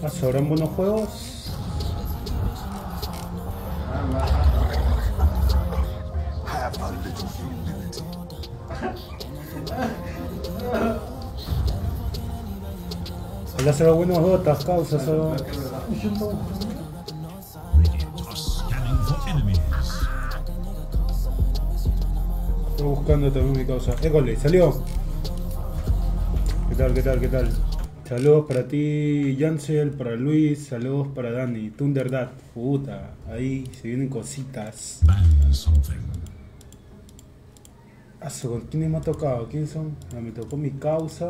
¿Sobran buenos juegos? Ojalá se buenos dotas, causa. Estoy buscando también mi causa. École, salió. ¿Qué tal, qué tal, qué tal? Saludos para ti, Jansel, para Luis, saludos para Dani, Thunderdad, puta, ahí se vienen cositas. ¿Con quiénes me ha tocado? ¿Quiénes son? Me tocó mi causa.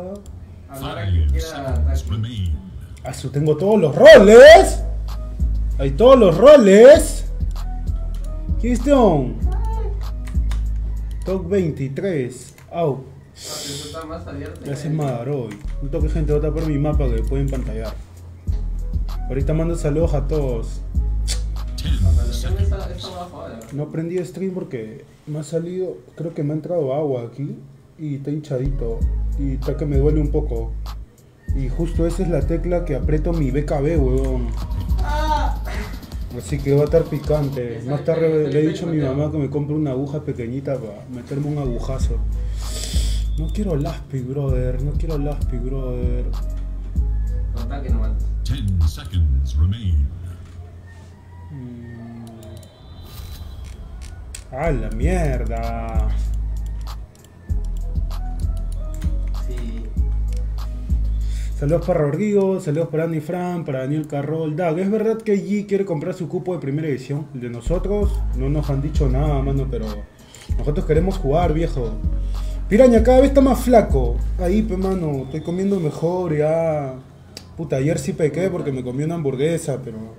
Tengo todos los roles. Hay todos los roles. ¿Quién son? Top 23. Au. Gracias Madaroy. No toque gente, vota por mi mapa que pueden pantallar. Ahorita mando saludos a todos. No prendí stream porque me ha salido, creo que me ha entrado agua aquí y está hinchadito y está que me duele un poco. Y justo esa es la tecla que aprieto mi BKB, huevón. Así que va a estar picante. Más tarde le he dicho a mi mamá que me compre una aguja pequeñita para meterme un agujazo. No quiero Laspi, brother. No quiero Laspi, brother. Ataque nomás. 10 seconds remain. ¡Ah, la mierda! Sí. Saludos para Rodrigo, saludos para Andy Fran, para Daniel Carroll. Dag, ¿es verdad que G quiere comprar su cupo de primera edición? El de nosotros no nos han dicho nada, mano, pero nosotros queremos jugar, viejo. Piraña cada vez está más flaco. Ahí, pe mano, estoy comiendo mejor ya. Puta, ayer sí pequé porque me comí una hamburguesa,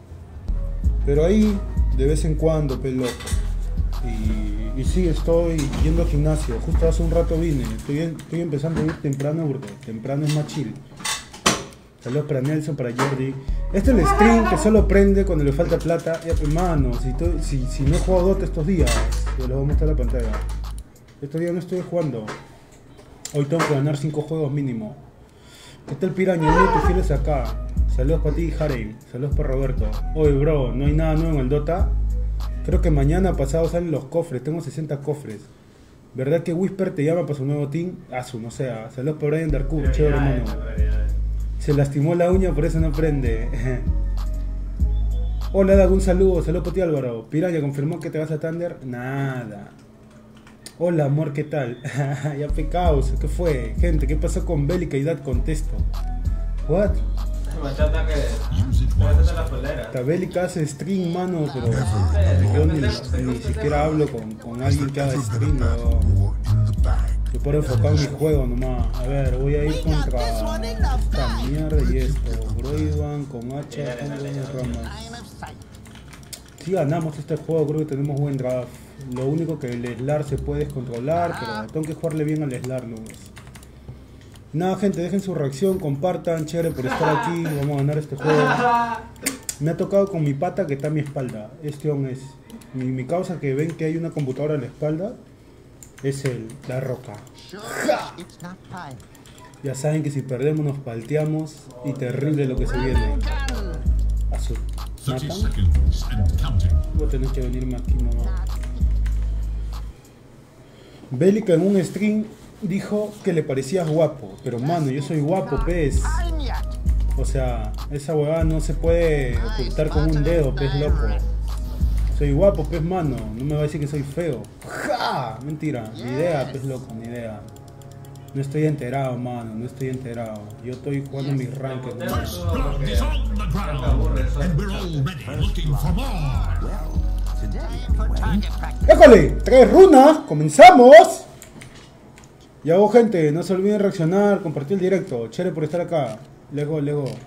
pero ahí, de vez en cuando, pe loco. Y sí, estoy yendo al gimnasio. Justo hace un rato vine. Estoy empezando a ir temprano porque temprano es más chill. Saludos para Nelson, para Jordi. Este es el stream que solo prende cuando le falta plata. Hermano, si no he jugado Dota estos días, se lo voy a mostrar en la pantalla. Estos días no estoy jugando. Hoy tengo que ganar 5 juegos mínimo. ¿Qué tal, Piraña? Uno de tus fieles acá. Saludos para ti, Harem. Saludos para Roberto. Oye, bro, no hay nada nuevo en el Dota. Creo que mañana pasado salen los cofres. Tengo 60 cofres. ¿Verdad que Whisper te llama para su nuevo team? No sé. Saludos para Brian Darkour. Chévere, hermano. Se lastimó la uña, por eso no prende. Hola, Dag, un saludo. Saludos para ti, Álvaro. Piraña, ¿confirmó que te vas a Thunder? Nada. Hola, amor, ¿qué tal? Ya pecados, ¿qué fue? Gente, ¿qué pasó con Bélica y Dad? Contesto. ¿What? Machata que te la polera. Esta Bélica hace stream, mano, pero yo ni siquiera hablo con alguien que haga stream, ¿no? Yo puedo enfocar mi juego nomás. A ver, voy a ir contra esta mierda y esto. Broivan con hacha, con ramas. Si ganamos este juego, creo que tenemos buen draft. Lo único que el Slar se puede descontrolar, pero tengo que jugarle bien al Slar, ¿no? Nada, gente, dejen su reacción, compartan, chévere por estar aquí, vamos a ganar este juego. Me ha tocado con mi pata que está a mi espalda. Este hombre es mi causa, que ven que hay una computadora a la espalda. Es la roca. Ya saben que si perdemos nos palteamos y terrible lo que se viene. ¿Matan? Voy a tener que venirme aquí nomás. Bélica en un stream dijo que le parecías guapo, pero mano, yo soy guapo, pez. O sea, esa huevada no se puede ocultar con un dedo, pez loco. Soy guapo, pez mano, no me va a decir que soy feo. ¡Ja! Mentira, ni idea, pez loco, ni idea. No estoy enterado, mano, no estoy enterado. Yo estoy jugando mis rankings. ¡Éjole! 3 runas, comenzamos. Y hago, gente, no se olviden reaccionar, compartir el directo. Chévere por estar acá. Lego.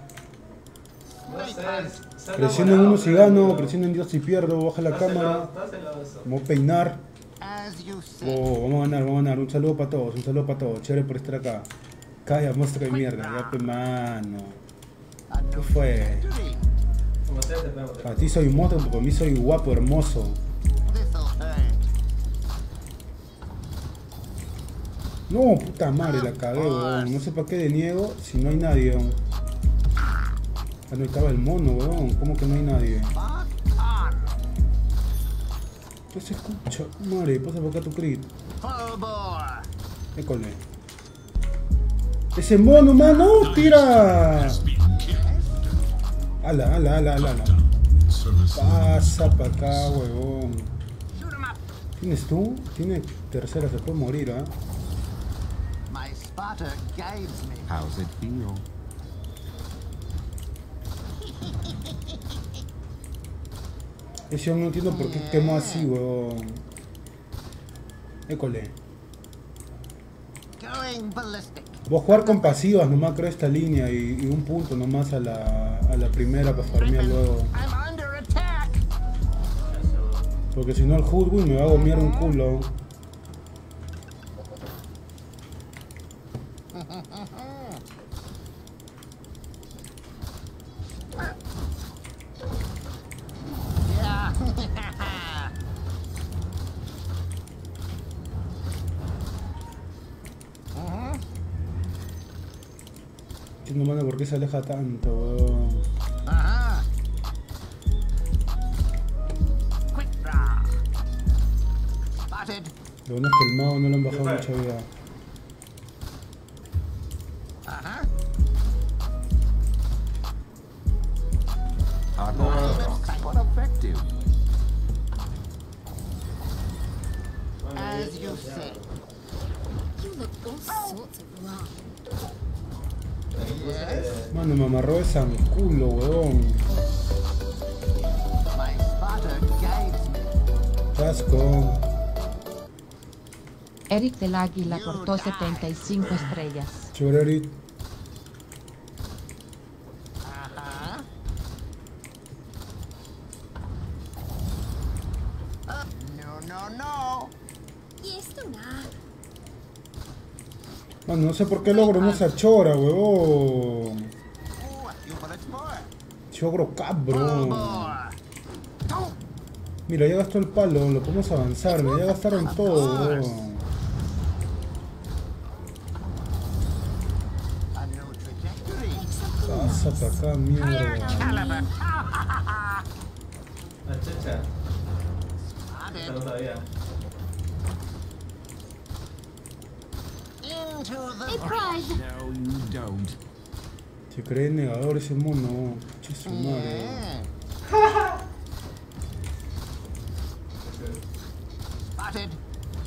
Presionen uno si gano, presionen Dios si pierdo, baja la cámara. Vamos a peinar. Vamos a ganar. Un saludo para todos, Chévere por estar acá. Calla, monstruo de mierda, ya pe mano. ¿Qué fue? Para ti soy monstruo, para mí soy guapo, hermoso. No, puta madre, la cagué, weón. No sé para qué deniego si no hay nadie, weón. Ah, no estaba el mono, weón. ¿Cómo que no hay nadie? ¿Qué se escucha? Madre, pasa por acá tu crit. École. ¡Ese mono, mano! ¡Tira! ¡Ala, ala, ala, ala! Pasa para acá, huevón. ¿Tienes tú? Tiene tercera, se puede morir, ¿ah? How's it feel? Ese yo no entiendo por qué quemó así, huevón. École. Voy a jugar con pasivas nomás, creo, esta línea y un punto nomás a la primera para farmear luego. Porque si no el Hoodwin me va a gomear un culo. No mano, ¿por qué se aleja tanto, weón? Ajá. Lo bueno es que el mago no le han bajado mucha vida. Ajá. What effective? As you say. You look all sorts of wrong. Yes. Mano, me amarró esa mi culo, weón. My spotter guides me. Casco. Eric del Águila aportó 75 estrellas. Chévere, Eric. Ajá. No, no, no. Y esto nada. Mano, no sé por qué logro no esa chora, weón. Ooh, a few bullets more. Chogro cabro. More. Mira, ya gastó el palo, lo podemos avanzar, ya gastaron todo, weón. A new trajectory. Pasa para acá, mierda. Caliber. La chicha. Eso no Spotted. sabía. Into Hey, the Pride. No, you don't. Se cree negador ese mono. Che su madre. Yeah. Spotted.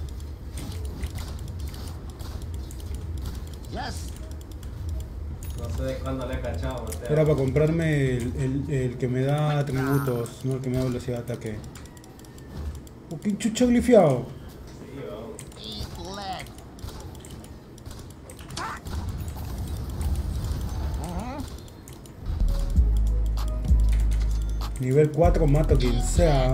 Yes. No sé de cuándo le he cachado. Era para comprarme el que me da atributos, no el que me da velocidad de ataque. Oh, qué chucha glifiado. Sí, vamos. Eat lead. Nivel 4 mato a quien sea.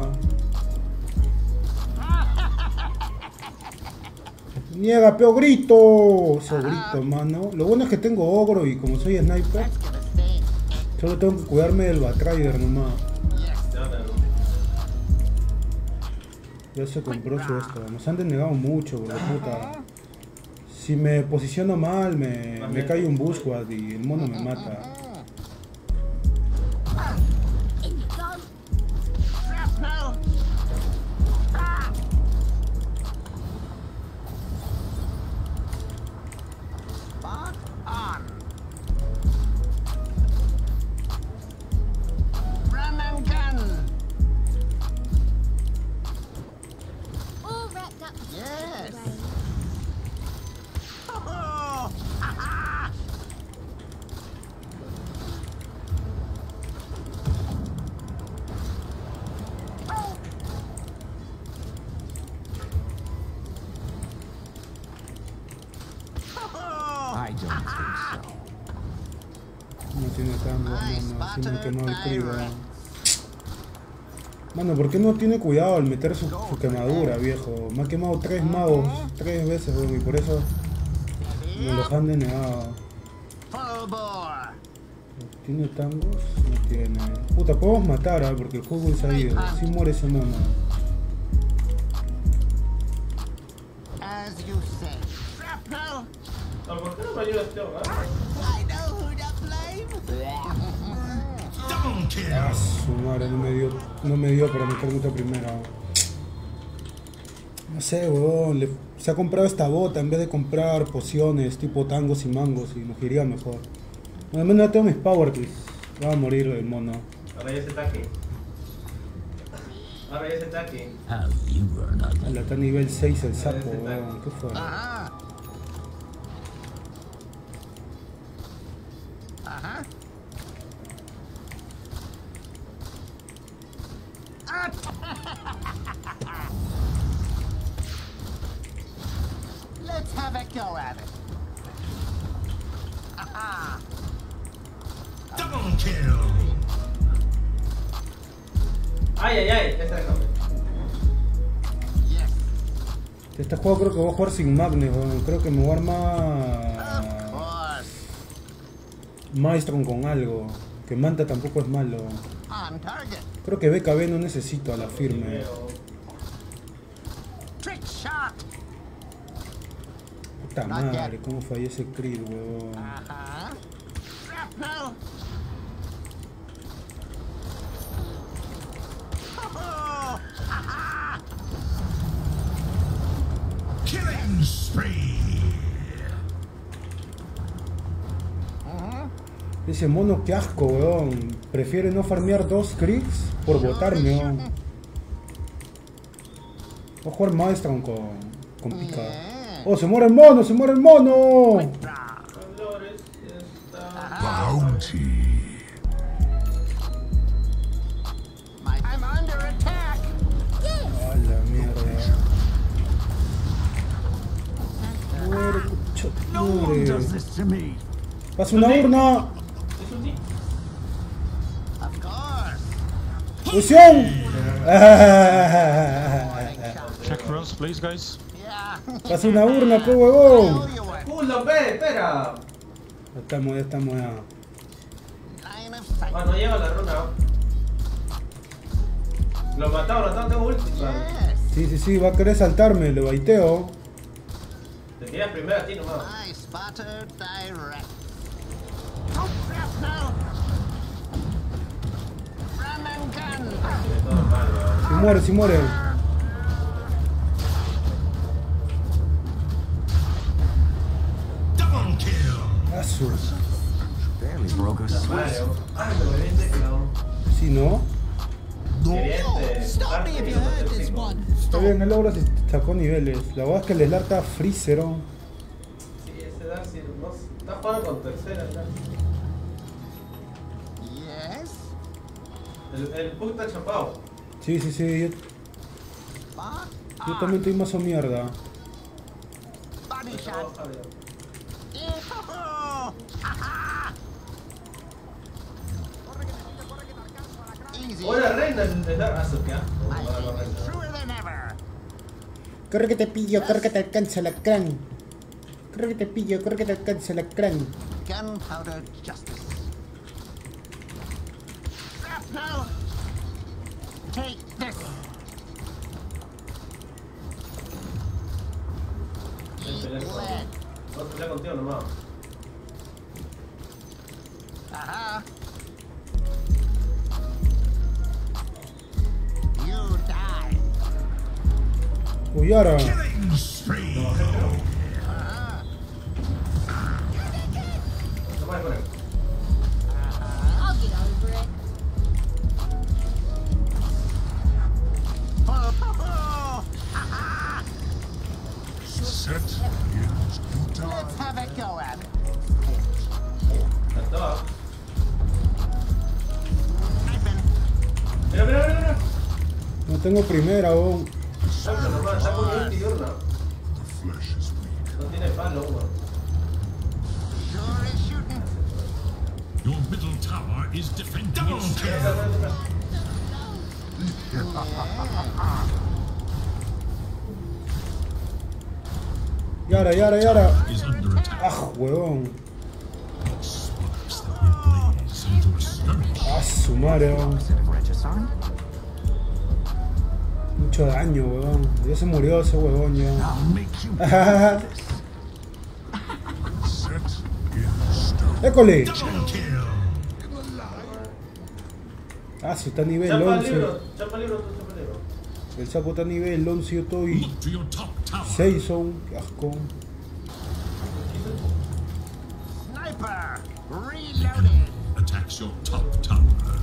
Niega, peo grito. Ese grito, mano. Lo bueno es que tengo ogro y como soy sniper, Let's get a stain. solo tengo que cuidarme del Batrider nomás. Yes. Llévatelo. Ya se compró su esto. Nos han denegado mucho, por la puta. Si me posiciono mal, me cae un bushwhack y el mono me mata. In you go. Shrapnel. Ah. Spot on. Run and gun. All wrapped up. Yes. Right. Oh, ha, ha. I don't think so. No tiene tango, mano. Si me han quemado el criba. Mano, ¿por qué no tiene cuidado al meter su quemadura, viejo? Me ha quemado 3 magos 3 veces, weón, y por eso me los han denegado. Full bore. ¿Tiene tangos? No tiene. Puta, podemos matar, porque el juego se ha ido. Si muere ese mono. As you say. Shrapnel. No, ¿por qué no me ayudas tú, ah? I know who to blame. Ah, su madre, no me dio para meter otra primera. No sé, weón, se ha comprado esta bota en vez de comprar pociones tipo tangos y mangos y nos iría mejor. Bueno, al menos ya tengo mis power keys. Va a morir el mono. Ahora ya se está aquí. Ahora ya se está aquí. Have you earned a Ala, está a nivel 6 el sapo, weón. ¿Qué fue? Ajá. Ajá. Let's have a go at it. Aha. Double kill. Ay, ay, ay. Esta es la Yes. Este juego creo que voy a jugar sin Magnus, weón. Creo que me voy a Of armar course. Maestron con algo. Que Manta tampoco es malo. On target. Creo que BKB no necesito a la firme. Trick shot. Puta madre, cómo fallé ese crit, weón. Ajá. Shrapnel. Oh, aha. Killing spree. Ese mono, qué asco, weón. Prefiere no farmear 2 crits por botarme, weón. Voy a jugar Maestron con pica. ¡Oh, se muere el mono! ¡Se muere el mono! Flores. Está. Bounty. I'm under attack. ¡A la mierda! Muere, cucho, No one does muere. this to me. ¡Pasa una urna! Es un sí. Of course. ¡Fusión! Check runs, please, guys. Yeah. ¡Pasa una urna, pe huevón! Oh, you were ¡Culo, ve! ¡Espera! Ya estamos ya. line of sight. Ah, no llega la runa. Lo mataron, tengo ulti. Yes. Sí, va a querer saltarme, le baiteo. Te tiras primero a ti nomás. I spotter direct. Oh, shrapnel. Run and gun. Tiene todo mal, weón. Si muere. Double kill. Azul. Barely broke a sweat. Vale, weón. Ay, me volví teclado. Si no, Quería Stop me if you heard this one. está bien, el logro se sacó niveles. La verdad es que el Slar está freezero. Sí, ese Darcy no está jugando con tercera, Darcy. Yes. El Pug está chapado. Sí, yo también estoy mazo mierda. Body No, shot. Javier. Oh, aha. Easy. Hola, reina de Darcy. Ah, su qué asco. I Hola, think reina. it's truer than ever. Corre que te pillo, corre que te alcanza la crán. Corre que te pillo, corre que te alcanza la crán. Gunpowder justice. Shrapnel. Take this. Eat lead. Voy a pelear contigo nomás. Aha. You die. Uy, ahora. Killing spree. No puedes poner. I'll get over it. Oh, aha. Set is due Let's have a go at it. Está. Sniping. Mira. No tengo primera, weón. Salta nomás, está con ulti diurna. The flesh is weak. No tiene palo, weón. Sure is shooting. Your middle tower is defended. Double kill. Yara. Is under attack. Ah, huevón. Sparks that will blaze into a skirmish. Ah, su madre, weón. Set of regicide? Mucho daño, weón. Ya se murió ese huevón ya. I'll make you pay for this. Set in stone. ¡École! Double kill. Ah, si está a nivel Chapa el 11. libro, chapa el libro, tú chapa el libro. El sapo está a nivel 11, yo estoy Look to your top tower. 6 son. Qué asco. Sniper! The Reloaded! enemy attacks your top tower.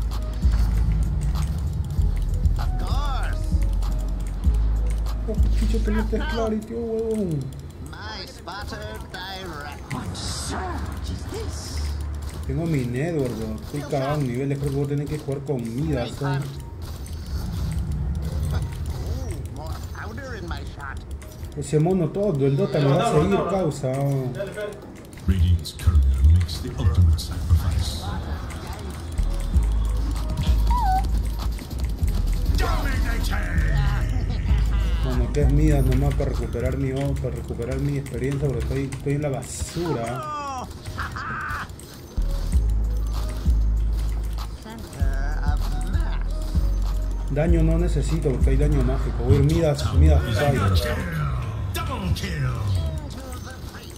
Of course! Oh, chicho, te metes clarity, oh, huevón. My spotter direct. What surge is this? Tengo mi network, bro. Estoy cagado en niveles, creo que voy a tener que jugar con Midas, Great ¿eh? hunt. Ooh, more powder in my shot. Ese mono todo, el Dota me va a seguir, causa. Dale, dale. Radiant's courier makes the ultimate sacrifice. Bueno, que es Midas nomás para recuperar mi experiencia, porque estoy en la basura. Oh! Center of mass. Daño no necesito porque hay daño mágico. Voy a ir Midas Spike. Double kill. Into the breach.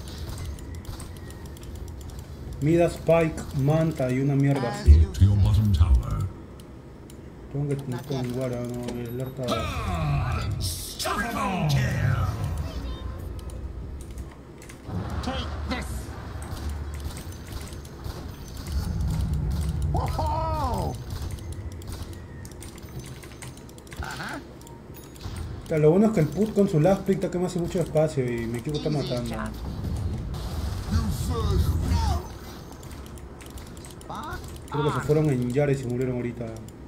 Midas Spike, Manta y una mierda As así. you To your bottom tower. Tengo que jugar, no, el arca. Triple kill. take this. Whoa! Claro, lo bueno es que el put con su last pick está que me hace mucho espacio y mi equipo está matando. Spot Creo que se fueron en Yara y se murieron ahorita.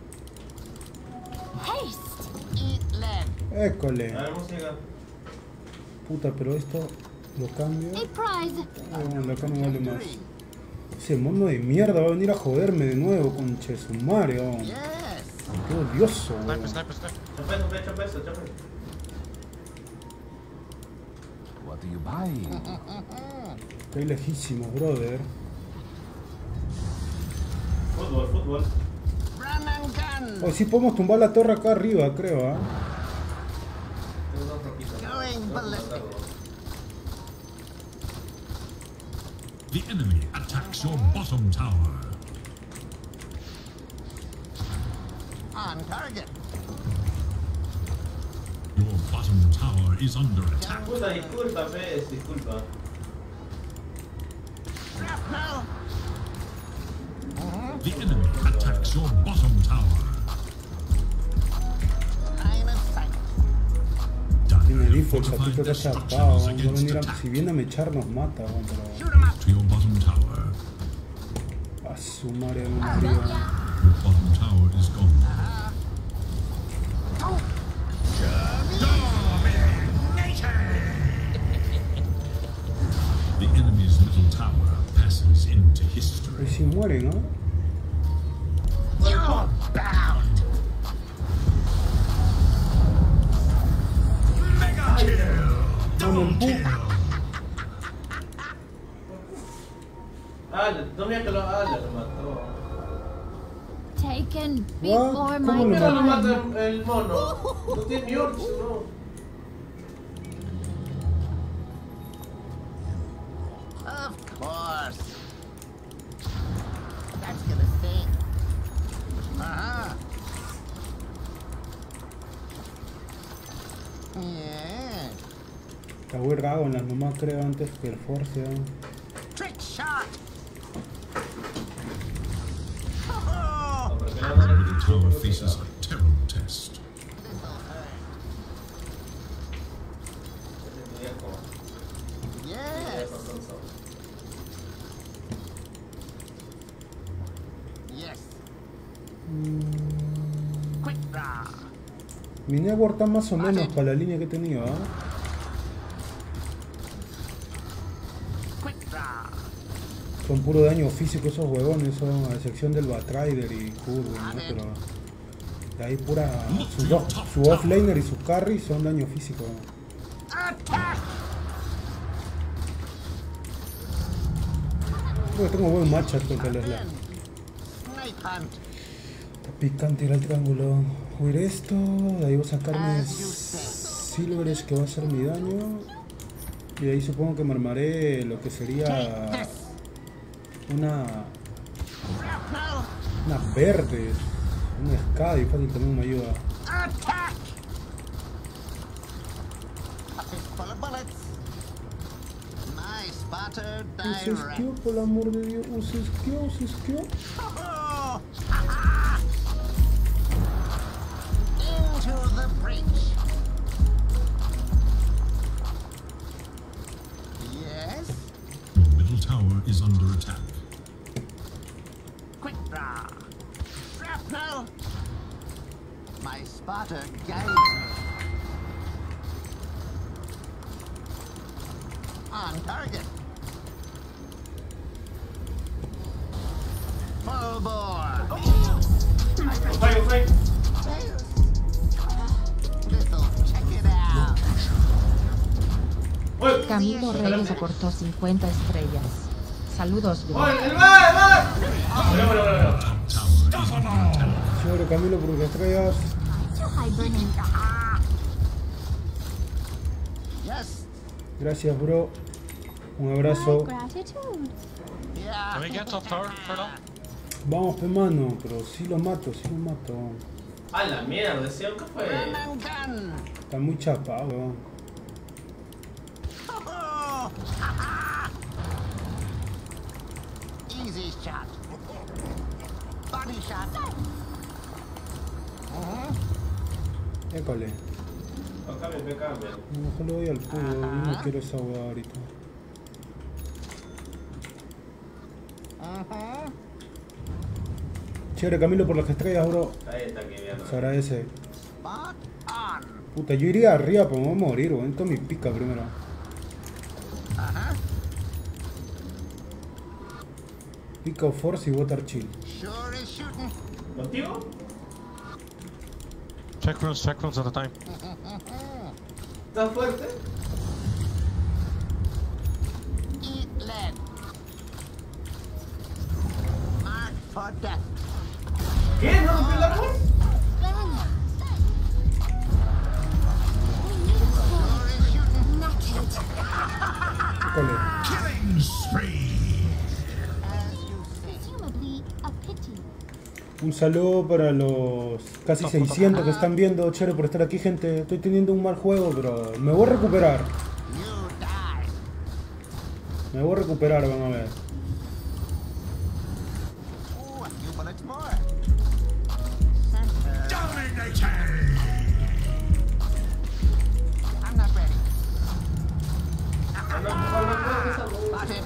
Haste! eat lead. École. A ver, música. Puta, pero esto lo cambio. A prize! No, acá me vale más. Ese mono de mierda va a venir a joderme de nuevo, conche su Mario. Yes. Qué odioso, weón. Sniper, sniper, sniper. Chapa eso, chapa eso. What do you buy? Estoy lejísimo, brother. Fútbol, fútbol. Run and gun. Oh, sí podemos tumbar la torre acá arriba, creo, ¿ah? Tengo dos roquitas. Going ballistic. The enemy attacks your bottom tower. On target. Your bottom tower is under attack. Puta, disculpa, Fez, disculpa. Shrapnel. The enemy attacks your bottom tower. Line of sight. Tiene Dire default, fortified Patito their está chapado. structures Va a against venir attack. si viene a mechar nos mata, weón, pero... Shoot 'em up. To your bottom tower. A su madre de una arriba. Your bottom tower is gone. The enemy's middle tower passes into history. Y si muere, ¿no? You're bound. Mega kill! Bueno, el Double bug. kill! Ale, no mira que lo Ale lo mató. Taken What? before ¿Cómo my lo Pero lo time. mata el mono. No tiene ni urge, no. Of course. That's gonna stay. Uh-huh. Yeah. Está muy raro en las nomás creo antes que el Force, ¿eh? Trick shot. No, pero que The no, middle tower faces a terrible test. Yes. Yes. Quick draw. Mi network está más o menos para la línea que he tenido, ¿ah? Quick draw. Son puro daño físico esos huevones, son a excepción del Batrider y Curve, ¿no? Pero de ahí pura... Su offlaner y su carry son daño físico. Attack. Creo que tengo buen matchup contra el Slack. Snipe hunt. Está picante ir al triángulo. Voy a ir esto, de ahí voy a sacarme Silverish que va a hacer mi daño. Y de ahí supongo que me armaré lo que sería This. una Shrapnel. verde. Un Skadi, fácil también me ayuda. Attack! A fistful of bullets. My spotter Use direct. esquió, por el amor de Dios. Use esquió. Oh, into the breach. Yes. Your middle tower is under attack. Quick draw. Shrapnel. My spotter guides me. On target. Full bore. Fire, fire. This'll check it out. ¡Oye! Camilo Reyes aportó 50 estrellas. Saludos, bro. ¡Oye, el va! Bueno. Top tower is under attack. Chévere, Camilo, por las estrellas. Yes. Gracias, bro. Un abrazo. Gratitude. Yeah. Can we get top tower for now? Vamos, pe mano, pero sí lo mato. A la mierda, ¿sí? ¿Qué fue? Run and gun. Está muy chapado, weón. Oh, easy shot. Body shot. École. Cambia. Mejor le doy al puro. Yo no quiero esa weá ahorita. Chévere, Camilo, por las estrellas, bro. Ahí está, que bien. Se agradece. Spot on. Puta, yo iría arriba, pero me voy a morir, weón. Esto mi pica primero. Pica of Force y Water Chill. Sure is shooting. ¿Contigo? Check runes at a time. ¿Estás fuerte? Eat lead. Mark for death. ¿Qué? ¿No rompió la voz? Sure is shooting. École. Killing spree. As you say. Presumably a pity. Un saludo para los casi 600 que están viendo. Chévere por estar aquí, gente. Estoy teniendo un mal juego, pero me voy a recuperar. You die. Van a ver. Oh, a few bullets more. Center. Dominating. I'm not ready. Spotted.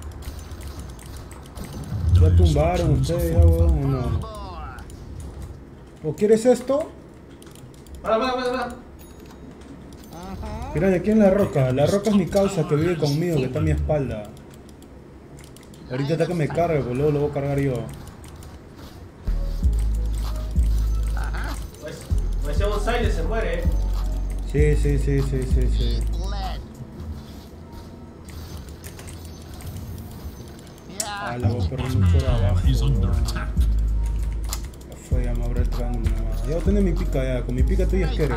¿Ya tumbaron ustedes, ya, weón, o no? Bore. ¿O quieres esto? Para. Miren, aquí en la roca. La roca es mi causa que vive conmigo, que está a mi espalda. Ahorita está que me cargue, pues luego lo voy a cargar yo. Pues un Silent se muere, Sí. Lead. Ah, Yeah. la voy a perder mucho por abajo. Is under weón. attack. Ya fue, ya me habrá el triángulo nomás. Ya voy a tener mi pica ya. Con mi pica estoy esquere.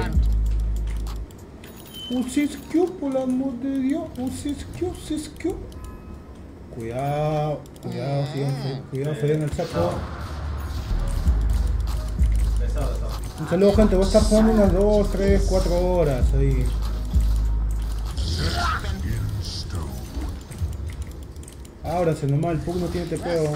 Usisquio, por el amor de Dios. Usisquio. Cuidado, Fede en el saco. Pesado. Un saludo, gente. Voy a estar jugando unas 2, 3, 4 horas ahí. Ábrase nomás, el Pug no tiene tepeo.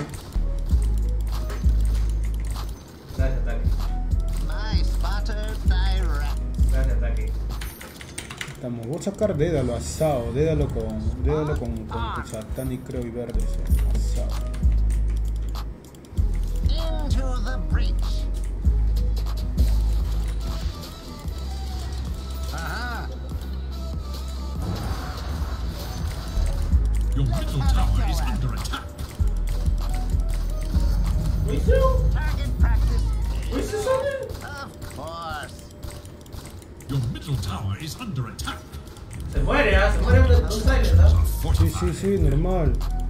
Gracias, ataque. My spotter direct. Gracias, ataque. Estamos, voy a sacar Dédalo asado. Dédalo con Satanic, creo, y verde. ese, asado. Into the breach. Your middle tower is under attack. ¿Whistle? Target practice. ¿Whistle sale? Of course. Your middle tower is under attack. Se muere, se muere un Silent, ¿ah? Sí, normal.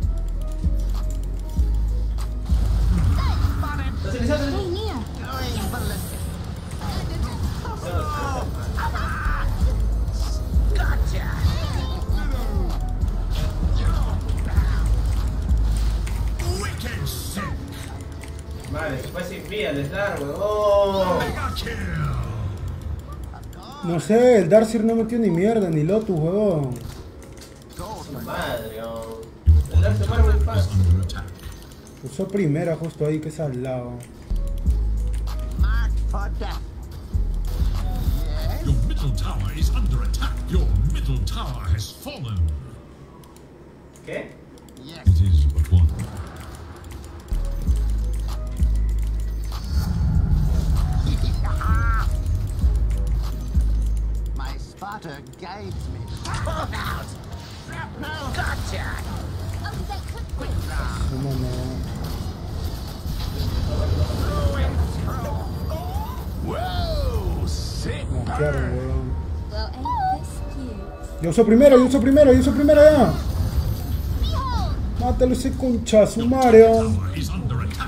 ¿Estás iniciando? Stay near. Going ballistic. Gotcha. Wicked sick. Vale, después sin vía, les da, huevón. No sé, el Darcyr no metió ni mierda, ni Lotus, huevón. Su madre, oh. El Dark se muere muy fácil. Under attack. Usó primera justo ahí, que es al lado. Marked for death. Your middle tower is under attack. Your middle tower has fallen. ¿Qué? Yes. It is but one. My spotter guides me. Pull out! Shrapnel! Gotcha! Oh, that could wait. No, no. Whoa! Sick! Noquearon, huevón. Well, ain't this cute? Yo uso primero ya. Behold! Mátalo ese concha, su Mario. Tower is under attack.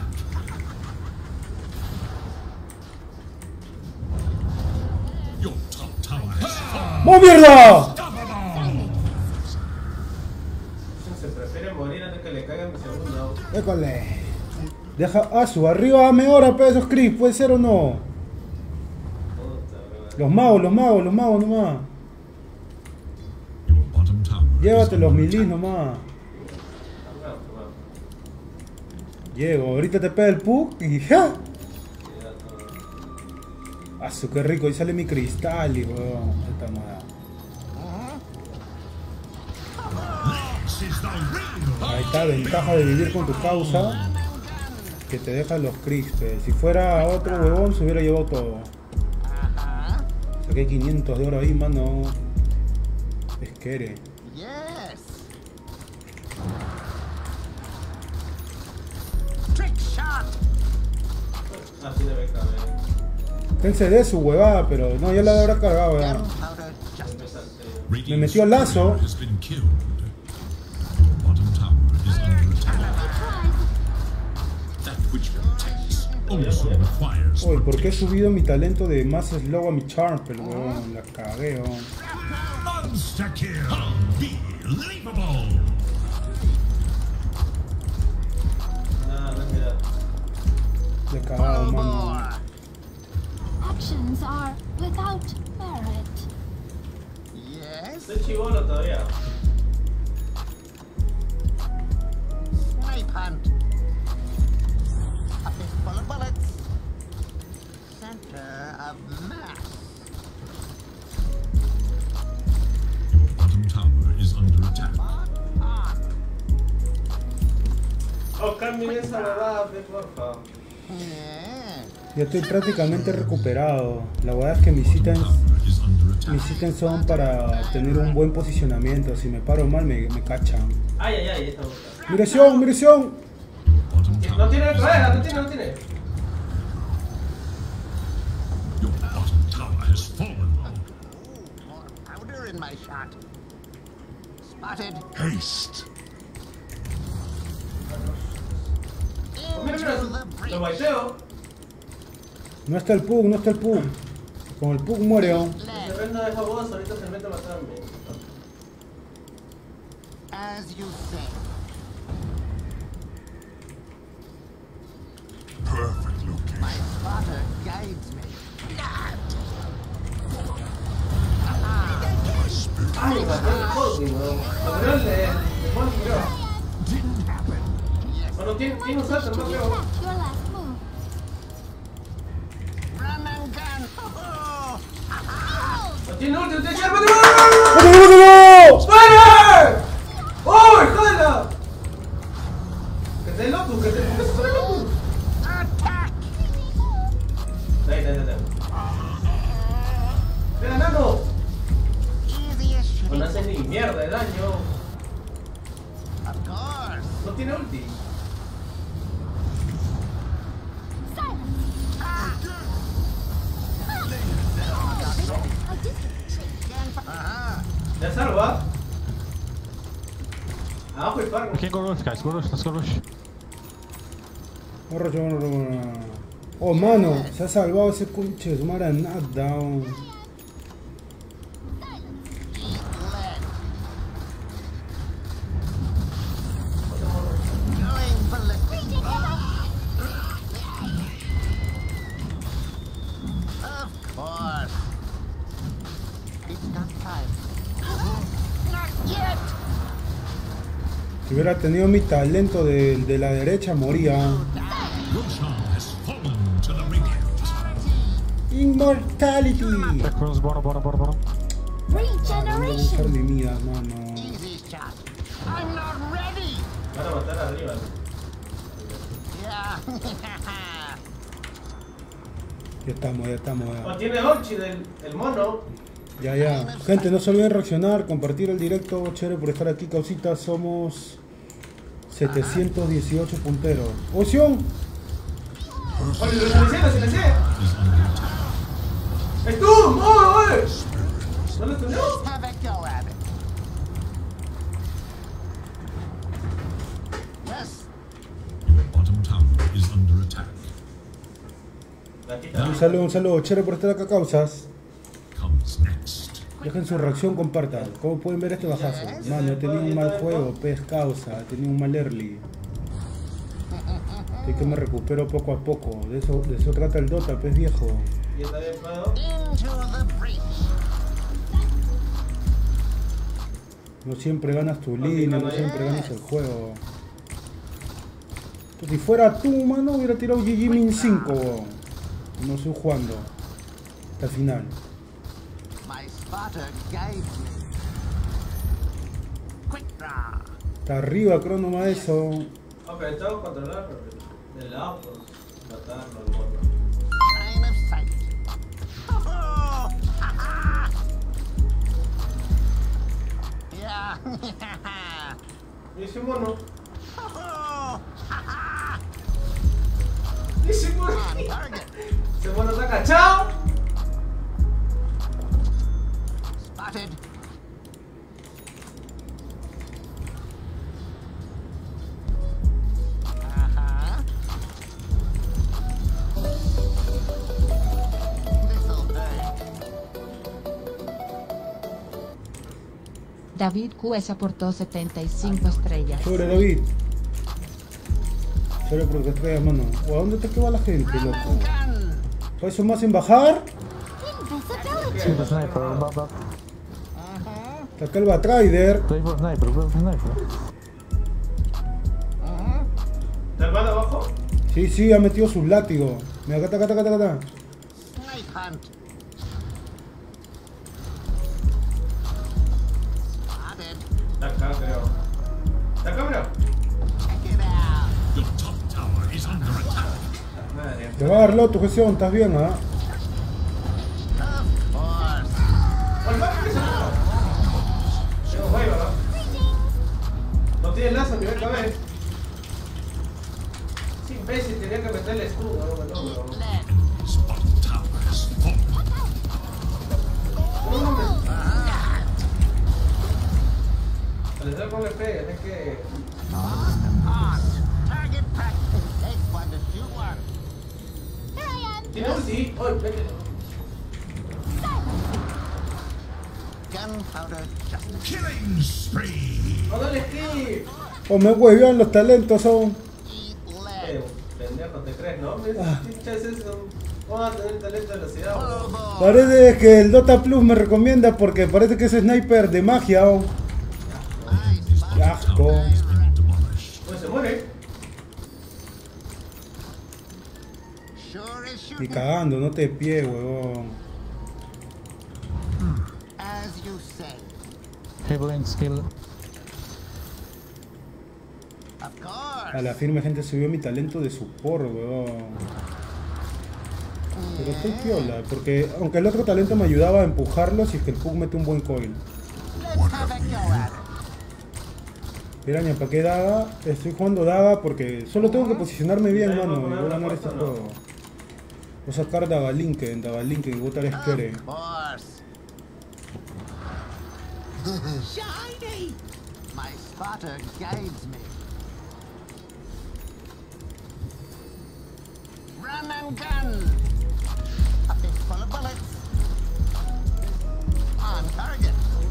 Your top tower has fallen. ¡Oh, mierda! Se prefiere morir antes que le caiga mi segundo. École. Deja a su arriba, dame hora, pesos Chris, puede ser o no. Puta, Los magos nomás. Your bottom tower Llévate is los under milis attack. nomás. Llego, ahorita te pega el pug y ¡ja! Asu, qué rico, ahí sale mi cristal y weón. Esta moda. This is the real. Ahí está, ventaja de vivir con tu causa. Que te deja los crispes. Si fuera otro huevón se hubiera llevado todo. Saqué 500 de oro ahí, mano. Es que Yes! Trick shot! así debe caber. Pensé de su huevada, pero no, ya la habrá cargado ya. Gunpowder just Radiant's Me metió lazo. tower has been killed. Your bottom tower is under attack. That which protects also requires Uy, ¿por qué he protection. subido mi talento de más slow a mi charm? Pero weón, la cagué, weón. Monster kill. Unbelievable. Nada, no es mi edad. Le he cagado, mano. Actions are without merit. Yes? Estoy chivolo todavía. Snipe hunt. A fistful of bullets. Center of mass. Your bottom tower is under attack. Oh, cambien esa huevada, porfa. Yes. Ya estoy prácticamente recuperado. La verdad es que mis Bottom ítems, tower is under attack. mis ítems son para tener un buen posicionamiento. Si me paro mal me cachan. Ay, esa boca. ¡Miración! Bottom No tower tiene is rueda, under no tiene. Your bottom tower has fallen. More powder in my shot. Spotted. Haste. Mira, Into the lo breach. baiteo. No está el pug. Con el pug muere, ¿o? Se venda de voz, ahorita se mete a matarme. As you say. Perfect location. My spotter guides me. Ay, mató el Cosby, weón. Mató el de Monty, creo. Didn't happen. Yes. Bueno, tiene un salto, no creo. Retract your last move. Run and gun. Oh, No tiene ulti, tiene que ¡Muere! ¡Oh, jala! Que te loco, que te pongas sobre loco. attack. Ahí. ¡Ve ganando! Easy as shit. No hace ni mierda de daño. Of course. No tiene ulti. Ya salva. Abajo el farm. We can go rush, guys. Go rush. Let's go rush. Oh, mano, se ha salvado ese conche de su madre nada. Going ballistic. time. Not yet. Si hubiera tenido mi talento de la derecha, moría. Roshan has fallen to the Radiant. Immortality. Cross, bora. Voy a usar Regeneration. mi vida, mano. Easy shot. I'm not ready. Van a matar arriba. Yeah. Ya estamos, ya. Oh, tiene Olchi el mono. Ya. Gente, no se olviden reaccionar, compartir el directo. Chévere por estar aquí, causitas. Somos 718 punteros. ¡Oción! Oye, lo silencié. ¡Es tú! ¡Oye! ¿No lo estudió? Have a go at it. Yes. Bottom tower is under attack. Gatita. Un saludo. Chévere por estar acá, causas. Comes next. Dejen su reacción, compartan. ¿Cómo pueden ver este bajazo? Mano, he tenido un mal juego, pez causa. He tenido un mal early. Así que me recupero poco a poco. De eso trata el Dota, pez viejo. Y esta vez puedo. Into the breach. No siempre ganas tu línea, no siempre ganas el juego. Entonces, si fuera tú, mano, hubiera tirado GG Min 5. No estoy jugando. Hasta el final. My spotter guides me. Quick draw. Está arriba, Cronoma, eso. Ok, tengo que controlar el lado, pues, matarlo al mono. Line of sight. Oh, yeah. ¿Y ese mono? Oh, ¿Y ese mono? on target. Ese mono está cachado. Spotted. This'll burn. David QS aportó 75 estrellas. Sobre David. Sobre porque estrellas, mano. ¿O a dónde te queda la gente, Run loco? and gun. ¿Para eso más en bajar? Invisibility. Sí, the sniper, va. Está acá el Batrider. Play for sniper. ¿Está el mano abajo? Sí, ha metido sus látigos. Mira, acá. Snipe hunt. Spotted. Está acá, creo. ¿Está acá, bro? Check it out. Your top tower is under attack. Madre. Te va a dar loto, gestión. ¿Estás bien, ah? Of course. ¿Cuál va? ¿Qué es eso? Tengo hueva, ¿no? No tiene lazo ni BKB. Sí, imbécil, tenía que meterle escudo, no. Let. His bottom tower has fallen. Les doy con MP, es que... On. Target practice. Take one to shoot one. Here I am. Tiene ulti. Oye, vete. Gunpowder just Killing spree. No dale skip. O me huevean los talentos, son. eat lead. Pendejo, ¿te crees, no? ¿Qué chucha es eso? Vamos a tener talento de velocidad, Follow bro. ball. Parece que el Dota Plus me recomienda porque parece que es sniper de magia, oh. Qué asco. Has been demolished. Pues se muere. Sure is Ni shooting. cagando, no te pie, huevón. As you say. Heavily skill. Of course. A la firme gente subió mi talento de support, huevón. Pero estoy piola, porque aunque el otro talento me ayudaba a empujarlo si es que el Pug mete un buen coil. Let's have a go at it. Piraña, ¿para qué daga? Estoy jugando daga porque solo tengo que posicionarme bien, mano, y voy a ganar este juego. Voy a sacar Dagalinken y botar Esquere. Of course. Shiny. My spotter guides me. Run and gun. A fistful of bullets. On target.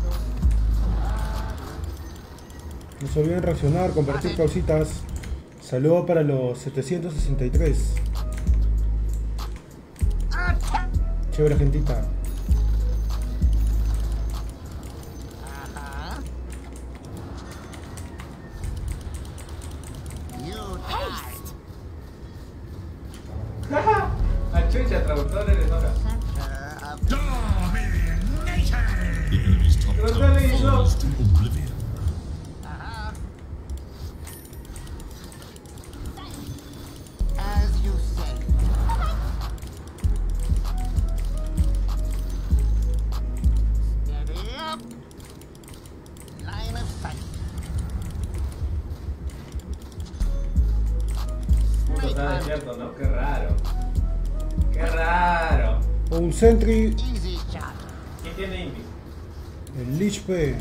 No se olviden reaccionar, compartir causitas. Saludos para los 763. Attack. Chévere, gentita. chucha, traductor eres ahora. The enemy's top tower falls to oblivion. As you say. Steady up. Line of sight. Puto está despierto, ¿no? Qué raro. Qué raro. O un Sentry, Easy shot. ¿Quién tiene Invis? el Lich P.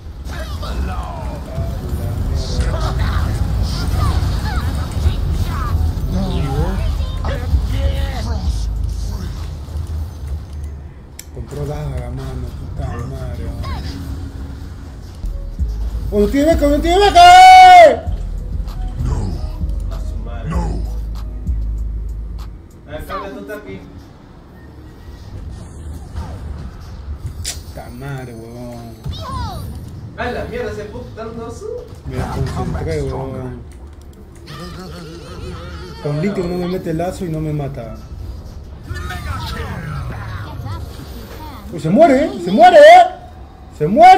Compró daga, mano, puta madre. ¡Oh, no tiene beca, no tiene beca! A su madre. A ver, cambia tu tapi. Puta madre, huevón. ¡Ah, la mierda! Ese puto dando su. Me desconcentré, huevón. Con Link no me mete el lazo y no me mata. Uy, se muere, se muere, se muere.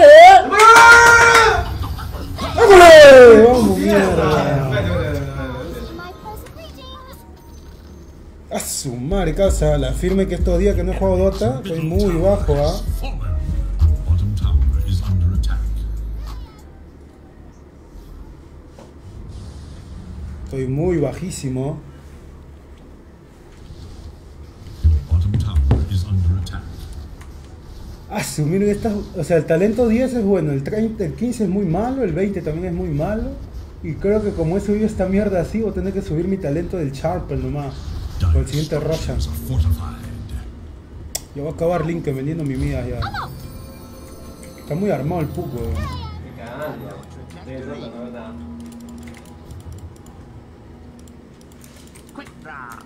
¡Vámonos! Vamos, mierda. My pleasant greetings. A su madre, casa. La firme que estos días que no he jugado Dota, estoy muy bajo, ¿ah? Fallen. Bottom tower is under attack. Estoy muy bajísimo. Bottom tower is under attack. Ah, su, miren estas, o sea, el talento 10 es bueno, el 30, el 15 es muy malo, el 20 también es muy malo. Y creo que como he subido esta mierda así, voy a tener que subir mi talento del Sharper nomás. Por el siguiente Roshan. Are fortified. Yo voy a acabar Link vendiendo mi vida ya. Está muy armado el puco, weón. Qué cagando. De Dota no veo nada. Quick draw.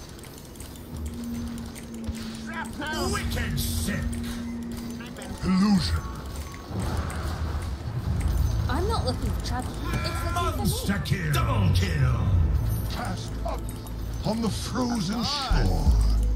Shrapnel. Wicked sick. Illusion. I'm not looking for trouble. It's looking for me. Monster kill. Double kill. Cast up on the frozen shore.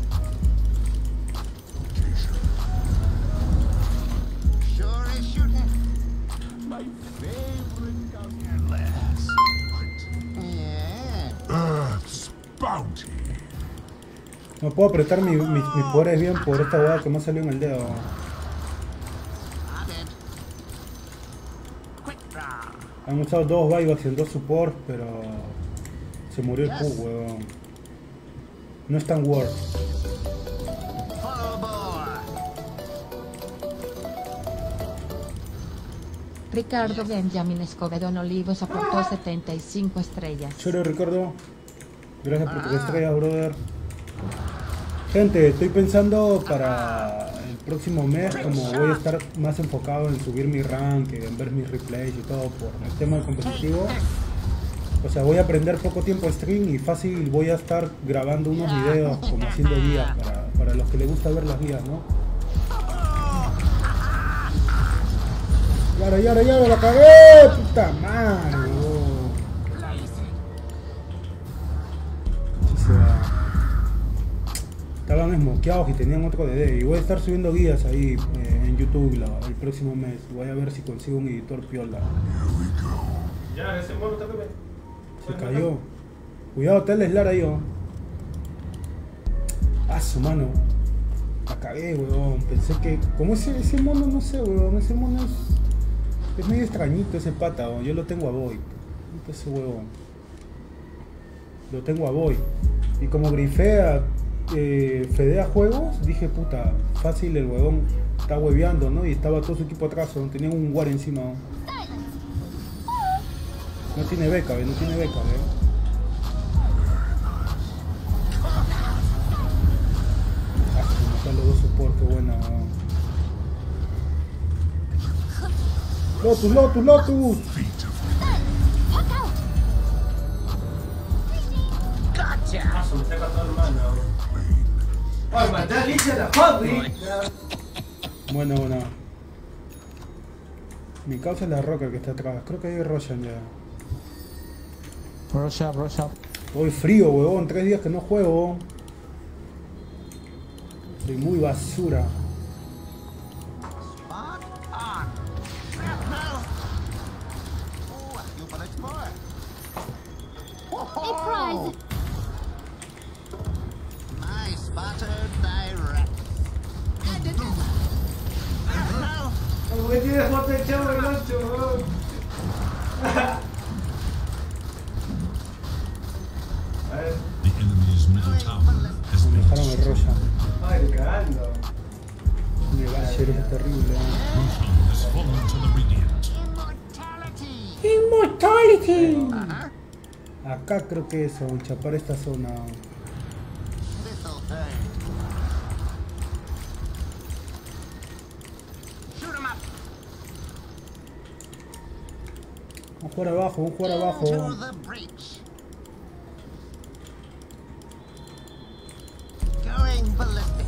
Sure is shooting. My favorite gun. Last Yeah. Earth's bounty. No puedo apretar mis poderes bien por esta hueá que me ha salido en el dedo. Spotted. Quick draw. Han usado dos buybacks y dos support, pero se murió el puco, weón. No es tan worth. Follow bore. Ricardo Benjamin Escobedo Olivos aportó 75 estrellas. Choro Ricardo, gracias por tus estrellas, brother. Gente, estoy pensando para el próximo mes, como voy a estar más enfocado en subir mi rank, en ver mis replays y todo por el tema del competitivo. O sea, voy a aprender poco tiempo stream y fácil voy a estar grabando unos videos como haciendo guías para los que les gusta ver las guías, ¿no? ¡Yara, la cagué! ¡Puta madre! Weón. Sí se va. Estaban esmoqueados y tenían otro DD. Y voy a estar subiendo guías ahí en YouTube el próximo mes. Voy a ver si consigo un editor piola. Ya, ese mono tócame. Se cayó. Cuidado, está el Slar ahí, oh. Ah, su mano. La cagué, weón. Pensé que. Como ese mono, no sé, weón. Ese mono es medio extrañito ese pata, weón. Yo lo tengo a Boy. Ese huevón. Lo tengo a Boy. Y como grifea Fedea Juegos, dije, puta, fácil el huevón está hueveando, ¿no? Y estaba todo su equipo atrás, ¿no? Tenían un war encima, ¿no? No tiene beca, no tiene beca, Matar los dos support, qué buena, Lotus. Gotcha. Se me saca todo el mano. ¡Ay, mandá Alicia a la Hobby! Buena. Mi causa es la roca que está atrás. Creo que hay Roshan ya. Rush up. Hoy frío, huevón. 3 días que no juego. Soy muy basura. Spot on. Shrapnel. Oh, you bullets for. A prize. My spotter direct. Shrapnel. ¿Por qué tienes foto de Chavo del 8, weón? A ver. The enemy's middle tower has Me been dejaron el roya. Ay, cagando. Me va a hacer es terrible. Roshan has fallen to the Radiant. Immortality. Immortality. Acá creo que es, o chapar esta zona. Little thing. Shoot 'em up. Vamos a jugar abajo, vamos a jugar abajo. Into the breach. Going ballistic.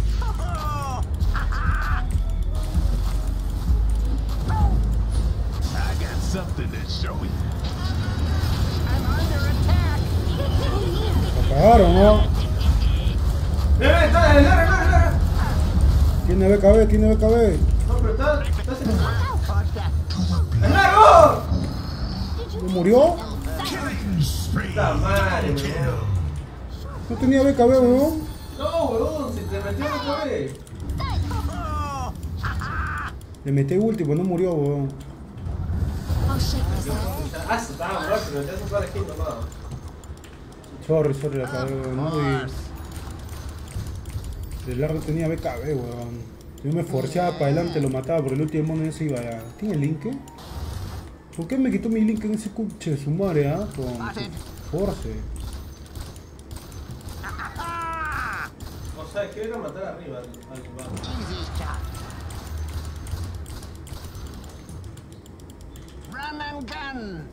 I got something to show you. I'm under attack. La cagaron, ¿no? Está, larga. Tiene BKB, tiene BKB. No, pero está en el... Caught that. ¡Es largo! ¿No murió? Puta madre, weón. No tenía BKB, weón. No, weón, se te metió en otra vez. Le metí último, no murió, weón. I'll shake this off. Ah, se estaba muerto, me metí en toda la esquina, nomás. Sorry, la cagué, weón. ¿No? Y de largo tenía BKB, weón. Yo me forceaba para adelante, lo mataba, pero el último mono ya se iba ya. ¿Tiene link? ¿Por qué me quitó mi link en ese cuche de su madre, ah? Con force. O sea, quiero ir a matar arriba al barco. Easy shot. Run and gun.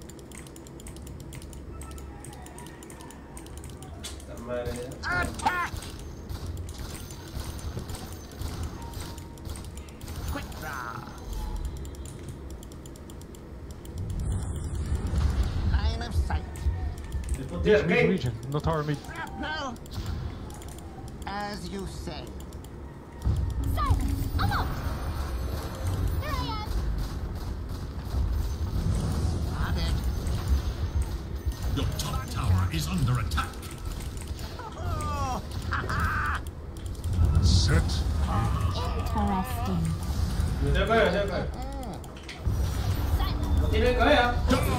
Puta madre. Attack. Quick draw. Line of sight. El puntero, Mid ¿qué? region, no tower mid. Shrapnel. As you say. Silence. I'm out. Here I am. Spotted. Your top tower is under attack. Set. Interesting. Me tengo que ver, me tengo que ver. No tiene que ver.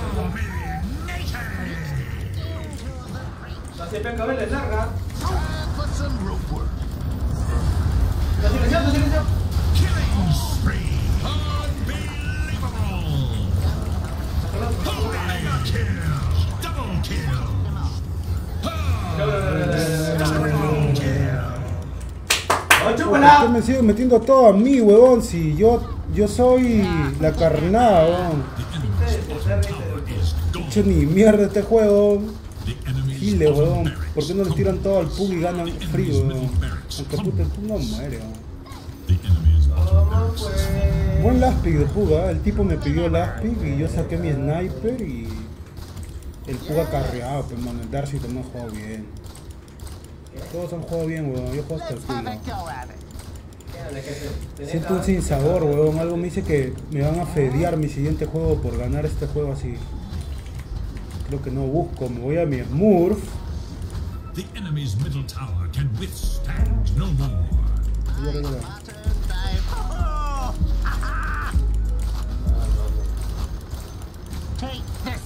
La CPKB le larga. Time for some rope work. La silencio. Killing spree. Unbelievable. Mega kill. Double kill. ¡Oh, ¿Por qué chúpala! me sigue metiendo todo a mí, weón? Si yo soy la carnada, weón. The enemy's bottom tower is gone. Hecho ni mierda este juego. The enemy's Gile, bottom weón. barracks ¿Por qué no le tiran todo al pug y ganan The frío, enemy's weón? middle barracks Aunque puta, el pug no muere, weón. The enemy's bottom ¿Cómo fue? Buen last pick de pug, ¿eh? El tipo me pidió last pick y yo saqué mi sniper y... El pug ha carreado, pero man, el Darcy también ha jugado bien. Todos han jugado bien, weón. Yo juego hasta el Let's have culo. a go at it. Siento un sinsabor, weón. Algo me dice que me van a fedear mi siguiente juego por ganar este juego así. Creo que no busco, me voy a mi Smurf. The enemy's middle tower can withstand no more. Spotted dive. Take this.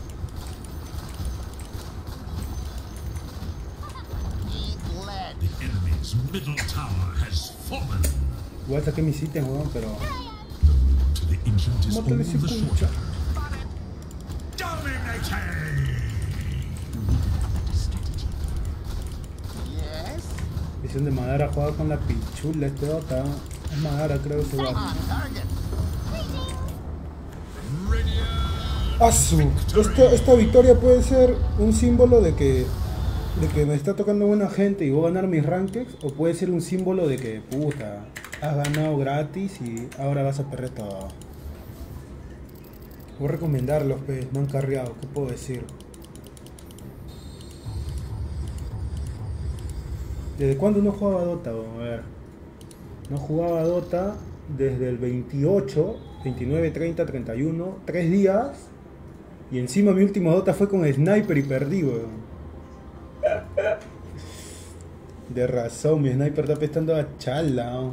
Eat lead. The enemy's middle tower has fallen. Igual saqué mis ítems, weón, pero... To the ancient is all Mátale ese the cucha. shorter. Dominating! Yes. Visión de Madara jugado con la pichula, este Dota. Es Madara, creo, ese guapo. On target. ¡Asu! Esta victoria puede ser un símbolo de que me está tocando buena gente y voy a ganar mis rankings, o puede ser un símbolo de que, puta, has ganado gratis y ahora vas a perder todo. Voy a recomendarlos, pues, me han carreado, ¿qué puedo decir? ¿Desde cuándo no jugaba Dota? A ver. No jugaba Dota desde el 28, 29, 30, 31, 3 días. Y encima mi último Dota fue con Sniper y perdí, weón. De razón, mi Sniper está apestando a chala, ¿no?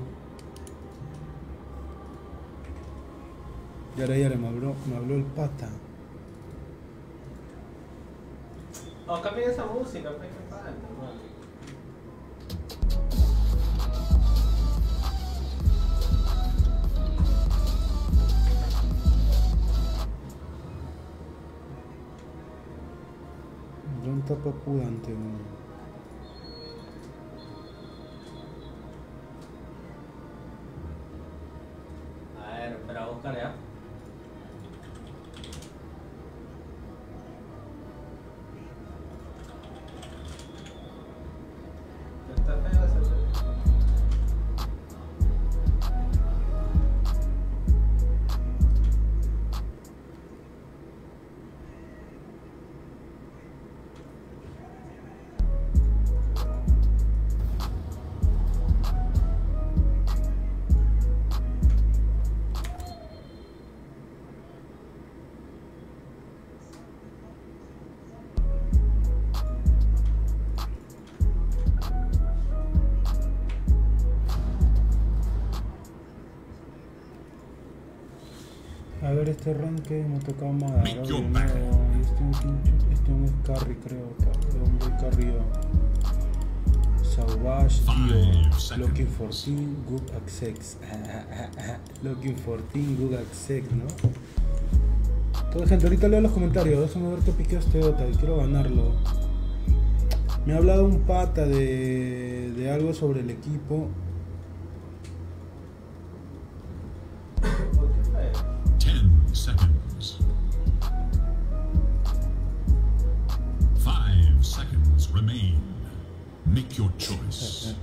Y ahora ya me habló el pata. Oh, cambien esa música, pues que falta, hermano. Un tapa pudante, weón. A ver, espera, buscar ya. Está feo ese. A ver, este arranque me ha tocado más. Make your back. Este no es carry, creo. Un boy carry. Sauvage, tío. Looking for team, good access. Looking for team, good access, ¿no? Toda gente, ahorita leo los comentarios. Déjame ver qué piqueo este Dota y quiero ganarlo. Me ha hablado un pata de algo sobre el equipo. 10 seconds. 5 seconds remain. Make your choice.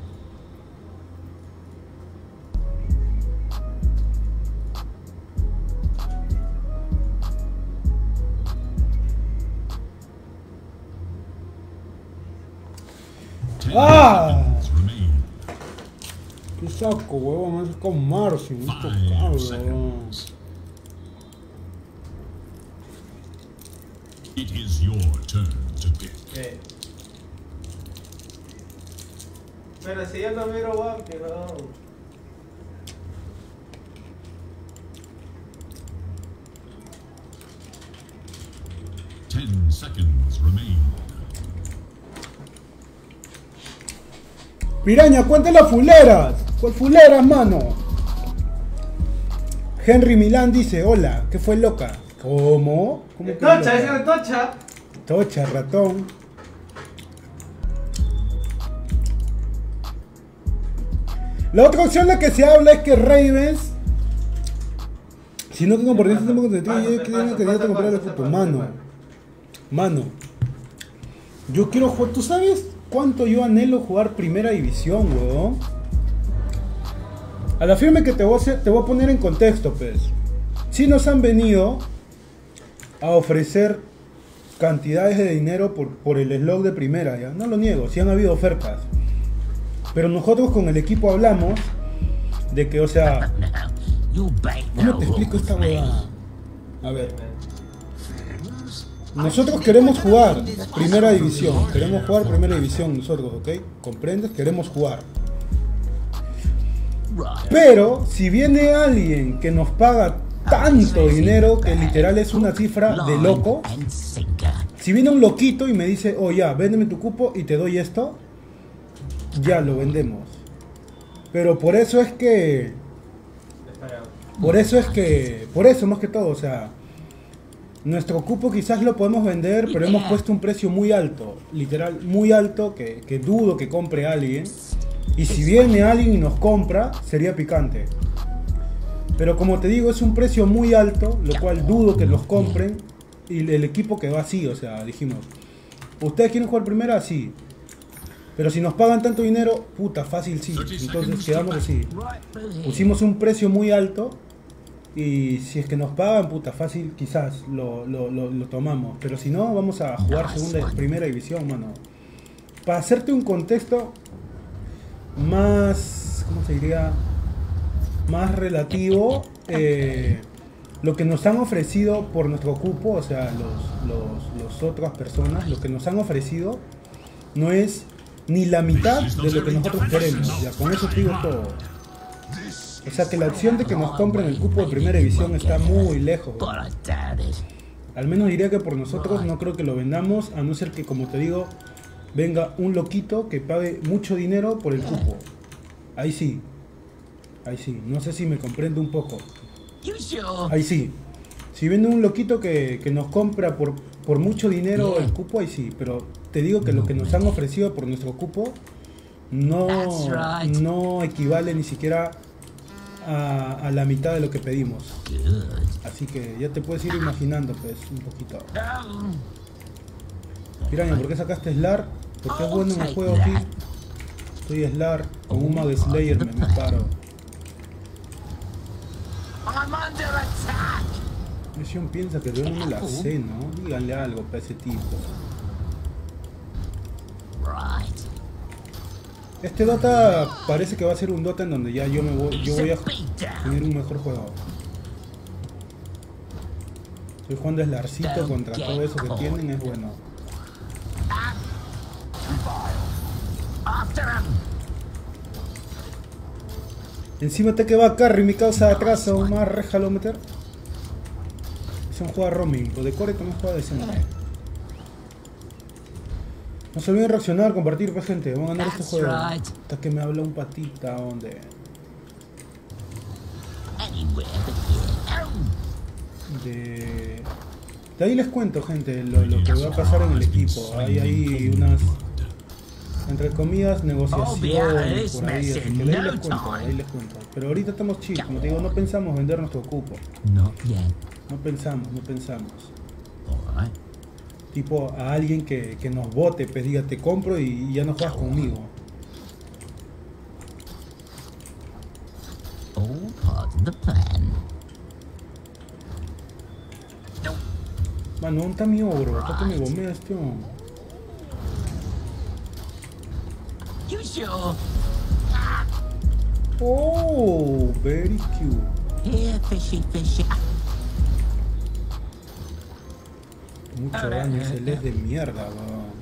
¡Ah! 10 seconds remain. ¿Qué saco, huevón? Es con Marcin, esto 5 cabrón. seconds. It is your turn to pick. ¿Qué? Pero si yo no miro Wampy, no. Seconds remain. Piraña, cuente las fuleras. ¿Cuál fuleras, mano? Henry Milán dice, hola, ¿qué fue loca? ¿Cómo? ¿Cómo que Tocha, loca? esa es Tocha. Tocha, ratón. La otra opción de la que se habla es que Ravens, si no tengo por dentro tiempo concentrado, yo quiero que te comprar el fútbol. Mano, yo quiero jugar. ¿Tú sabes cuánto yo anhelo jugar primera división, weón? A la firme que te voy a poner en contexto, pues. Si nos han venido a ofrecer cantidades de dinero por el slot de primera, ya. No lo niego, sí han habido ofertas. Pero nosotros con el equipo hablamos de que, o sea, ¿cómo te explico esta huevada? A ver, nosotros queremos jugar primera división, nosotros, ¿ok? ¿Comprendes? Queremos jugar. Pero si viene alguien que nos paga tanto dinero, que literal es una cifra de loco, si viene un loquito y me dice, oh ya, véndeme tu cupo y te doy esto, ya lo vendemos. Pero por eso más que todo, o sea, nuestro cupo quizás lo podemos vender, pero hemos puesto un precio muy alto, literal, muy alto, que dudo que compre alguien. Y si viene alguien y nos compra, sería picante. Pero como te digo, es un precio muy alto, lo cual dudo que los compren. Y el equipo quedó así, o sea, dijimos, ¿ustedes quieren jugar primera? Sí. Pero si nos pagan tanto dinero, puta, fácil sí. Entonces quedamos así. Pusimos un precio muy alto. Y si es que nos pagan, puta, fácil, quizás lo tomamos. Pero si no, vamos a jugar primera división, mano. Para hacerte un contexto, más, ¿cómo se diría? Más relativo, lo que nos han ofrecido por nuestro cupo, o sea, los otras personas, lo que nos han ofrecido no es ni la mitad de lo que nosotros queremos. Ya, con eso te digo todo. O sea que la opción de que nos compren el cupo de primera división está muy lejos. Al menos diría que por nosotros no creo que lo vendamos, a no ser que, como te digo, venga un loquito que pague mucho dinero por el cupo. Ahí sí. Ahí sí. No sé si me comprende un poco. Ahí sí. Si viene un loquito que nos compra por mucho dinero el cupo, ahí sí. Pero te digo que lo que nos han ofrecido por nuestro cupo no equivale ni siquiera a la mitad de lo que pedimos. Así que ya te puedes ir imaginando pues un poquito. Piraña, ¿por qué sacaste Slar? Porque es bueno en el juego aquí. Estoy Slar, con un Mag Slayer me paro. Mission piensa que yo no me la sé, ¿no? Díganle algo para ese tipo. Este Dota parece que va a ser un Dota en donde ya yo voy a tener un mejor juego. Estoy jugando Slarcito contra todo eso que tienen, es bueno. Encima te que va carry, mi causa de atraso, más réjalo meter. Es un juego de roaming, o de core también juega de centro. No se olviden de reaccionar, compartir, pues gente, vamos a ganar este juego. Hasta que me habla un patita, ¿dónde? De ahí les cuento, gente, lo que va a pasar en el equipo. Hay unas, entre comillas, negociaciones por ahí, así que ahí les cuento. Pero ahorita estamos chill, como te digo, no pensamos vender nuestro cupo. No pensamos. Tipo a alguien que nos vote, pues diga te compro y ya no juegas conmigo. Mano, ¿dónde está mi ogro? ¿Está que me gomea este hombre? Oh, very cute. Mucho daño, ese les de mierda, weón.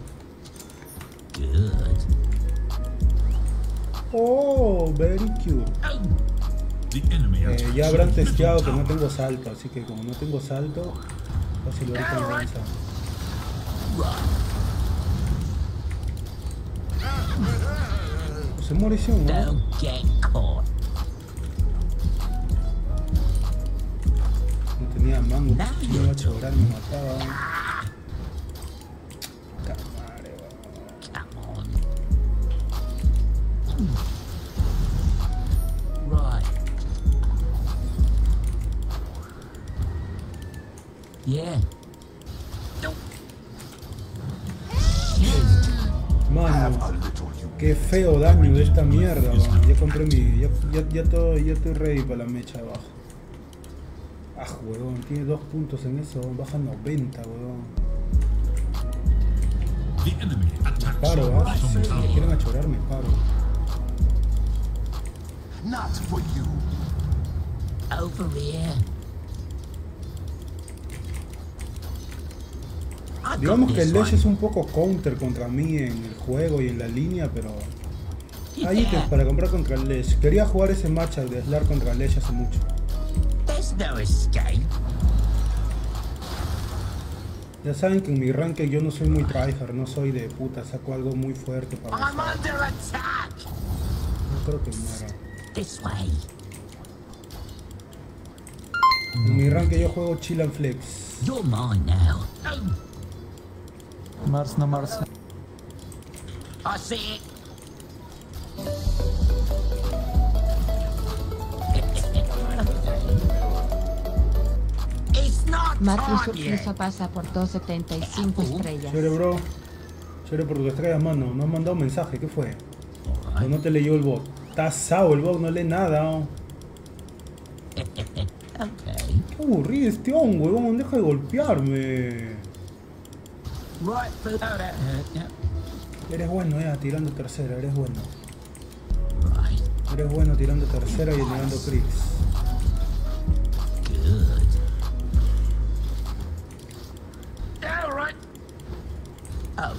Oh, very cute. Ya habrán testeado que no tengo salto, así que como no tengo salto, fácil ahorita me avanza. Se muere ese, ¿no? No tenía mango, si me iba a chorar, me mataba. Mano, qué feo daño de esta mierda, man. Ya compré mi. Ya estoy ready para la mecha de abajo. Ah, huevón, tiene 2 puntos en eso, baja 90, huevón. Me paro, si me quieren achorar, me paro. Digamos que el Lesh es un poco counter contra mí en el juego y en la línea, pero hay ítems para comprar contra el Lesh. Quería jugar ese matchup de Slar contra el Lesh hace mucho. Ya saben que en mi rank yo no soy muy tryhard, no soy de puta, saco algo muy fuerte para avanzar. No creo que muera. En mi rank yo juego chill and flex. Mars, no Mars. Matthew Surflusa pasa por 275 estrellas. Chévere, bro. Chévere por tus estrellas, mano. No has mandado mensaje, ¿qué fue? O no te leyó el bot. Está asado el bot, no lee nada. Oh. Qué aburrido este hongo, huevón. Deja de golpearme. Eres bueno, tirando tercera, eres bueno. Eres bueno tirando tercera y negando crits. Good. All right. Oh,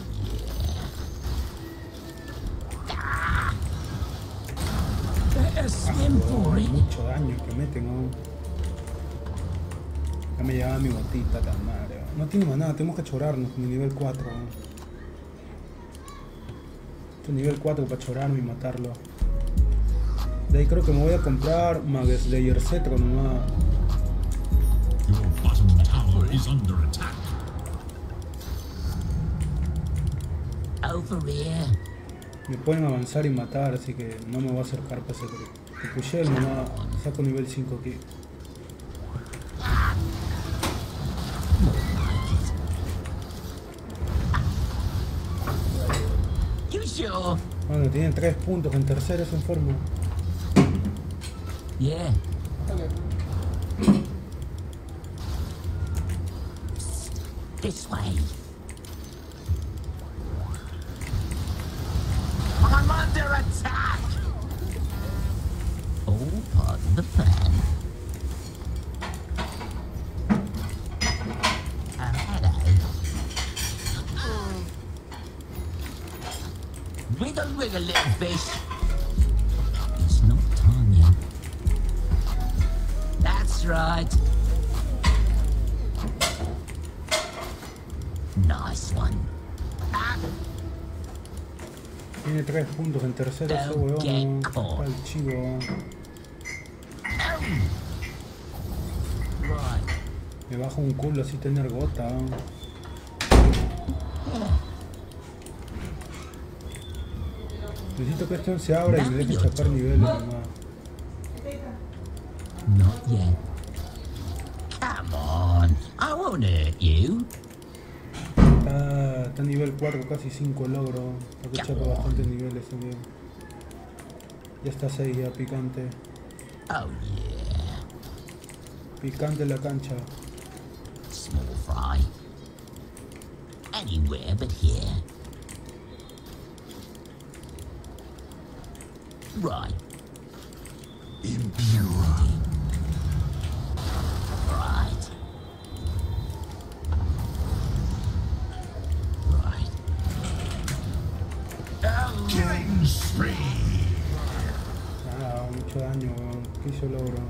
yeah. Better swim for it. Mucho daño que meten aún. Ya me llevaba mi botita, tan madre. No tenemos nada, tenemos que chorarnos con mi nivel 4. Este nivel 4 para chorarme y matarlo. De ahí creo que me voy a comprar Magus Slayer Cetro nomás. Your bottom tower is under attack. Over here. Me pueden avanzar y matar, así que no me voy a acercar para ese grupo. Que pushé el nomás, saco nivel 5 aquí. You sure? Bueno, tienen 3 puntos, en tercero es enfermo. Yeah. This way. I'm under attack. Oh, pardon the plan. Hello. Wiggle, wiggle, little fish. It's not time yet. That's right. Nice one. Tiene 3 puntos en tercero ese huevón. Está el chivo. Right. Me bajo un culo así tener gota. Necesito que esto se abra y me deje sacar niveles nomás. Not yet. Come on. I won't hurt you. Está nivel 4, casi 5 logro. Hay que echarle bastantes niveles también. Ya está 6 ya, picante. Oh yeah. Picante en la cancha. Small fry. Anywhere but here. Right. Impure. Right. Right. Oh, Killing spree. Ah, mucho daño, weón. ¿Qué hizo el logro?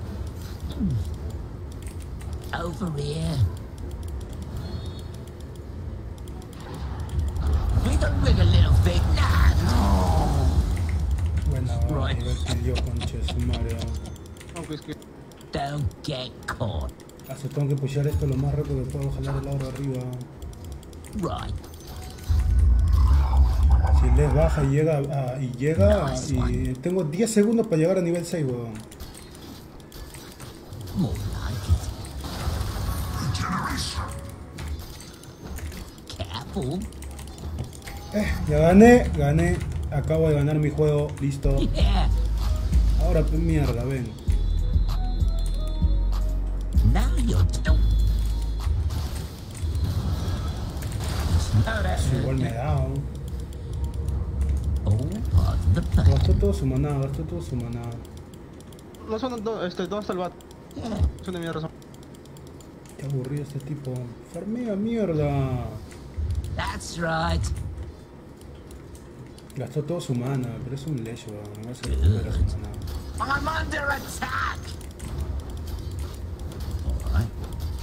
over here. Wiggle, wiggle, little bit. Nah, no. Buena, Right. yo conche su madre. Aunque es que Don't get caught. Hace tengo que pushear esto lo más rápido que puedo, jalar el oro arriba. Right. Si les baja y llega y tengo 10 segundos para llegar a nivel 6, weón. More like it. Careful. Ya gané. Acabo de ganar mi juego, listo. Yeah. Ahora pues mierda, ven. Now you're done. Igual me da, ¿no? Oh, pardon the plan. Gastó todo su maná, no son ¿dónde está el bat? Son de mi razón. Qué aburrido este tipo. Farmea mierda. That's right. Gastó todo su mana, pero es un lecho, no va a ser recupera su mana. I'm under attack. All right.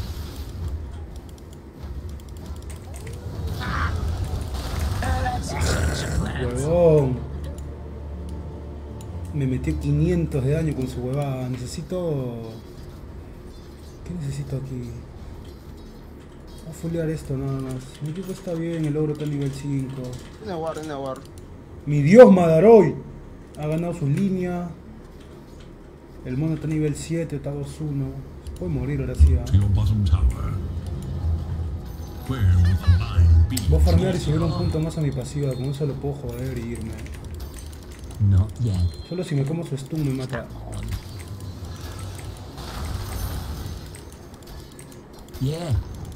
That's such a plan. Huevón. Me metió 500 de daño con su huevada. Necesito... ¿Qué necesito aquí? Voy a fulear esto nada más. Mi equipo está bien, el ogro está a nivel 5. Neguar. Mi dios Madaroy ha ganado su línea. El mono está a nivel 7, está 2-1. Se puede morir ahora sí. Your bottom tower. Where will the line be? Voy a farmear y subir un punto más a mi pasiva. Con eso lo puedo joder y irme. Not yet. Solo si me como su stun me mata. Come on. Yeah.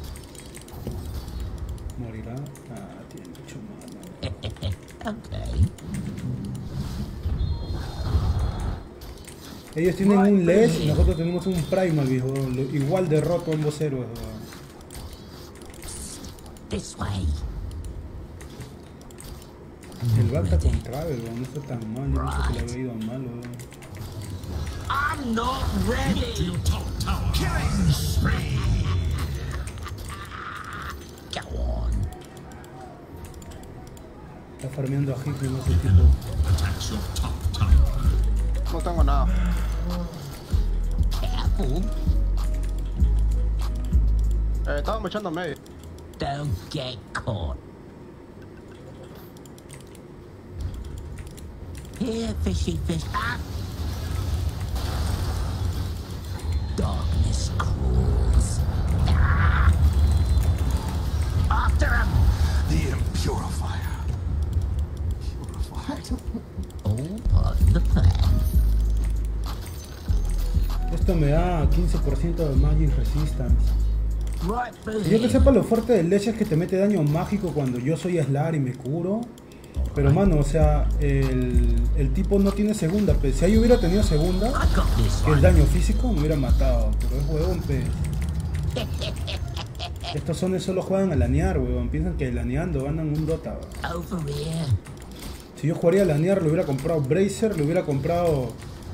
Morirá. Ah, tiene mucho mana. Okay. Ellos tienen un Les y nosotros tenemos un Primal, viejo. Igual de roto ambos héroes, weón. This way. El Bacta con Travel, weón, no está tan mal. Yo pensé que le había ido mal, weón. I'm not To ready. your top tower. Killing spree. Go on. Está farmeando a Hickman, no sé The tipo. enemy attacks your top tower. No tengo nada. Careful. Estaba echando a medio. Don't get caught. Here, fishy fish. Ah. Darkness crawls. Ah. After him. The Impurifier. Purified. All part of the plan. Esto me da 15% de Magic Resistance. Right through Y yo que here. sepa, lo fuerte del Leche es que te mete daño mágico cuando yo soy Slar y me curo. Pero mano, o sea, el tipo no tiene segunda, pues. Si ahí hubiera tenido segunda, I got this que es one. daño físico, me hubiera matado. Pero es huevón, pues. Estos sones solo juegan a lanear, huevón. Piensan que laneando ganan un Dota, weón. Over here. Si yo jugaría a lanear, le hubiera comprado Bracer, le hubiera comprado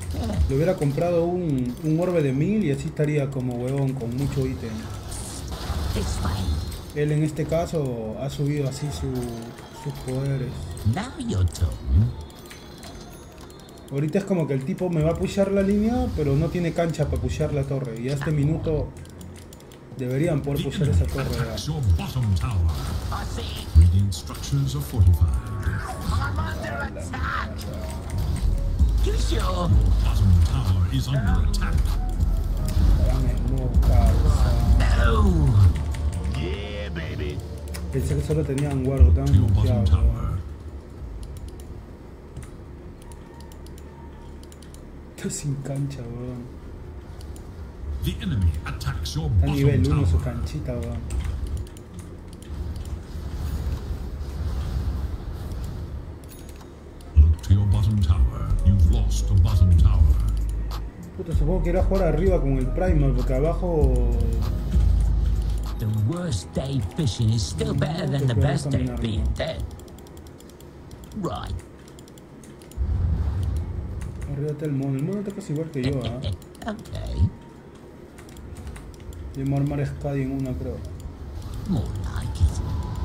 un orbe de 1000 y así estaría como huevón con mucho ítem. This way. Él en este caso ha subido así sus poderes. Now your turn. Ahorita es como que el tipo me va a pushar la línea, pero no tiene cancha para pushar la torre. Y a este minuto deberían poder The pushar esa enemy torre. attacks your bottom tower. I see. Radiant structures are fortified. I'm under attack. You sure? Bottom tower is under attack. No, causa. No. Yeah, baby. Pensé que solo tenían guardo, estaban Your bottom bloqueados. tower. Está sin cancha, weón. The enemy attacks your Está a nivel bottom 1 su tower. canchita, weón. Look to your bottom tower. You've lost a bottom tower. Puta, supongo que era jugar arriba con el Primal, porque abajo... The worst day fishing is still better than the best day being dead. Right. Arriba está el mono. El mono está casi igual que yo, ¿ah? Okay. Yo me voy a armar Skadi en una, creo. More like it.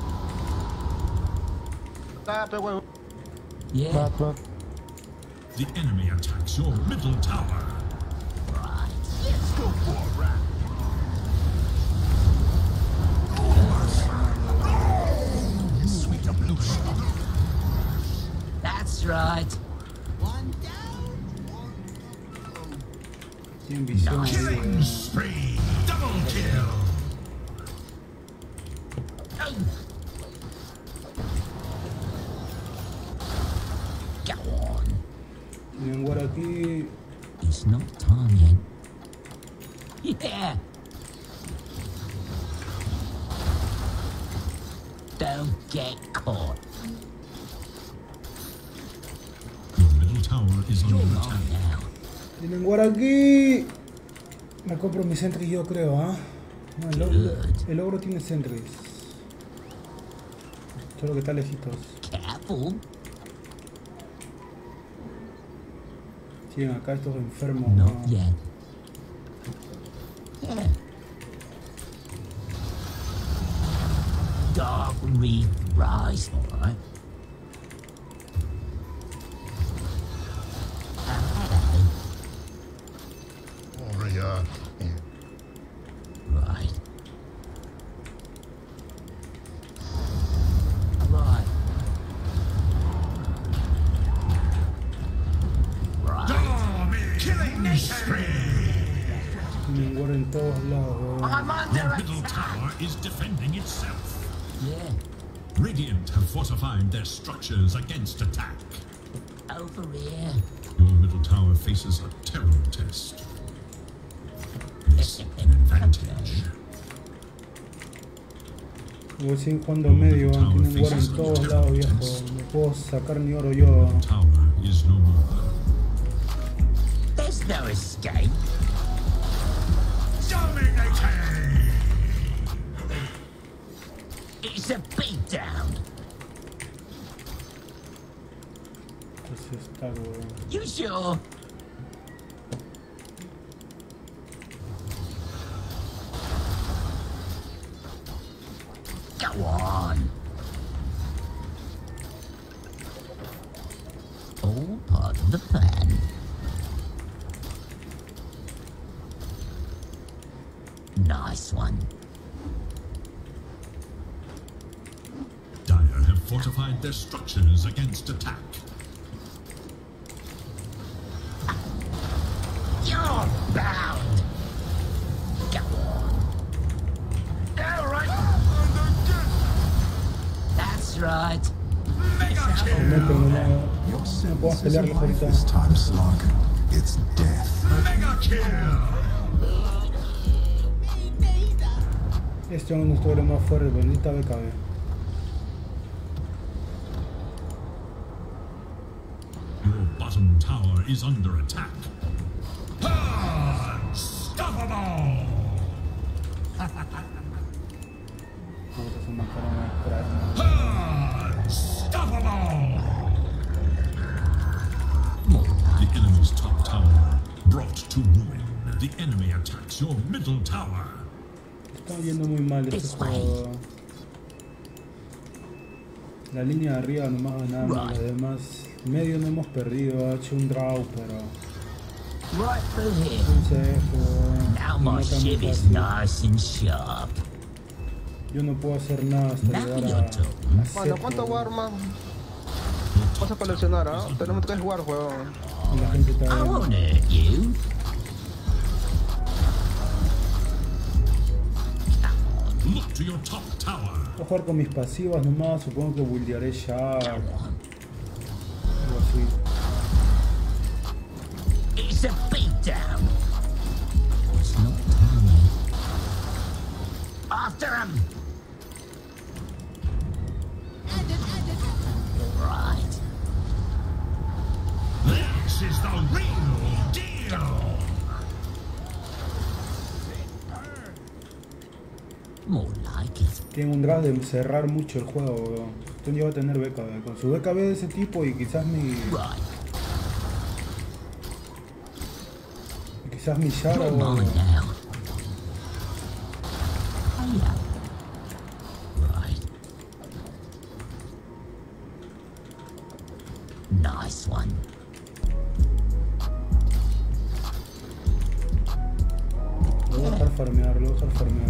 Ah, pe huevo. Yeah. Back, back. The enemy attacks your middle tower. Right. Let's go for a ride. Sweet ablution. That's right. Tienen visión ahí, Killing weón. spree. Double kill. Go on. Tienen guarda aquí. It's not time yet. Yeah. Don't get caught. Your middle tower is under On attack. now. Tienen guarda aquí. Me compro mi sentry yo, creo, ¿ah? No, el ogro tiene sentries. Solo que está lejitos. Careful. Siguen acá estos enfermos, Not ¿no? yet. Yeah. Dark Reef Rise, alright. Warrior. Right. Right. Right. Killing spree. Tienen guarda en todos lados, weón. I'm under Your middle attack. tower is defending itself. Yeah. Radiant have fortified their structures against attack. Over here. Your middle tower faces a terrible test. It's an advantage. Voy sin jugando medio, weón. Tienen guarda en todos lados, viejo. No puedo sacar ni oro yo. Tower is no more. There's There's no escape. Dominating! It's a beatdown. Entonces está, weón. You sure? Go on. All part of the plan. Nice one. Dire have fortified their structures against attack. You're bound. Go on. All right. That's right. Mega Se meten kill! nomás. No puedo pelearlos ahorita. This time, Slug. It's death. Mega kill! Este es uno de los más fuertes, bendita BKB. Your bottom tower is under attack. Unstoppable! Puta, se mataron a crack. Unstoppable! The enemy's top tower brought to ruin. The enemy attacks your middle tower. Está yendo muy mal este juego. La línea de arriba nomás ganamos, los demás medio no hemos perdido, ha hecho un draw, pero Right through here. entonces Now no my matan ship muy is fácil. nice and sharp. Yo no puedo hacer nada hasta Now llegar you're talking. a Bueno, set, ¿cuánto weón. war más? Vas a coleccionar, ¿ah? Tenemos 3 war, weón. Y la gente está I viendo. won't hurt you. Look to your top tower. Voy a jugar con mis pasivas nomás, supongo que buildearé ya algo así. It's a beatdown. It's not time. After him. Right. This is the real deal. More like it. Tiene un drag de cerrar mucho el juego, weón. Entonces ya va a tener BKB. Con su BKB de ese tipo y quizás mi Right. Shara You're o... mine now. Oh yeah. Right. Nice one. Lo voy a dejar farmear, lo voy a dejar farmear.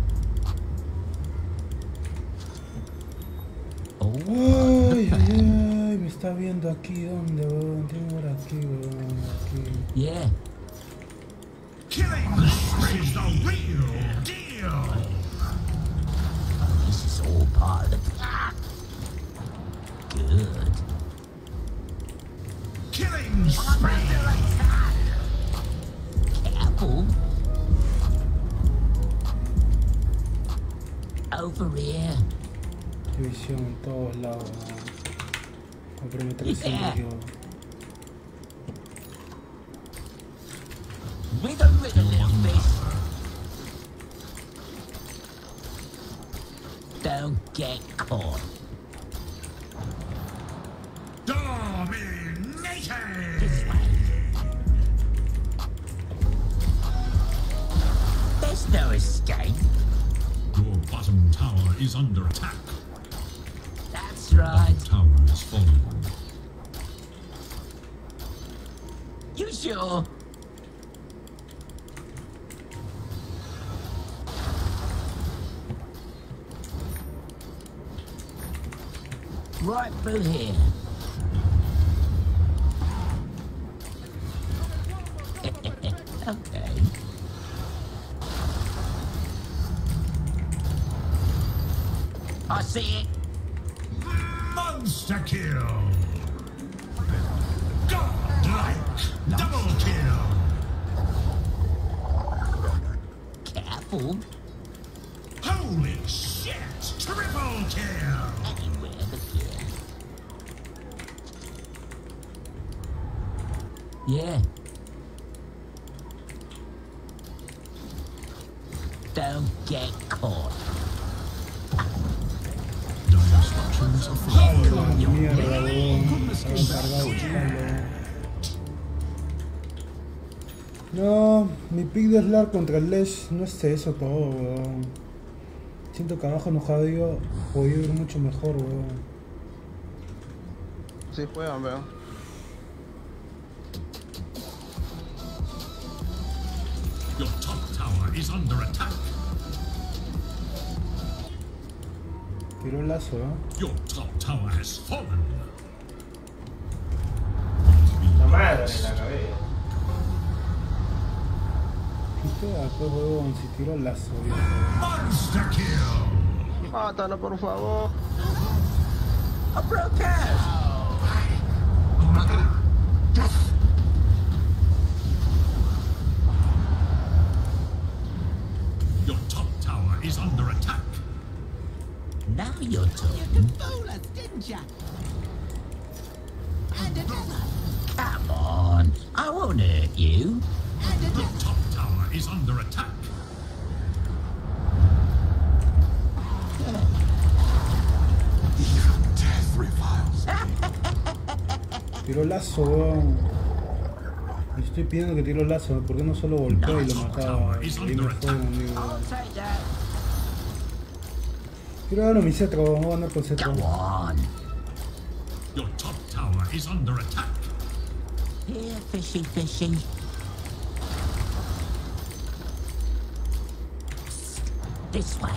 Oh, Ay, ay, ay, me está viendo aquí, ¿dónde, weón? Tengo que ver aquí, weón, aquí. yeah. Killing spree is the real deal. This is all part of the plan. Good. Killing spree. Careful. Over here. División en todos lados, weón. Comprometer Yeah. siempre, Wiggle, wiggle, little fish. Don't get caught. Dominating. This way. There's no escape. Your bottom tower is under attack. That's right. Tower has fallen. You sure? Right through here. Okay. I see it. Monster kill. Godlike. Double kill. Careful. Holy shit. Triple kill. Anywhere but here. Yeah. Don't get caught. Dire structures are falling. Mierda, weón. Estaba cargado el palo. No, mi pick de Slar contra el Lesh no es eso todo, weón. Siento que abajo enojado yo podía ir mucho mejor, weón. Sí, juegan, weón. Your top tower is under attack. Tiró el lazo, Your top tower has fallen. La madre en la cabeza. ¿Qué te da, pues, weón? Si tiró el lazo, weón. Monster kill. Mátalo, por favor. A broadcast! Your top tower is under attack. Now you're talking. Fool us, didn't ya? And another. Come on. I won't hurt you. And Your top tower is under attack. Death reviles. Tiró el lazo, weón. Le estoy pidiendo que tiró el lazo, ¿por qué no solo golpeó y lo mataba? Ahí me fue, amigo. I'll take that. Quiero darle mi cetro, vamos a andar con cetro. Go on. Your top tower is under attack. Here, fishy, fishy. This way.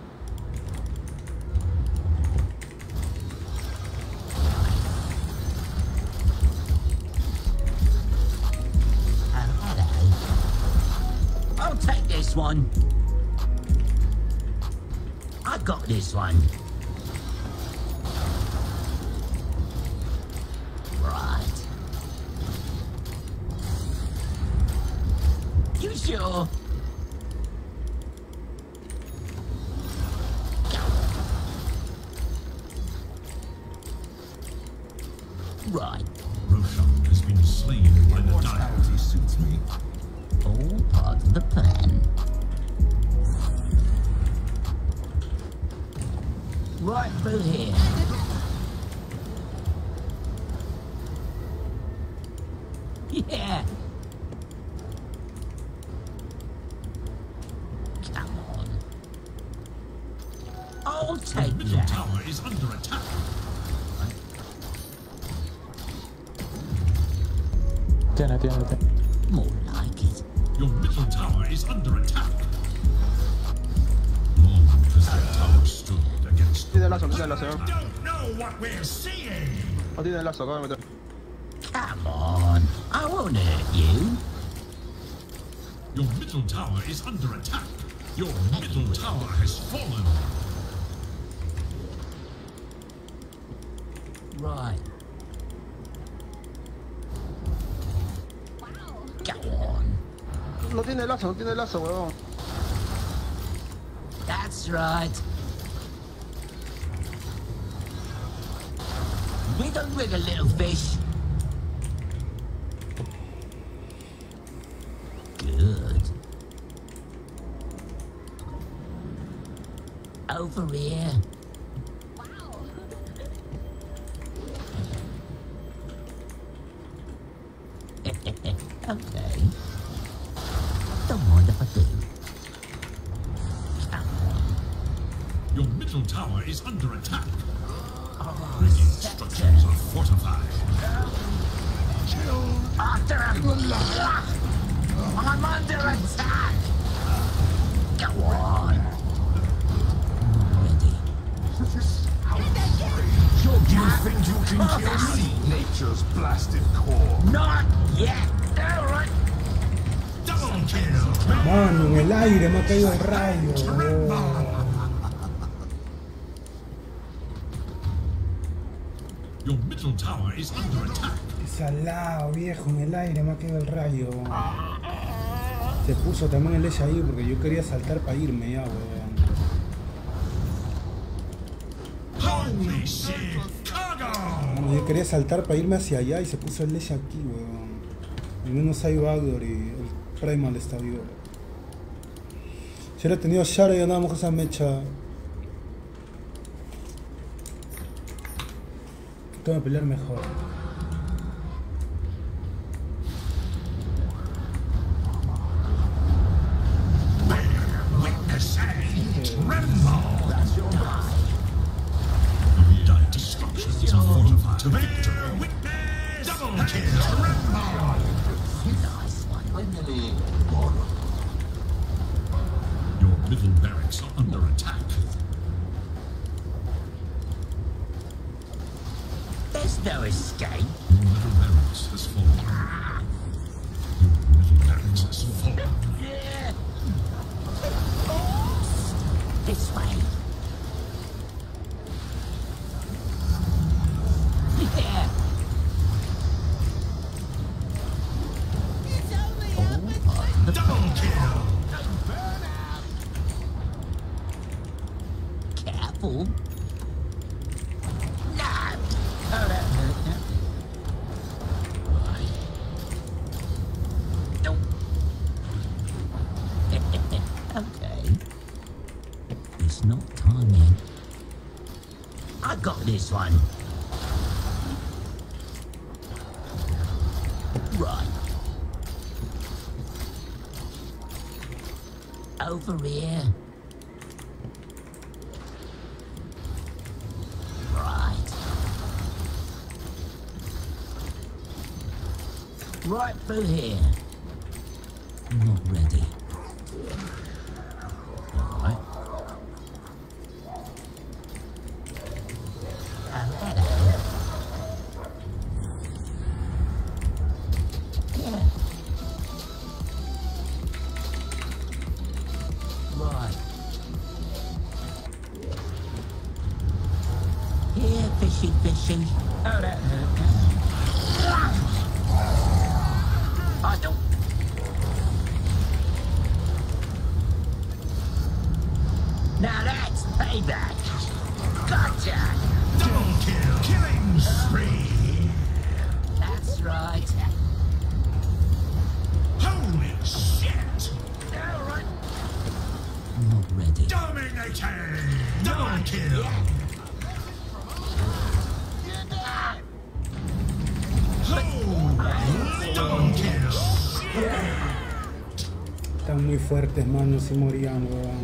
Oh, hello. I'll take this one. I got this one. Right. You sure? Right. Roshan has been slain by the Dire. Suits me. All part of the plan. Right through here. Yeah. Come on. I'll take Middle that. tower is under attack. Tiene. More like it. Your middle tower is under attack. Long has that tower stood against Tiene el lazo, tiene el lazo. don't know what we're seeing. No tiene el lazo, acabo de meter. Come on. I won't hurt you. Your middle tower is under attack. Your middle tower has fallen. Right. Go on. No tiene el lazo, weón. That's right. Wiggle, wiggle, little fish. Good. Over here. Okay. Don't mind if I do. Come on. Your middle tower is under attack. Oh, Radiant structures are fortified. after him! I'm under attack! Go on. Ready. You think you can kill me? Nature's blasted core. Not yet! Alright. Double kill. Mano, en el aire me ha caído el rayo. Oh. Your middle tower is under attack. Salado, viejo, en el aire me ha caído el rayo. Se puso también el ella ahí porque yo quería saltar para irme ya, weón. Holy shit! Cargo! Mano, yo quería saltar para irme hacia allá y se puso el ella aquí, weón. Al menos hay Bagdor y el Primal está vivo. Si hubiera tenido Shara y ganábamos esa mecha. Tengo que pelear mejor. Your middle barracks are under attack. There's no escape. Your middle barracks has fallen. Your middle barracks has fallen. This way. Yeah. Double kill! Careful. No. Oh, that hurt. Right. Nope. Okay. It's not time yet. I got this one. Right. Over here. Right. Right through here. Not ready. Alright. Hello. Yeah. Right. Here, fishy, fishy. Oh, that hurt. I don't. Now that's payback. Gotcha. Double kill! Killing spree! That's right. Holy shit! All right. Not ready. Dominating! Double kill! Double kill! Están muy fuertes, mano, si morían, weón.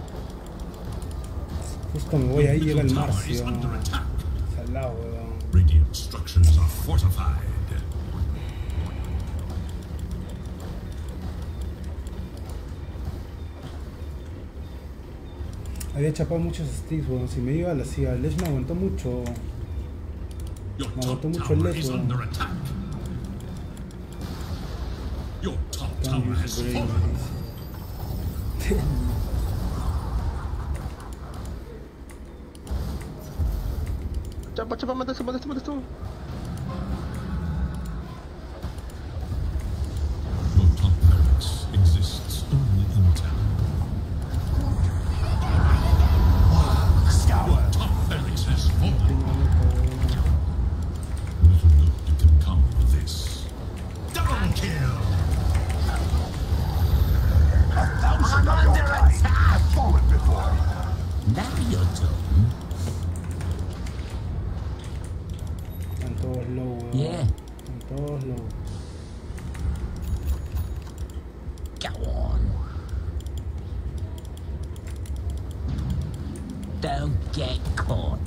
Justo me voy, ahí llega el Marcio. Salado, weón. Radiant structures are fortified. Había chapado muchos sticks, weón. Si me iba, la hacía. El Lesh me aguantó mucho. Your Me top aguantó mucho el tower Lesh, is weón. under attack. Your top Tan tower has increíble. fallen. Chapa, chapa, mata esto, mata esto, mata esto. Your top barracks exists only in town. Your top barracks has fallen. Little good can come of this. Double kill! I'm under attack. Fallen before. Now you're talking. Están todos low, weón. Yeah. Están todos low. Go on. Don't get caught.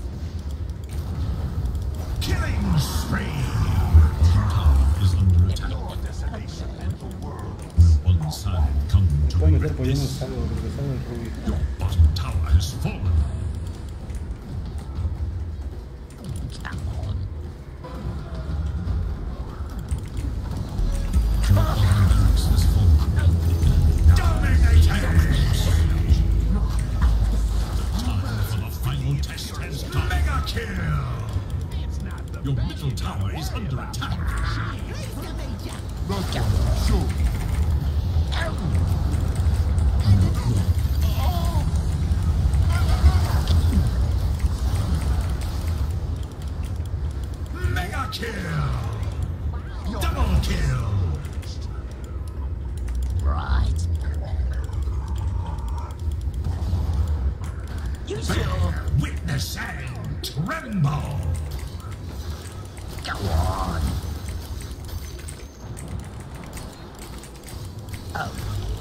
Killing spree! Your tower is under attack. Will one side come to Puedo meter wreck por allá, no this? salgo, porque salgo el rubio. Your bottom tower has fallen. Come on. Your bottom barracks has fallen. Dominating! The time for the final test has come. Mega kill! Your middle tower is under attack. Mega kill! Double kill! Right. Rainbow. Go on. Oh.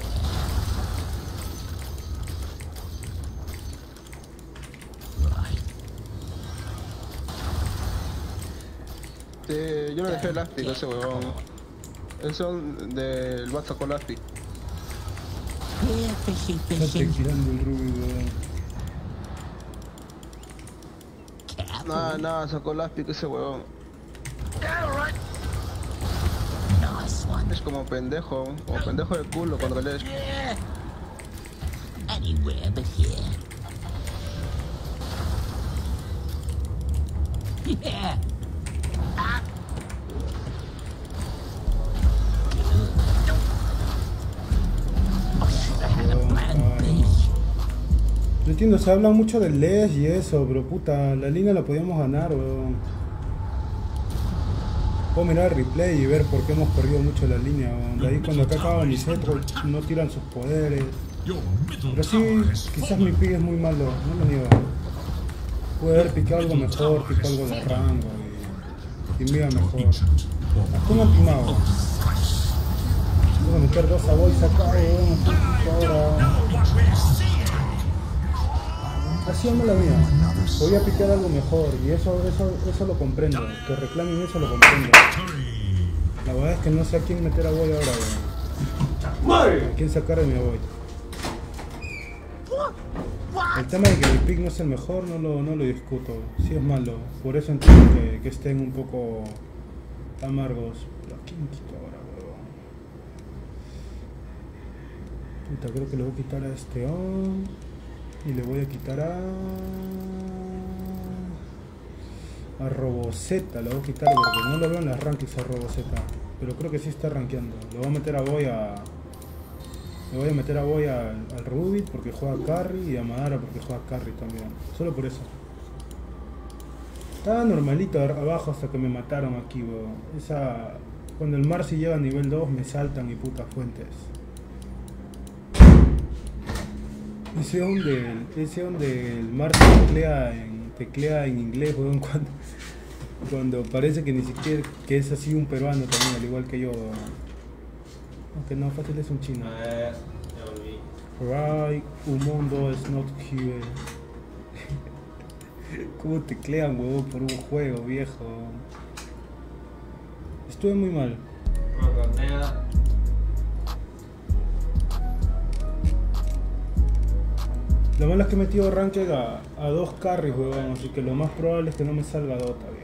Yo le dejé elástico a ese huevón. Eso del bat sacó elástico. Here, fishy, Está fishing. tirando el Ruby, weón. Nada, sacó elástico ese huevón. Nice one. Es como pendejo de culo cuando lees. Anywhere but here. Yeah. No entiendo, se habla mucho del Lesh y eso, pero puta, la línea la podíamos ganar, weón. Puedo mirar el replay y ver por qué hemos perdido mucho la línea, weón. De ahí cuando acá acaba mi set, no tiran sus poderes. Pero sí, quizás mi pick es muy malo, no lo niego. Puede haber picado algo mejor, picado algo de rango y mira mejor. Hasta un antimado. Voy a meter 2 a Voice acá, weón. Ahora. Así amo la mía. Voy a picar algo mejor y eso lo comprendo. Que reclamen eso lo comprendo. La verdad es que no sé a quién meter a Boy ahora, weón. A quién sacar de mi Boy. El tema de que mi pick no es el mejor no lo discuto. Sí es malo. Por eso entiendo que estén un poco amargos. Pero ¿a quién quito ahora, weón? Puta, creo que le voy a quitar a este on. Y le voy a quitar a Roboceta, le voy a quitar porque no lo veo en las rankings a Roboceta, pero creo que sí está rankeando. Le voy a meter a Boy al Rubik porque juega carry y a Madara porque juega carry también, solo por eso. Estaba normalito abajo hasta que me mataron aquí, weón. Cuando el Marcy llega a nivel 2 me saltan y putas fuentes. Ese donde el Marcy teclea en inglés, weón, cuando parece que ni siquiera que es así un peruano también, al igual que yo. Aunque no, fácil es un chino. Ya volví. Right, un mundo is not here. ¿Cómo teclean, huevón, por un juego, viejo? Estuve muy mal. Nada. Lo malo es que he metido ranked a 2 carries, huevón, así que lo más probable es que no me salga Dota, viejo.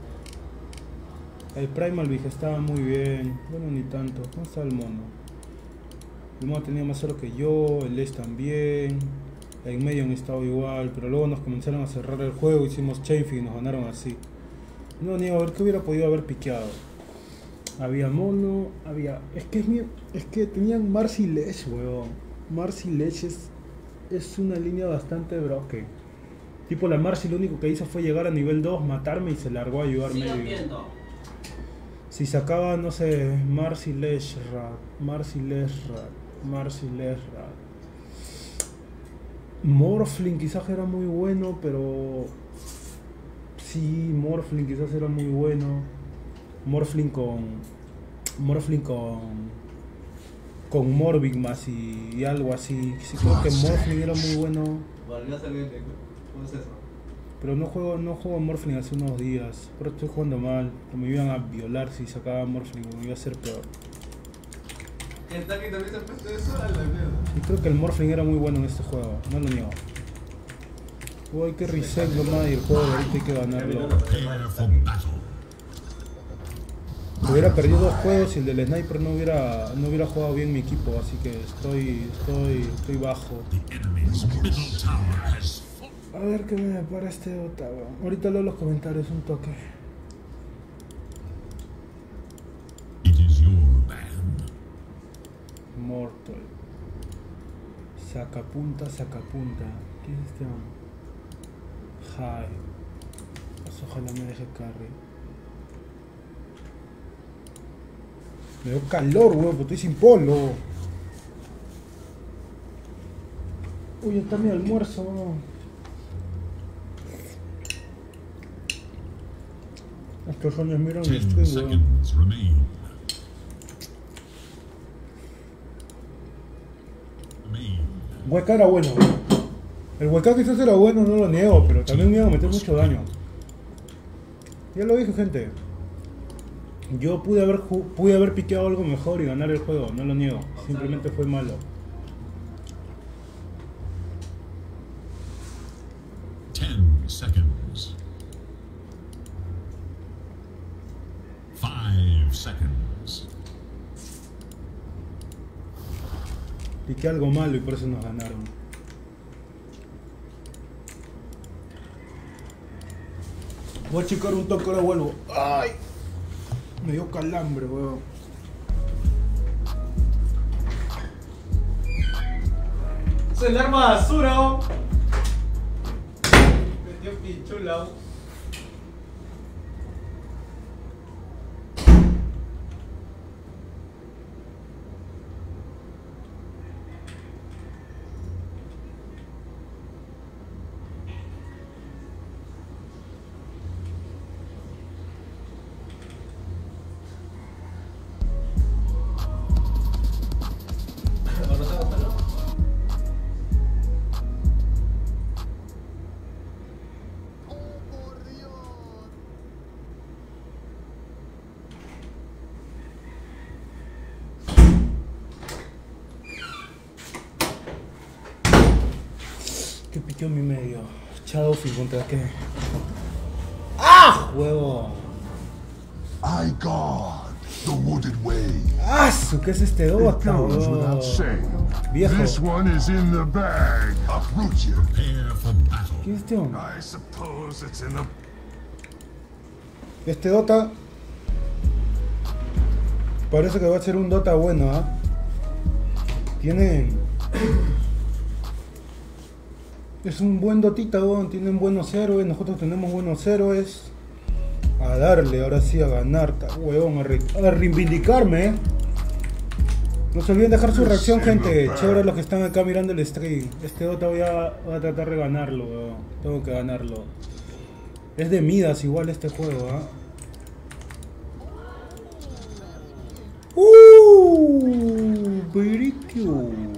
El Primal Big estaba muy bien, bueno, ni tanto. ¿Cómo está el mono? El mono tenía más oro que yo, el Les también. En medio han estado igual, pero luego nos comenzaron a cerrar el juego, hicimos chainfig y nos ganaron así. No niego, a ver qué hubiera podido haber piqueado. Había mono, es que tenían Marcy Lesh, huevón. Marcy Lesh es una línea bastante broken. Tipo la Marcy lo único que hizo fue llegar a nivel 2, matarme y se largó a ayudarme. Si sacaba, no sé, Marcy Leshrat. Morphling quizás era muy bueno, pero... Sí, Morphling quizás era muy bueno. Morphling con Morbig más y algo así. Sí, creo que Morphling era muy bueno. Volvió a salir de... ¿Cómo es eso? Pero no juego Morphling hace unos días. Pero estoy jugando mal. Me iban a violar si sacaba Morphling, me iba a ser peor. ¿El Taki también se ha puesto eso a la mierda? Y creo que el Morphling era muy bueno en este juego, no lo niego. Hay que reset nomás y el juego de ahorita hay que ganarlo. Hubiera perdido 2 juegos y el del sniper no hubiera jugado bien mi equipo, así que estoy bajo. A ver qué me depara este Dota. Ahorita leo los comentarios un toque. Mortal. Sacapunta. ¿Quién es este hombre? Hi. Pues ojalá me deje carry. Me dio calor, weón, porque estoy sin polo. Uy, está mi almuerzo. Estos son miran 10 stream, weón. seconds remain. Hueca era bueno. El Hueca quizás era bueno, no lo niego, pero también me iba a meter mucho daño. Ya lo dije, gente. Yo pude haber piqueado algo mejor y ganar el juego, no lo niego. Simplemente fue malo. 10 seconds. 5 seconds. Piqué algo malo y por eso nos ganaron. Voy a checar un toque, ahora vuelvo. ¡Ay! Me dio calambre, weón. ¡Es el arma basura! Metió pichula. ¿Qué piqueó en mi medio? Shadowfield contra qué. ¡Ah! Huevo. I guard the wooded way. ¡Ah! ¿Qué es este It Dota, goes weón? without saying. Viejo. This one is in the bag. Uproot you. Prepare for battle. ¿Qué es este hombre? I suppose it's in the... Este Dota parece que va a ser un Dota bueno, ¿ah? Tienen... Es un buen Dotita, weón. Tienen buenos héroes, nosotros tenemos buenos héroes. A darle, ahora sí, a ganar, weón, a reivindicarme, ¿eh? No se olviden dejar su reacción, gente. Chévere los que están acá mirando el stream. Este Dota voy a tratar de ganarlo, weón. Tengo que ganarlo. Es de Midas igual este juego, ¿ah? Very cute.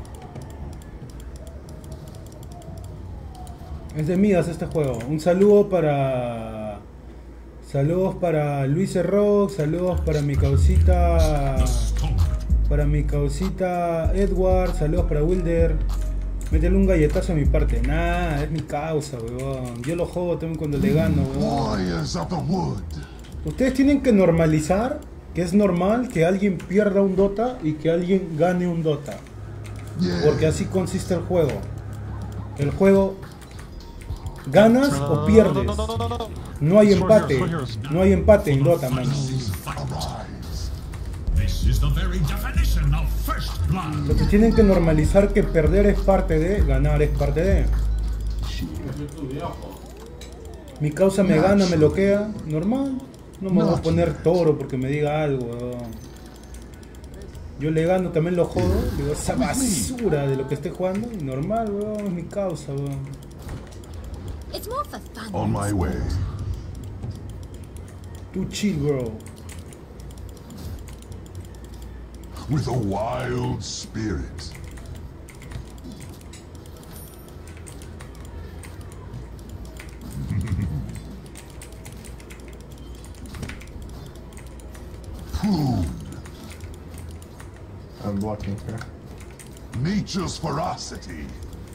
Es de Midas este juego. Un saludo para... Saludos para Luis Rock, saludos para mi causita... Para mi causita Edward, saludos para Wilder. Métele un galletazo a mi parte. Nah, es mi causa, weón. Yo lo juego también cuando le gano, weón. Warriors of the wood. Ustedes tienen que normalizar que es normal que alguien pierda un Dota y que alguien gane un Dota. Porque así consiste el juego. El juego... ¿Ganas o pierdes? No hay empate. No hay empate en Dota, mano. Lo que tienen que normalizar que perder es parte de, ganar es parte de. Mi causa me gana, me loquea, normal. No me voy a poner toro porque me diga algo, weón. Yo le gano, también lo jodo. Digo, esa basura de lo que esté jugando, normal, weón, es mi causa, weón. On my way. Too chill, bro. With a wild spirit. Prune. I'm blocking here. Nature's ferocity.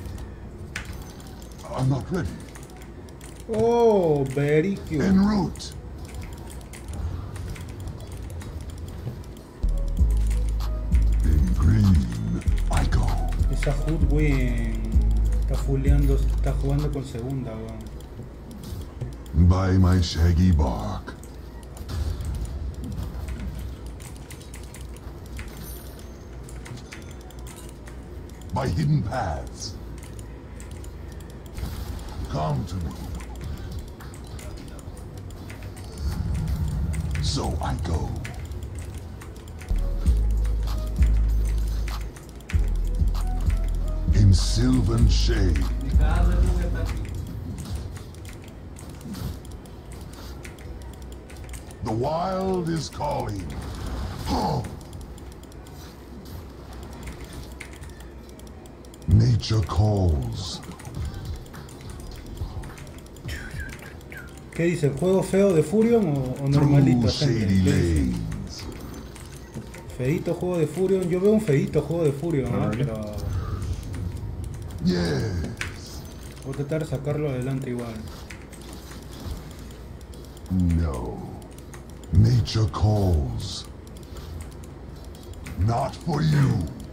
I'm not ready. Oh, very cute. En route. In green, I go. Esa Hoodwin está fuleando, está jugando con segunda, weón. By my shaggy bark. By hidden paths. Come to me. So I go. In sylvan shade. The wild is calling. Nature calls. ¿Qué dice? ¿Juego feo de Furion o normalito? Through shady lanes. Feito juego de Furion. Yo veo un feito juego de Furion, ¿no? Pero Yes. voy a tratar de sacarlo adelante igual. No. Nature calls. Not for you.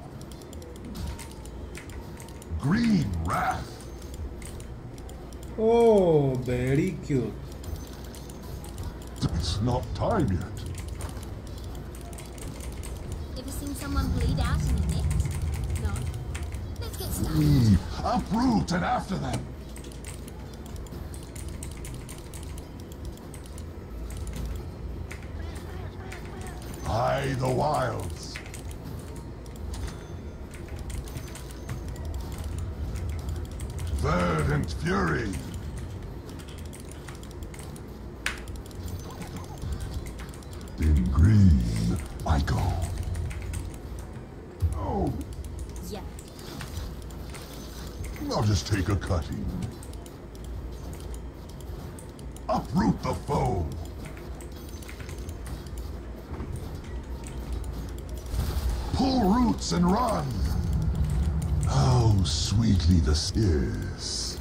Green wrath. Oh, very cute. It's not time yet. Ever seen someone bleed out in a net? No? Let's get started. We uproot and after them. I the wilds. Verdant fury. In green, I go. Oh, Yeah. I'll just take a cutting. Uproot the foe. Pull roots and run. How sweetly this is.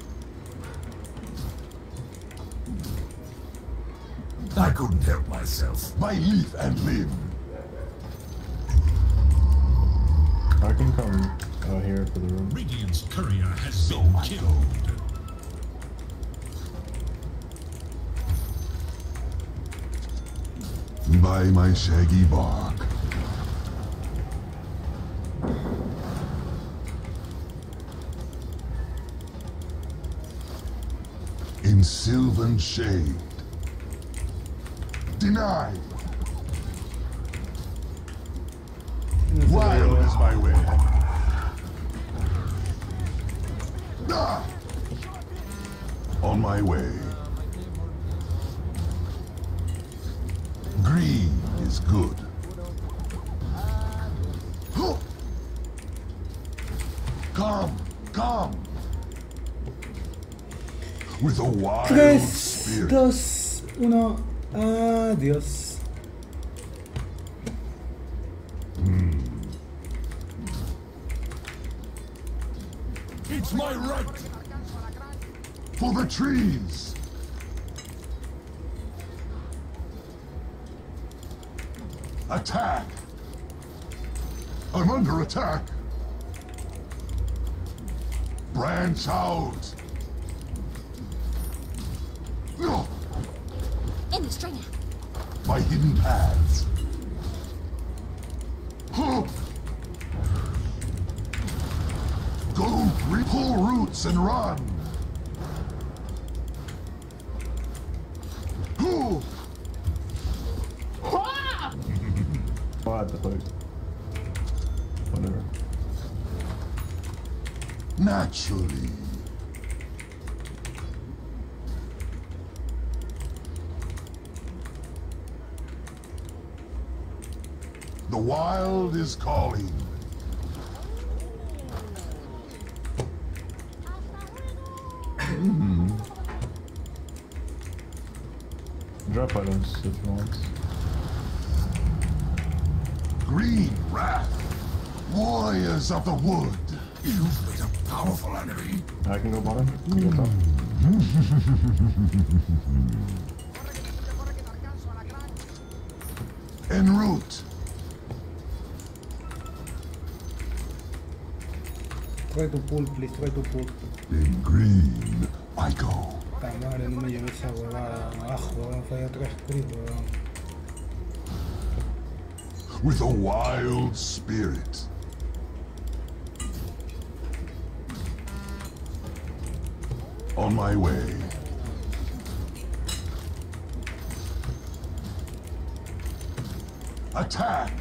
I couldn't help myself. My leaf and limb. I can come out here for the room. Radiant's courier has been killed. By my shaggy bark. In sylvan shade. Denied. Wild is my way. Ah! On my way. Green is good. Come, come. With a wild 3, spirit. 2, 1. Adiós. It's my right. For the trees. Attack. I'm under attack. Branch out. No. In the stringer. My hidden paths. Go, pull roots and run. What the fuck? Whatever. Naturally. The wild is calling. Drop items if you want. Green wrath. Warriors of the wood. You've met a powerful enemy. I can go bottom. You go top. En route. Try to pull, please, try to pull. In green, I go. Puta madre, no me llevé esa huevada abajo, weón. Fue 3 script, weón. With a wild spirit. On my way. Attack!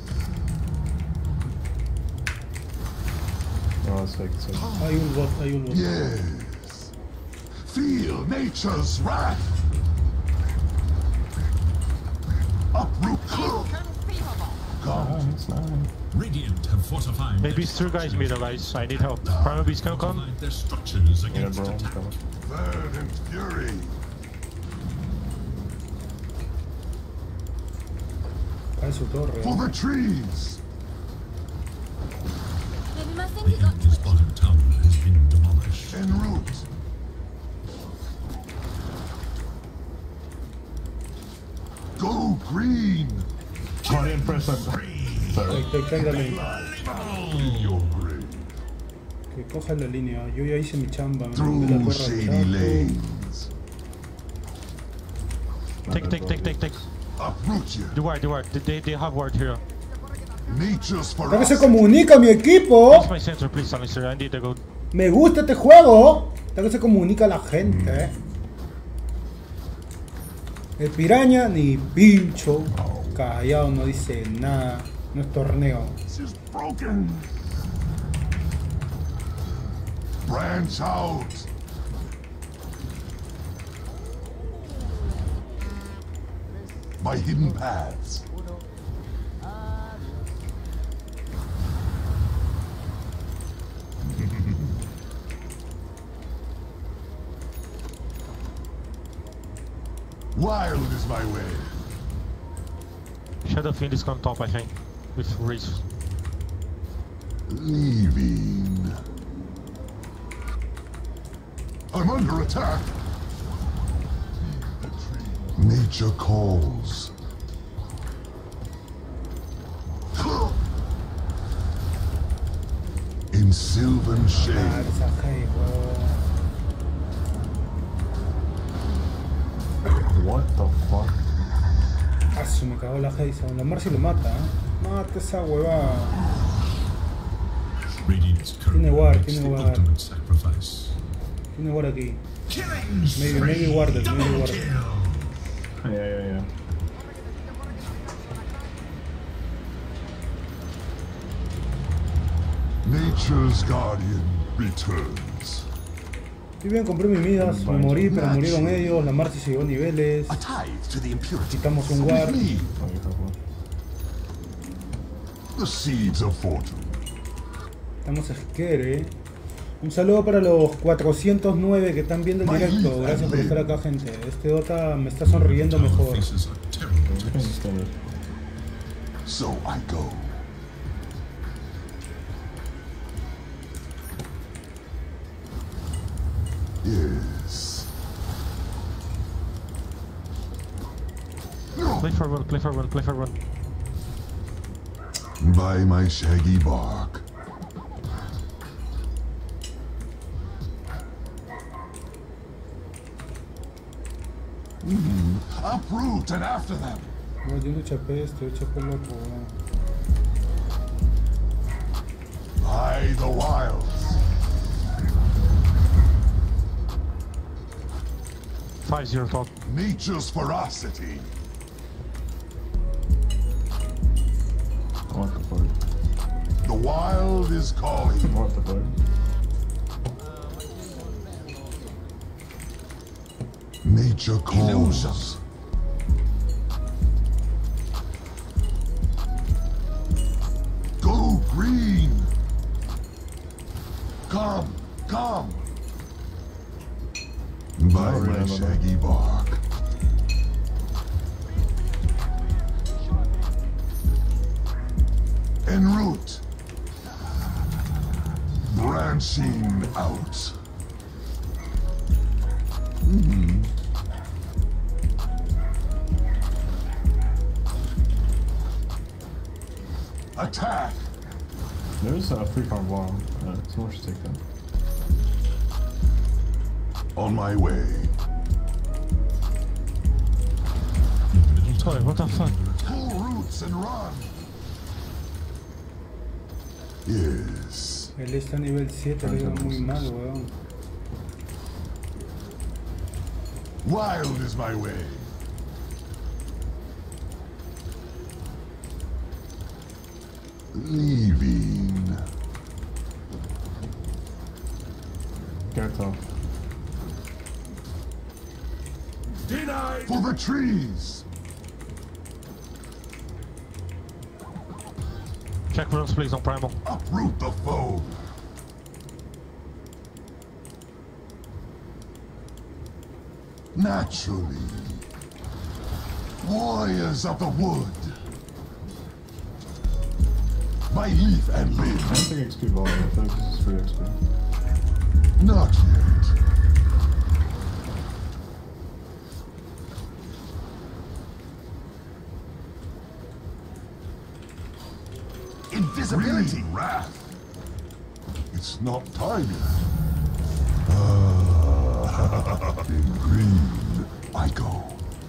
Oh, it's like, Hay un bot, hay un bot. Yes. Feel nature's wrath. Uproot. God. It's not. Radiant have fortified. Maybe it's two guys middle, guys. I need help. Primal Beast can come. Their structures Yeah, against bro. I'm attack. coming. Verdant fury. Cae su torre. For the trees. Maybe my The finger got enemy's bottom tower has been demolished. En route. Go green. Guardian press. Sorry. Caiga la Your grave. Que coja la línea. Yo ya hice mi chamba. Me Through la perra shady al chato. lanes. Take. Uproot you. The ward. They have ward here. Nature's ¡Hasta que se ferocity. comunica mi equipo! That's my center, please, Alistair. I need to go. Me gusta este juego. Hasta que se comunica la gente. El piraña ni pincho. Callado, no dice nada. No es torneo. This is broken. Branch out. My hidden paths. Wild is my way. Shadow Fiend is on top, I think. With Reese. Leaving. I'm under attack. Nature calls. In sylvan shade. Esa hey, What the fuck? Ah, se me cagó la Heisa. La Marcy lo mata, ¿eh? Mata esa huevada. Radiant's Tiene current guard, makes tiene the guard. ultimate sacrifice. Tiene guarda aquí. Killing Maybe guarda, double maybe guarda. kill. Yeah. Nature's guardian returns. Yo bien compré mis midas, me morí, pero murieron ellos. La Marcy se llevó niveles. A tithe to the impurity. Quitamos un With guard. me, Oh, you have one. the seeds of fortune. Estamos esquere. Un saludo para los 409 que están viendo el directo. Gracias por estar acá, gente. Este Dota me está sonriendo Our mejor. faces are terrible. You can just stand it. So I go. Yes. Play for one. By my shaggy bark. Uproot and after them. No, yo no chapé esto, yo chapé el otro. By the wilds. 5-0 top. Nature's ferocity. What the fuck? The wild is calling. What the fuck? Nature calls. Go green. Come. By my shaggy bark. En route. Branching out. Attack. There's a free farm bomb. Someone should take that. On my way. Sorry, what the fuck? Pull roots and run. Yes. Él está a nivel 7, le iba muy mal, weón. Wild is my way. Leaving. Get off. For the trees. Check runes, please, on primal. Uproot the foe. Naturally. Warriors of the wood. My leaf and limb. I don't think XP volume. I think this is free XP. Not yet. Invisibility. Green wrath. It's not time yet. In green, I go.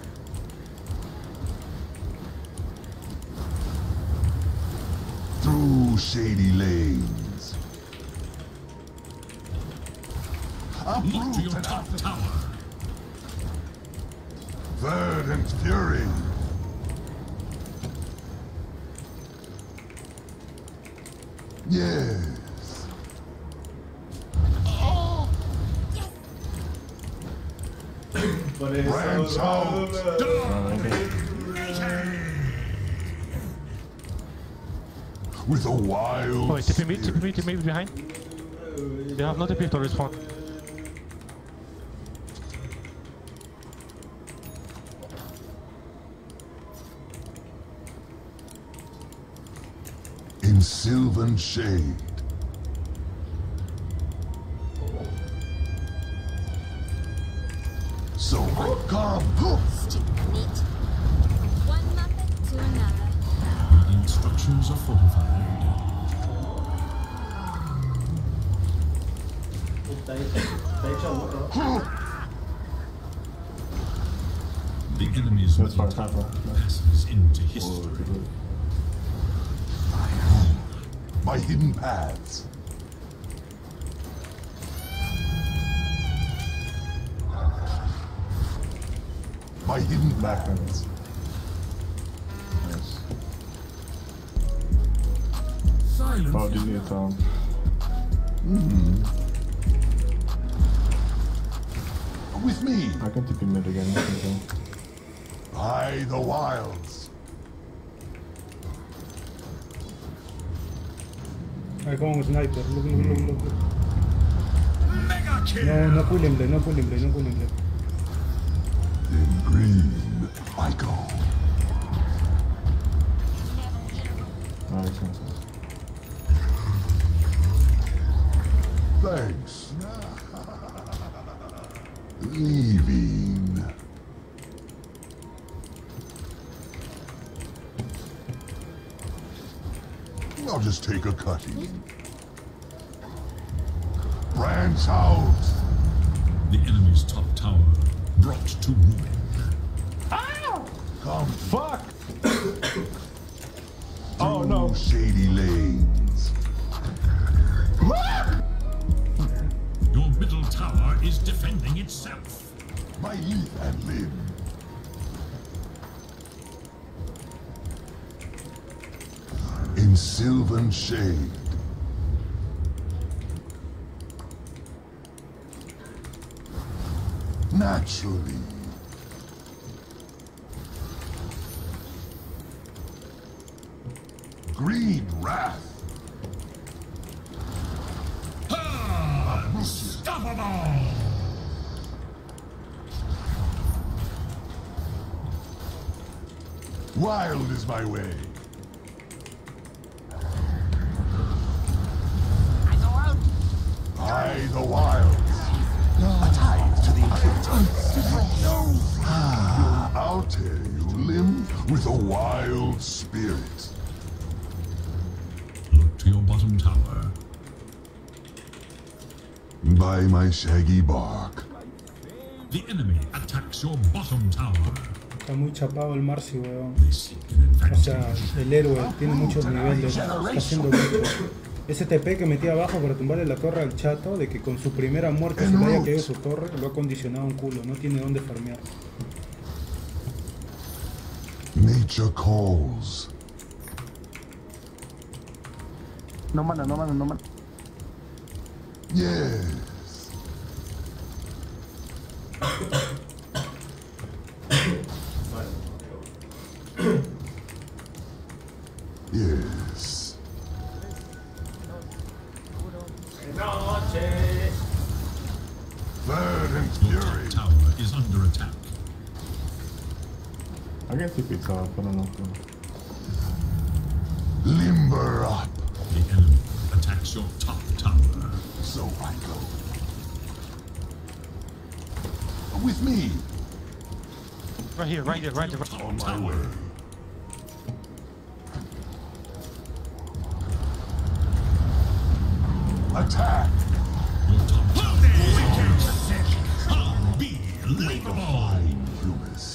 Through shady lanes. Look to your Uproot top and tower. verdant fury. Yes. Por eso. Branch out. With a wild. Oh, wait, TP me behind. They have no TP to respawn. In sylvan shade. So I come. Stupid meat. One muppet to another. Radiant structures are fortified. Está hecho burro. The enemy's That's middle fine, tower fine. passes into history. My hidden paths. My hidden paths. Nice. Silence. Oh, do you need a town? With me, I can TP mid again. You can go. by the wilds. Ahí como un sniper. Look. Mega kill. No pulling blade, no pulling blade. In green, I go. Nice. Thanks. Leaving. I'll just take a cutting. Branch out. The enemy's top tower brought to ruin. Come Fuck! Oh no! shady lanes. Your middle tower is defending itself. My leaf and limb. In sylvan shade. Naturally. Green wrath. Unstoppable! Wild is my way. I the wilds. A tithe to the inheritance. I'll tear you limb with a wild spirit. Look to your bottom tower. By my shaggy bark. The enemy attacks your bottom tower. Está muy chapado el Marcy, weón. They seek an O advantage. sea, el héroe tiene muchos niveles. Está haciendo mucho. Ese TP que metía abajo para tumbarle la torre al chato, de que con su primera muerte se le haya caído su torre, lo ha condicionado un culo. No tiene dónde farmear. Nature calls. No mana. Yes. Yes. Noche. Verdant Your top fury. tower is under attack. I got TP top, I don't know. Limber up. The enemy attacks your top tower. So I go. With me. Right here. On my way. Attack. Your top tower is under attack. Unbelievable. Humus.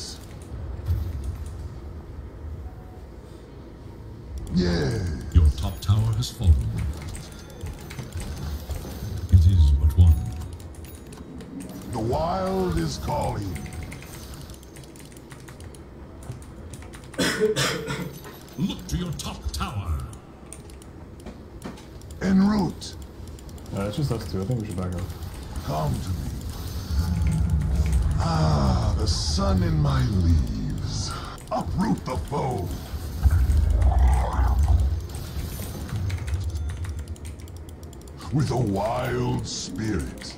Yeah. Your top tower has fallen. It is but one. The wild is calling. Look to your top tower. En route. It's just us two. I think we should back up. Come to me. Ah, the sun in my leaves. Uproot the foe. With a wild spirit.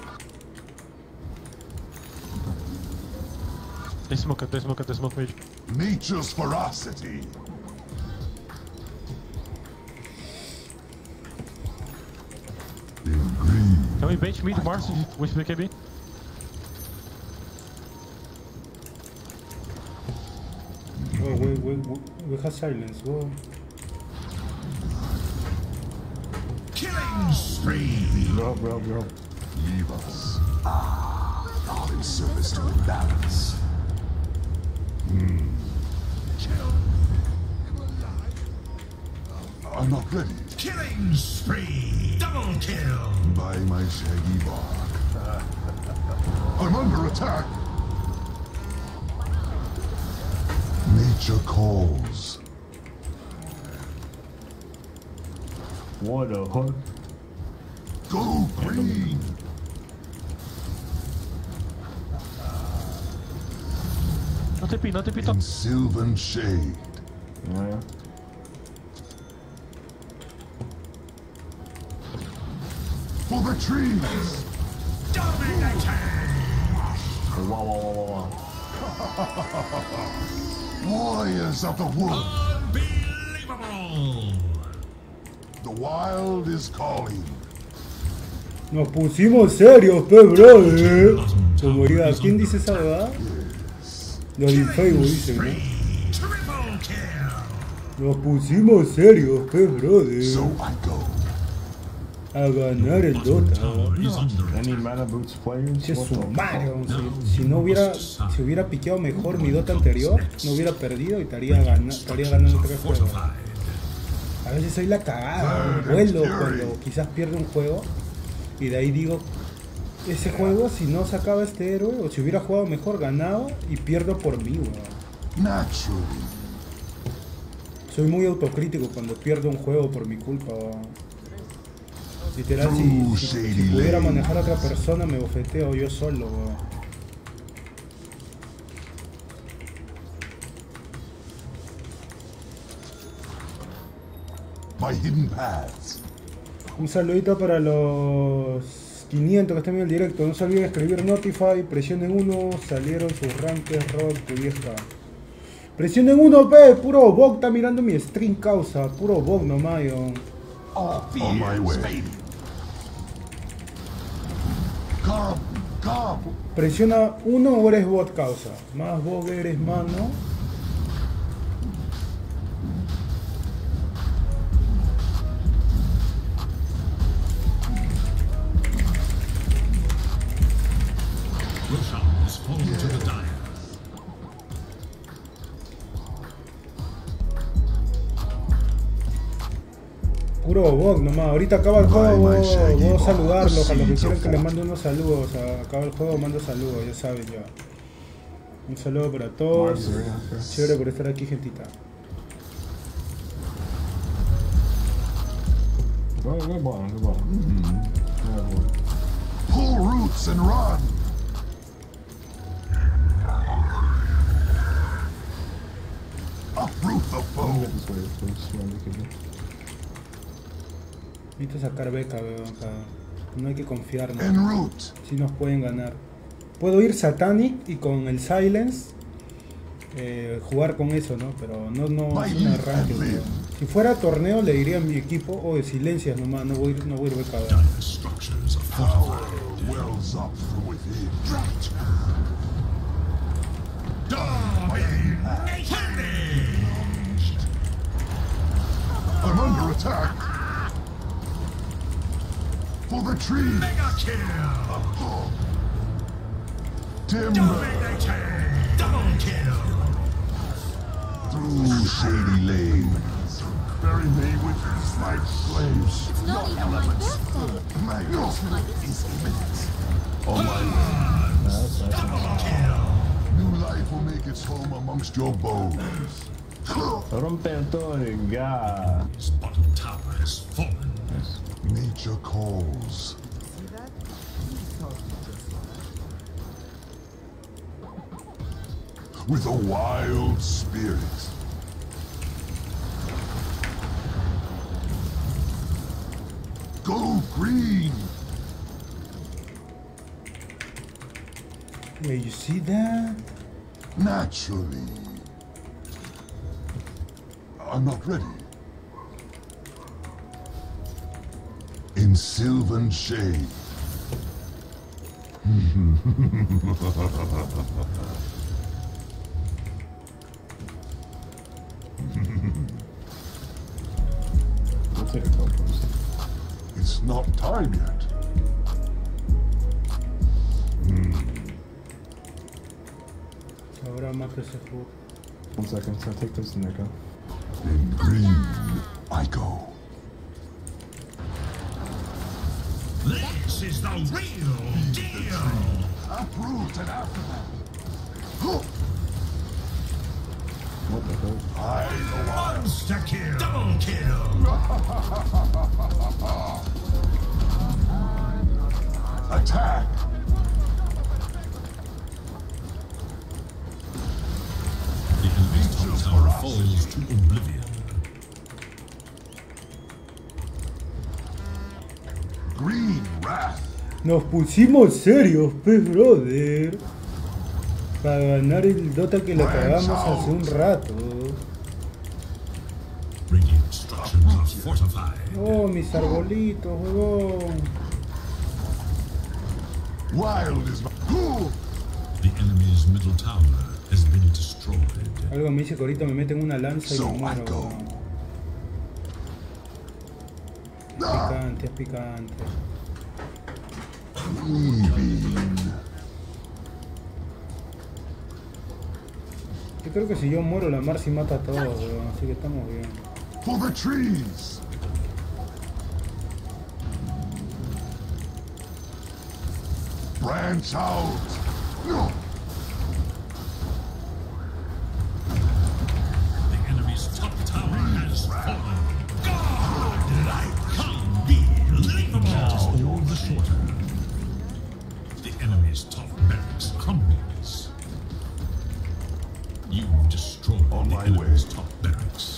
They smoke mage. Nature's ferocity. In green. Can we bait meet Mars with BKB? Oh, we have silence. Whoa. Killing spree. Bro. Leave us. All in service to imbalance. I'm not ready. Killing spree. Double kill. By my shaggy bark. I'm under attack. Nature calls. What a hook. Go green. No TP top. In sylvan shade. Yeah. For the trees. Double attack. Wow. Warriors of the wood. Unbelievable. The wild is calling. Nos pusimos serios, pe, brother. Como diría, ¿quién dice esa verdad? Los de Facebook dicen, ¿no? Triple kill. Nos pusimos serios, pe, brother. So I go. A ganar el Dota. Any mana boots players? Che, What su the madre, fuck? si no hubiera, si hubiera piqueado mejor mi Dota anterior, no hubiera perdido y estaría ganando 3 juegos. A veces soy la cagada, vuelo cuando quizás pierdo un juego y de ahí digo, ese juego si no sacaba este héroe o si hubiera jugado mejor ganaba y pierdo por mí, weón. Naturally. Soy muy autocrítico cuando pierdo un juego por mi culpa, weón. Literal, si pudiera manejar a otra persona me bofeteo yo solo, weón. My hidden paths. Un saludito para los 500 que están en el directo. No se olviden escribir Notify, presionen 1, salieron sus ranques, rock, tu vieja. Presionen 1, pe, puro bug está mirando mi stream, causa, puro bug nomás, yo. On my way. Come. Presiona 1 o eres bot, causa. Más bug eres más, ¿no? Roshan is fallen to the dire. Puro bug nomás. Ahorita acaba el juego, voy a saludarlos. A los que quieran que les mande unos saludos. O sea, acaba el juego, mando saludos, ya saben ya. Un saludo para todos. Chévere por estar aquí, gentita. Good ball. Pull roots and run. Uproot the foe. Necesito sacar beca, weón. No hay que confiarnos. En route. Si nos pueden ganar. Puedo ir Satanic y con el Silence jugar con eso, ¿no? Pero no es un arranque, weón. Si fuera torneo le diría a mi equipo, oh, de silencias nomás, no voy a ir beca. Power wells up from within. I'm under attack. For the tree. Mega kill. Timber. Double kill. Through shady lanes. Bury me with my slaves. It's not even my birthday. My ultimate is imminent. On my way. Double kill. New life will make its home amongst your bones. Romper todo el gas. His bottom tower has fallen. Nature calls. With a wild spirit. Go green! Yeah, you see that? Naturally. I'm not ready. In sylvan shade. We'll take a couple. It's not time yet. Ahora más que ese juego. 1 second, so I take this and I go. In green, I go. This is the real deal. Uproot and aftermath. What the hell? Monster kill. Double kill. Attack. The enemy's top tower falls to oblivion. Green wrath. Nos pusimos serios, pues, brother. Para ganar el Dota que lo cagamos hace un rato. Radiant structures are fortified. Oh, mis arbolitos, huevón. Wild is my... The enemy's middle tower has been destroyed. Algo me dice que ahorita me meten una lanza y So me I muero. go. Picante, es picante. Weaving. Yo creo que si yo muero la Marcy mata a todos, weón, así que estamos bien. For the trees. Branch out. No. The enemy's top tower has fallen. God-like can be livable. All the shorter. The enemy's top barracks crumbles. You've destroyed On the my enemy's way. top barracks.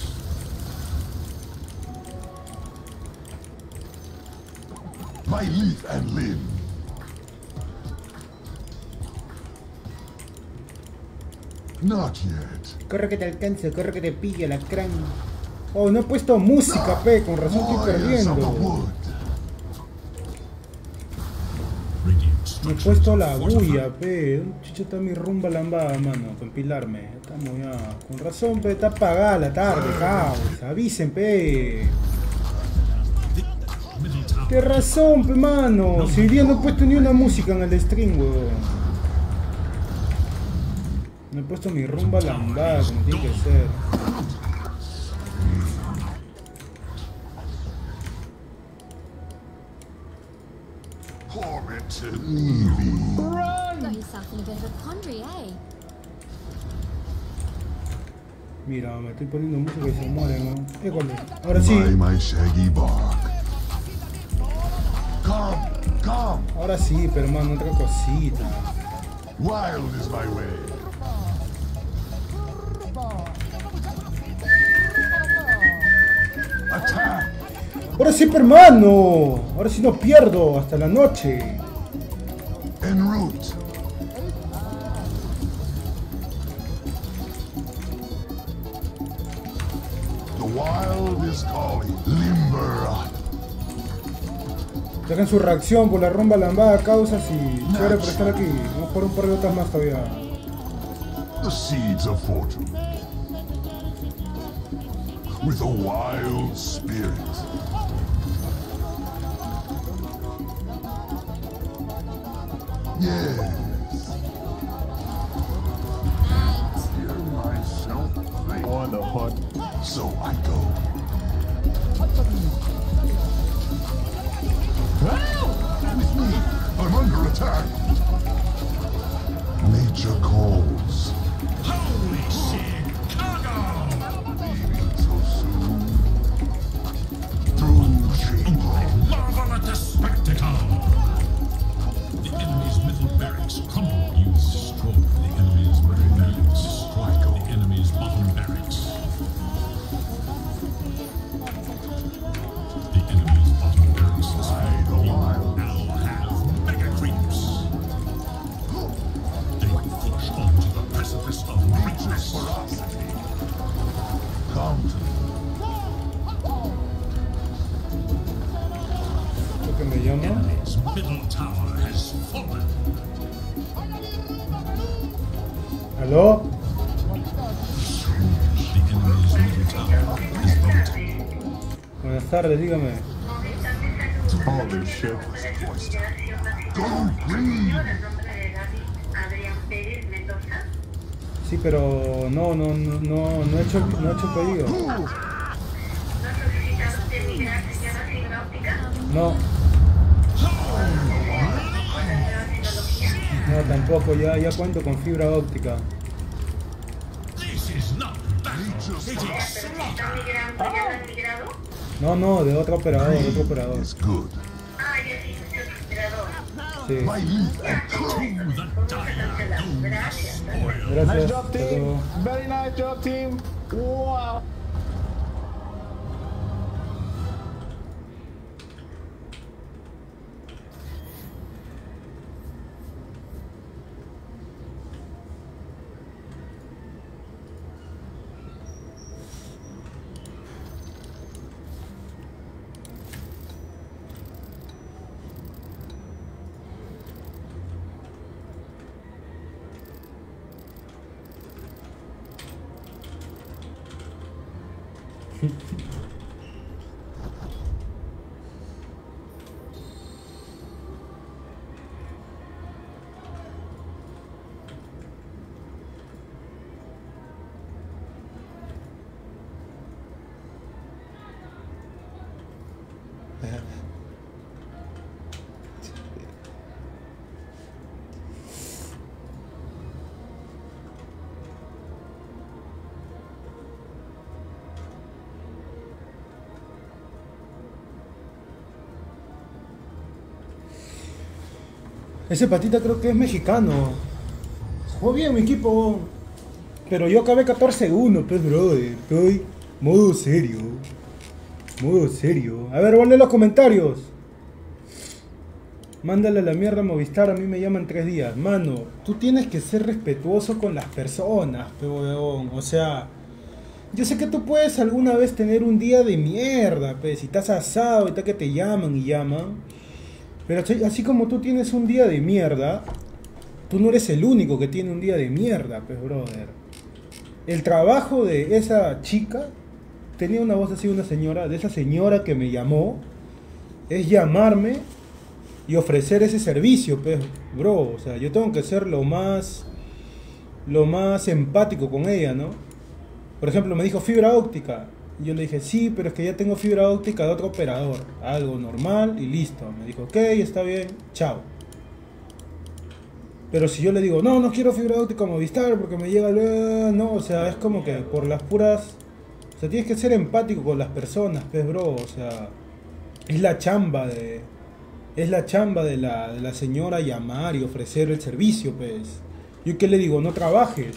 My leaf and limb. Not yet. Corre que te alcance, corre que te pille la crán. Oh, no he puesto música, pe, con razón estoy Warriors of the perdiendo. wood. Radiant Me he structures puesto are la fortified. bulla, pe. ¿Dónde chucha está mi rumba lambada, mano? Para empilarme. Estamos ya. Con razón, pe, está apagada la tarde, caos. Avisen, pe. Middle tower. Qué razón, pe, mano. Si hoy día no he puesto ni una música en el stream, weón. No he puesto mi rumba lambada, como tiene que ser. Tormented Eevee. Got yourself in a bit of a quandary, eh? Mira, me estoy poniendo música y se mueren, ¿no? École. Ahora sí. My shaggy bark. Come, come. Ahora sí, pero hermano, otra cosita. Wild is my way. Attack. Ahora sí, hermano. Ahora sí no pierdo hasta la noche. En route. The wild is calling. Limber up. Dejen su reacción por la rumba lambada, causas y chévere por estar aquí. Vamos por un par de otras más todavía. The seeds of fortune. With a wild spirit. Yes. Hear myself think. What the fuck? So I go. With me, I'm under attack. Nature calls. Holy Chicago! Leaving so soon. Through shame. Marvel at the spectacle! The enemy's middle barracks crumble. You destroy the enemy's middle barracks. Strike the enemy's bottom barracks. The enemy's bottom barracks is full. You now have mega creeps. They push onto the precipice of greatness. Come to me. Lo que me llama. Enemy's middle tower has fallen. ¿Aló? The enemy's middle tower is volatile. Buenas tardes, dígame. Holy shit. Go green. Sí, pero no he hecho pedido. No. No, tampoco, ya cuento con fibra óptica. This is not battle. It is slaughter. No, de otro operador, Is good. Sí. My youth and To the dire goes spoil. Gracias. Nice job, hasta team. luego. Very nice job, team. Wow. Ese patita creo que es mexicano. Jugó bien mi equipo. Pero yo acabé 14-1, pues brother. Estoy modo serio. Modo serio. A ver, vale los comentarios. Mándale a la mierda a Movistar, a mí me llaman 3 días. Mano, tú tienes que ser respetuoso con las personas, pe weón. O sea, yo sé que tú puedes alguna vez tener un día de mierda, pe. Si estás asado y tal que te llaman y llaman. Pero así como tú tienes un día de mierda, tú no eres el único que tiene un día de mierda, pues, brother. El trabajo de esa chica, tenía una voz así, una señora, de esa señora que me llamó, es llamarme y ofrecer ese servicio, pues, bro. O sea, yo tengo que ser lo más empático con ella, ¿no? Por ejemplo, me dijo fibra óptica. Y yo le dije, sí, pero es que ya tengo fibra óptica de otro operador. Algo normal y listo. Me dijo, ok, está bien, chao. Pero si yo le digo, no quiero fibra óptica Movistar porque me llega el... No, o sea, es como que por las puras... O sea, tienes que ser empático con las personas, pues, bro. O sea, es la chamba de... Es la chamba de la señora llamar y ofrecer el servicio, pues. Yo qué le digo, no trabajes.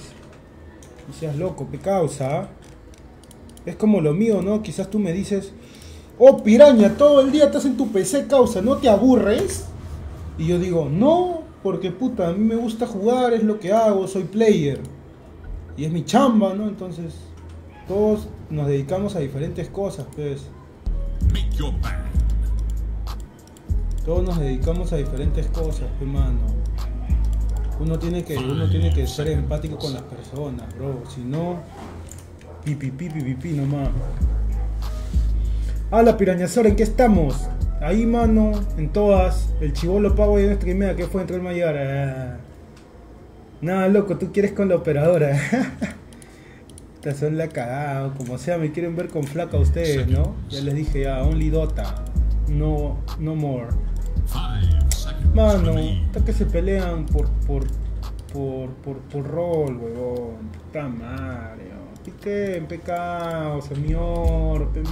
No seas loco, qué causa. Es como lo mío, ¿no? Quizás tú me dices, Oh, piraña, todo el día estás en tu PC, causa, ¿no te aburres? Y yo digo, no, porque puta, a mí me gusta jugar, es lo que hago, soy player. Y es mi chamba, ¿no? Entonces, todos nos dedicamos a diferentes cosas, pues. Make your band. Todos nos dedicamos a diferentes cosas, pues, mano. Uno tiene que ser empático con las personas, bro. Si no, pipi nomás. Ah, la pirañazora, ¿en qué estamos? Ahí, mano, en todas. El chibolo pago y en streamea, que fue entre el mayor. Nada, loco, tú quieres con la operadora. Estas son la cagada, como sea, me quieren ver con flaca ustedes, ¿no? Ya les dije ya, only Dota. No more. Mano, hasta que se pelean por rol, huevón. Puta madre, piquen, pecados, mior. The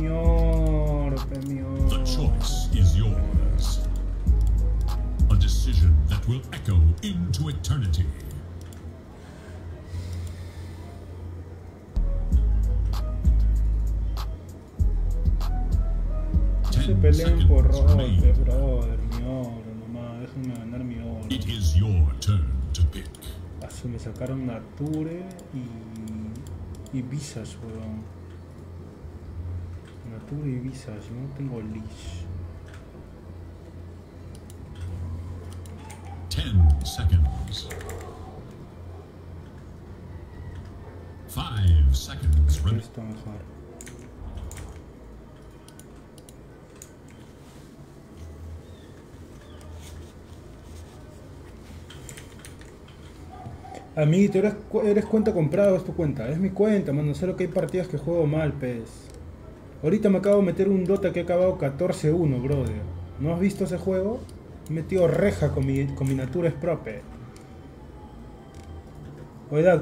choice is yours. A decision that will echo into eternity. No se peleen por rol, brother, mi oro, nomás, déjenme ganar mi oro. It is your turn to pick. Me sacaron Nature y Visage, weón. Nature y Visage, no tengo Leash. 10 seconds. 5 seconds. Esto mejor. Amiguito, eres cuenta comprada o es tu cuenta. Es mi cuenta, mano. Solo que hay partidas que juego mal, pez. Ahorita me acabo de meter un Dota que ha acabado 14-1, brother. ¿No has visto ese juego? He metido reja con mi Nature Prope. Oye,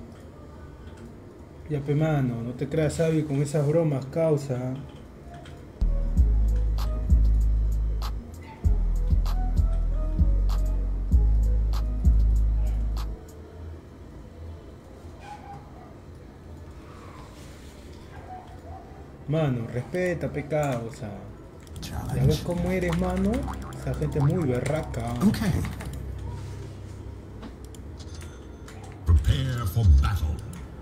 ya pe mano, no te creas sabio con esas bromas, causa. Mano, respeta, pecado, o sea. Ya ves cómo eres, mano. Esa gente es muy berraca. Okay. Prepare for battle.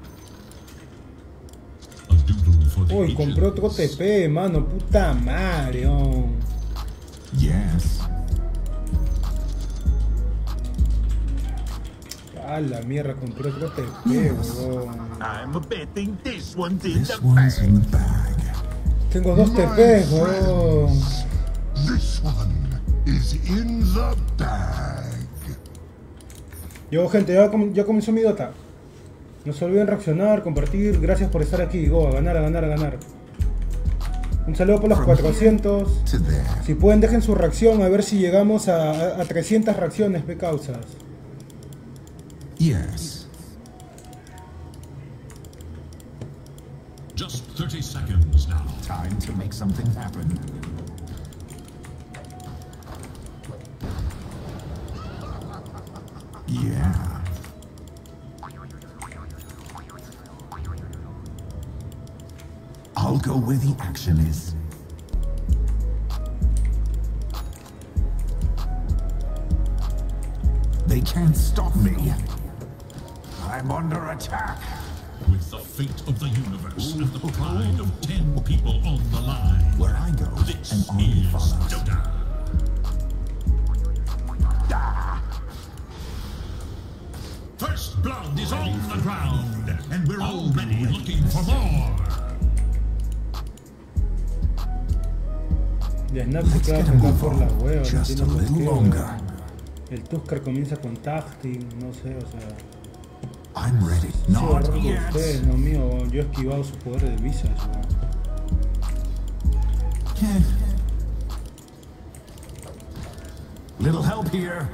A doodle for the Uy, compró otro TP, mano. Puta madre, Yes. A la mierda, compré otro TP, huevón. I'm betting this one's in the bag. Tengo dos TP, huevón. This one is in the bag. Yo, gente, ya comenzó mi Dota. No se olviden reaccionar, compartir. Gracias por estar aquí. Go, a ganar, a ganar, a ganar. Un saludo por los 400. Si pueden, dejen su reacción a ver si llegamos a 300 reacciones, pe causas. Yes. Just 30 seconds now. Time to make something happen. Yeah. I'll go where the action is. They can't stop me. I'm under attack. With the fate of the universe and the pride of 10 people on the line. Where I go, This an army is follows. Dota. First blood is on the ground, and we're already looking for more. Y Snap se queda sentado por las huevas. No Just tiene a por little qué, longer. El Tuskar comienza con tacting, no sé, o sea. I'm ready. Sí, Not error de yet. ustedes, no mío. Yo he esquivado su poder de Visage, Little help here.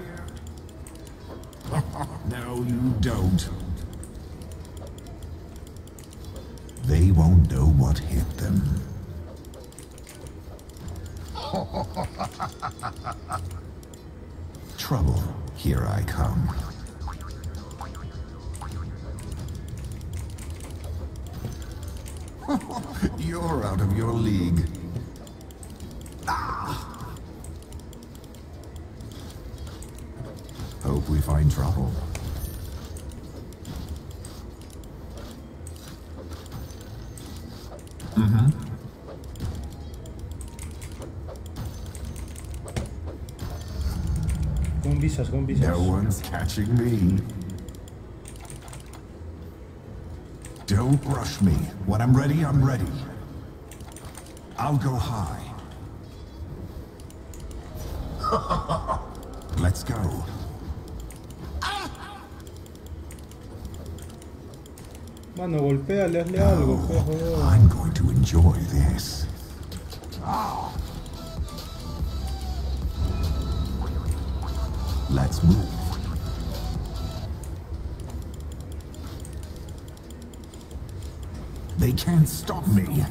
No, you don't. They won't know what hit them. Trouble, here I come. You're out of your league. hope we find trouble. Con visas, con visas. No one's catching me. Don't rush me. When I'm ready, I'm ready. I'll go high. Let's go. Mano, golpéale, hazle algo, pues, joder. I'm going to enjoy this. Let's move. They can't stop me.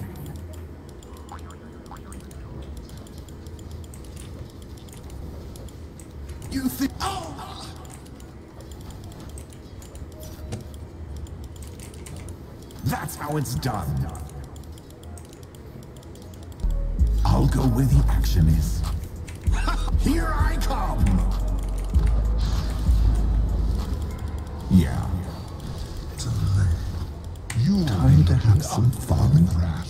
You think... Oh! That's how it's done. I'll go where the action is. Here I come! Yeah. Time to have some fun.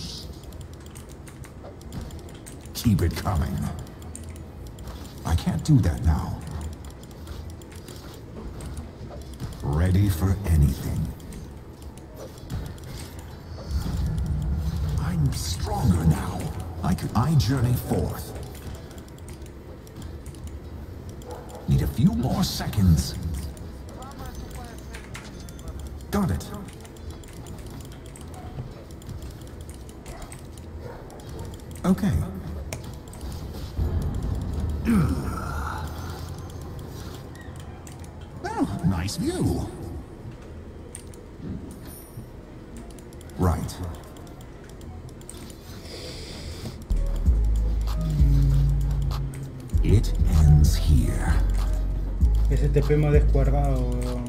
Keep it coming. I can't do that now. Ready for anything. I'm stronger now. I journey forth. Need a few more seconds. Got it. Okay. Oh, nice view. Right. It ends here. Ese TP más descuadrado, weón.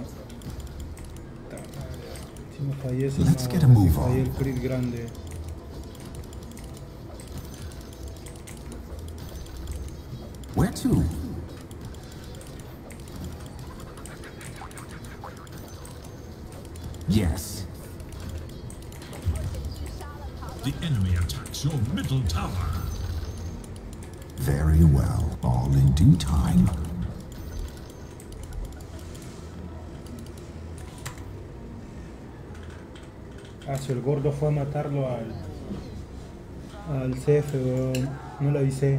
Si me fallece, Let's get a move on. fallé el crit grande. Where to? Yes. The enemy attacks your middle tower. Very well. All in due time. Ah, si el gordo fue a matarlo al CF, weón. No lo avisé.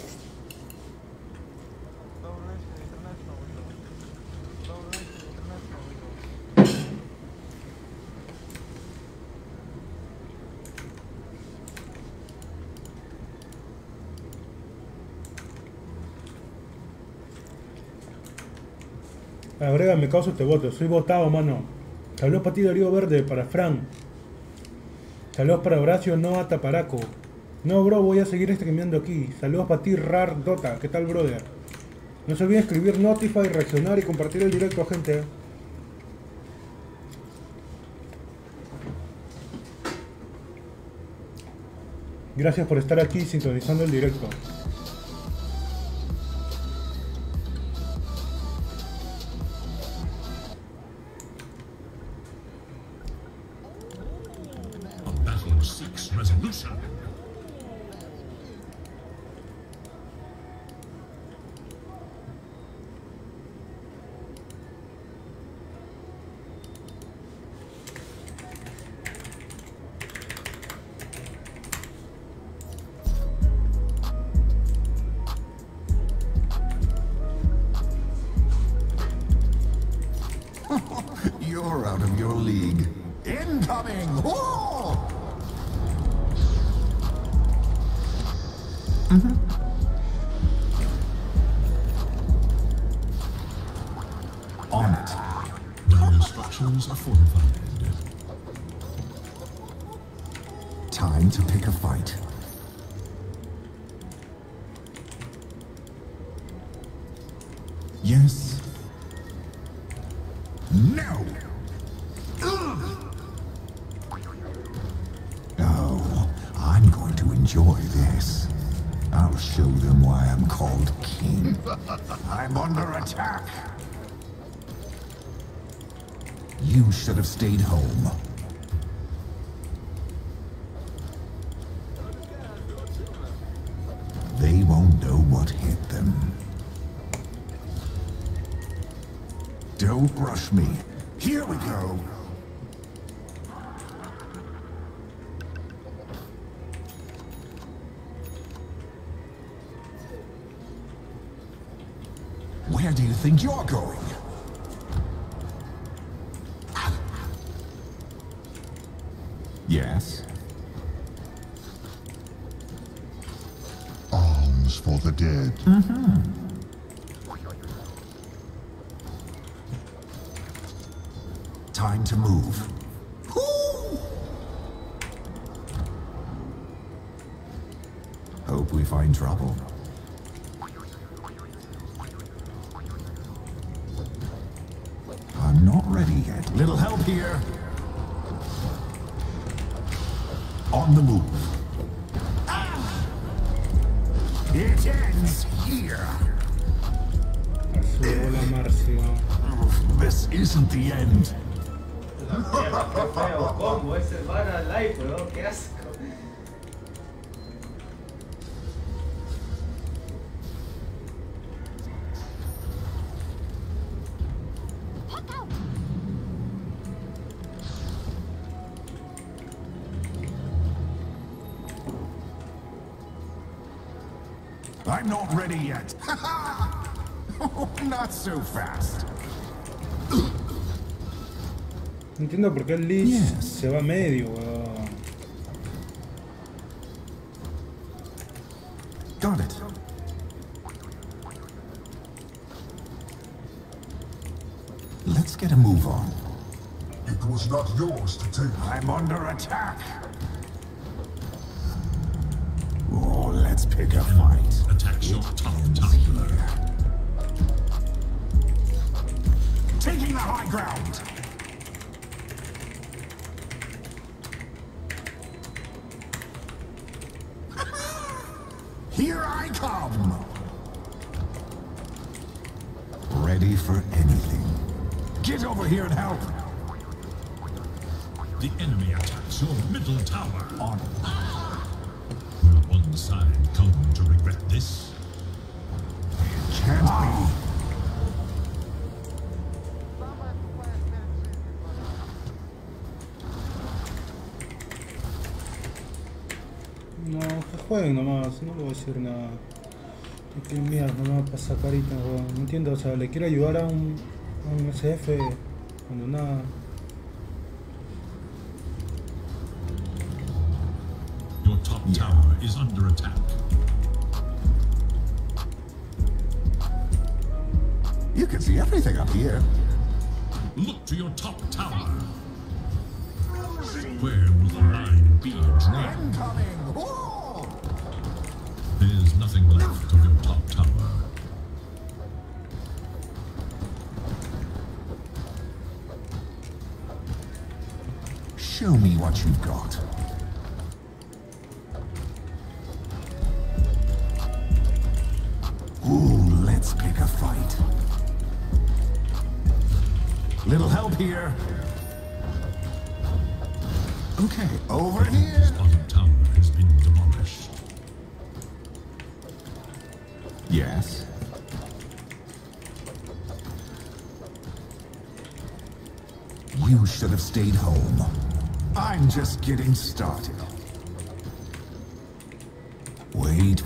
Agrega, me causa este voto. Soy votado, mano. Saludos para ti, Darío Verde, para Fran. Saludos para Horacio Noa Taparaco. No, bro, voy a seguir streameando aquí. Saludos para ti, Rar Dota. ¿Qué tal, brother? No se olviden escribir Notify, reaccionar y compartir el directo, gente. Gracias por estar aquí sintonizando el directo. Seeks resolution. You're out of your league. Incoming! Whoa! On it. Dire structures are fortified. Time to pick a fight. Yes. No. Oh, I'm going to enjoy this. I'll show them why I'm called king. I'm under attack. You should have stayed home. They won't know what hit them. Don't rush me. Here we go. Where do you think you're going? Yes? Alms for the dead. Time to move. Hope we find trouble. I'm not ready yet. Little help here. On the move. It ends here. This isn't the end. Qué feo combo ese para live, weón, qué asco. I'm not ready yet. Oh, not so fast. No entiendo por qué el Lich se va medio, weón. Got it. Let's get a move on. It was not yours to take. I'm under attack. Oh, let's pick a fight. Attack your top tower. Taking the high ground. Here I come. Ready for anything. Get over here and help. The enemy attacks your middle tower. On. Will one side come to regret this? Can't be. No, que jueguen nomás, no le voy a decir nada. Qué mierda nomás para sacar ítems, weón. No entiendo, o sea, le quiero ayudar a un SF cuando nada. Your top tower is under attack. You can see everything up here. Look to your top tower. Where will the line be drawn? There's nothing left of your top tower. Show me what you've got. Ooh, let's pick a fight. Little help here. Okay, over here. His bottom tower has been demolished. Yes. You should have stayed home. I'm just getting started. Wait.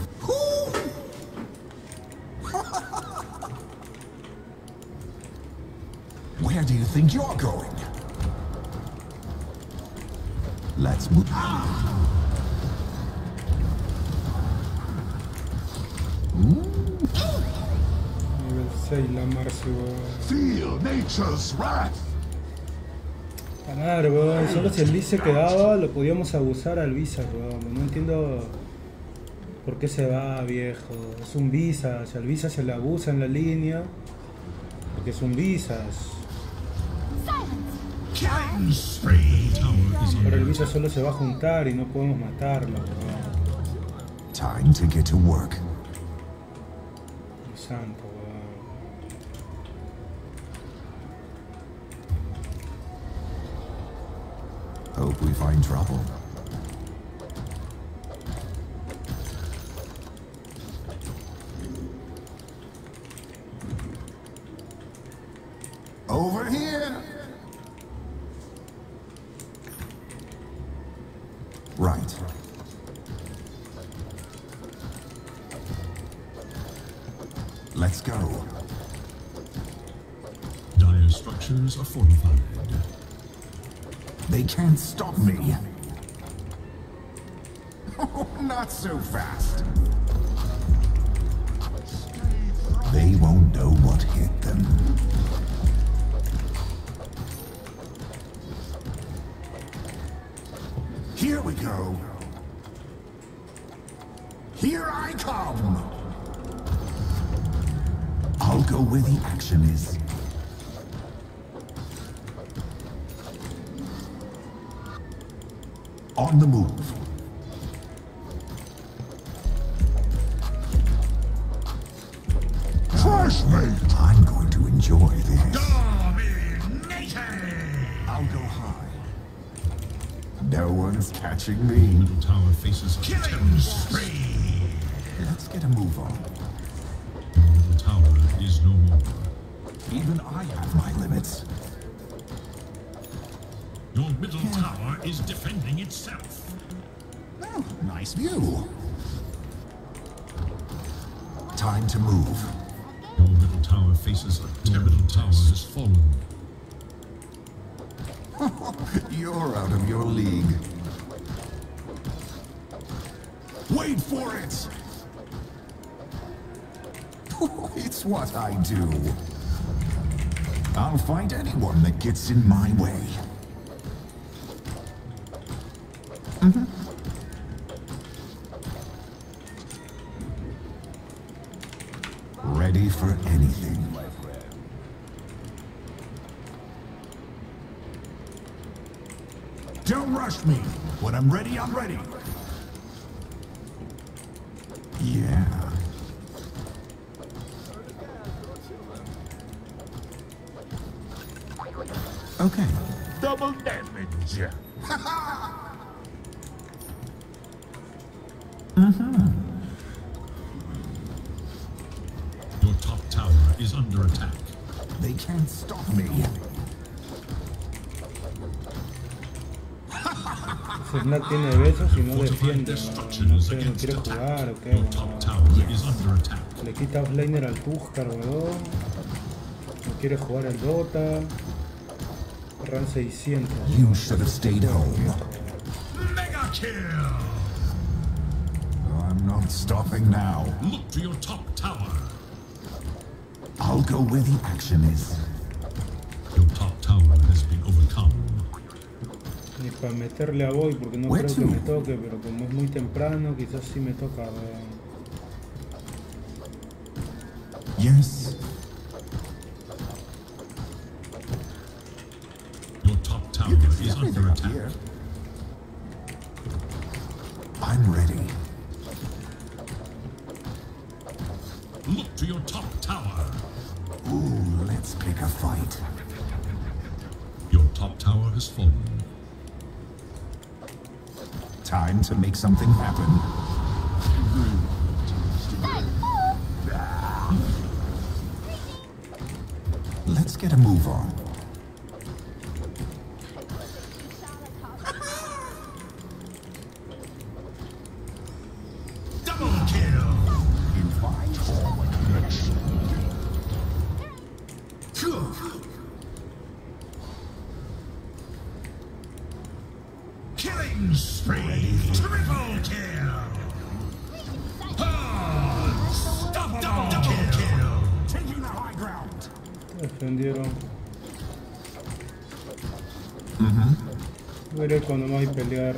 Where do you think you're going? Let's move. Feel nature's wrath. Ganar, weón. Solo si el Lich se quedaba, lo podíamos abusar al Visas, weón. No entiendo por qué se va, viejo. Es un Visas. Al Visas se le abusa en la línea. Porque es un Visas. Pero el Visas solo se va a juntar y no podemos matarlo, weón. Time to get to work. Santo, Hope we find trouble. Over here. Right. Let's go. Dire structures are fortified. They can't stop me. Oh, not so fast. They won't know what hit them. Here we go. Here I come. I'll go where the action is. On the move. Fresh meat. I'm going to enjoy this. Dominating! I'll go high. No one's catching me. Middle tower faces a killing spree. Let's get a move on. Middle tower is no more. Even I have my limits. Your middle tower is defending itself. Oh, nice view. Time to move. Your middle tower faces a middle tower has fallen. You're out of your league. Wait for it! It's what I do. I'll fight anyone that gets in my way. Ready for anything. Don't rush me. When I'm ready, I'm ready. Yeah. Okay. Double damage. Your top tower is under attack. They can't stop me. Snack tiene besos y no defiende. No sé, no quiere jugar o qué. Your top tower is under attack. Le quita offlaner al Tuskar, weón. No quiere jugar al Dota. Ran 600. You should have stayed home. Mega kill! I'm not stopping now. Look to your top tower. I'll go where the action is. Your top tower has been overcome. Ni para meterle a Boy porque no creo que me toque, pero como es muy temprano, quizás sí me toca, weón. Yes. Your top tower is under attack. Here. I'm ready. Look to your top tower. Ooh, let's pick a fight. Your top tower has fallen. Time to make something happen. Let's get a move on. Double kill! Invite forward. Killing spree! Triple kill! Double kill! Taking the high ground. Defendieron. Veré cuando no hay pelear.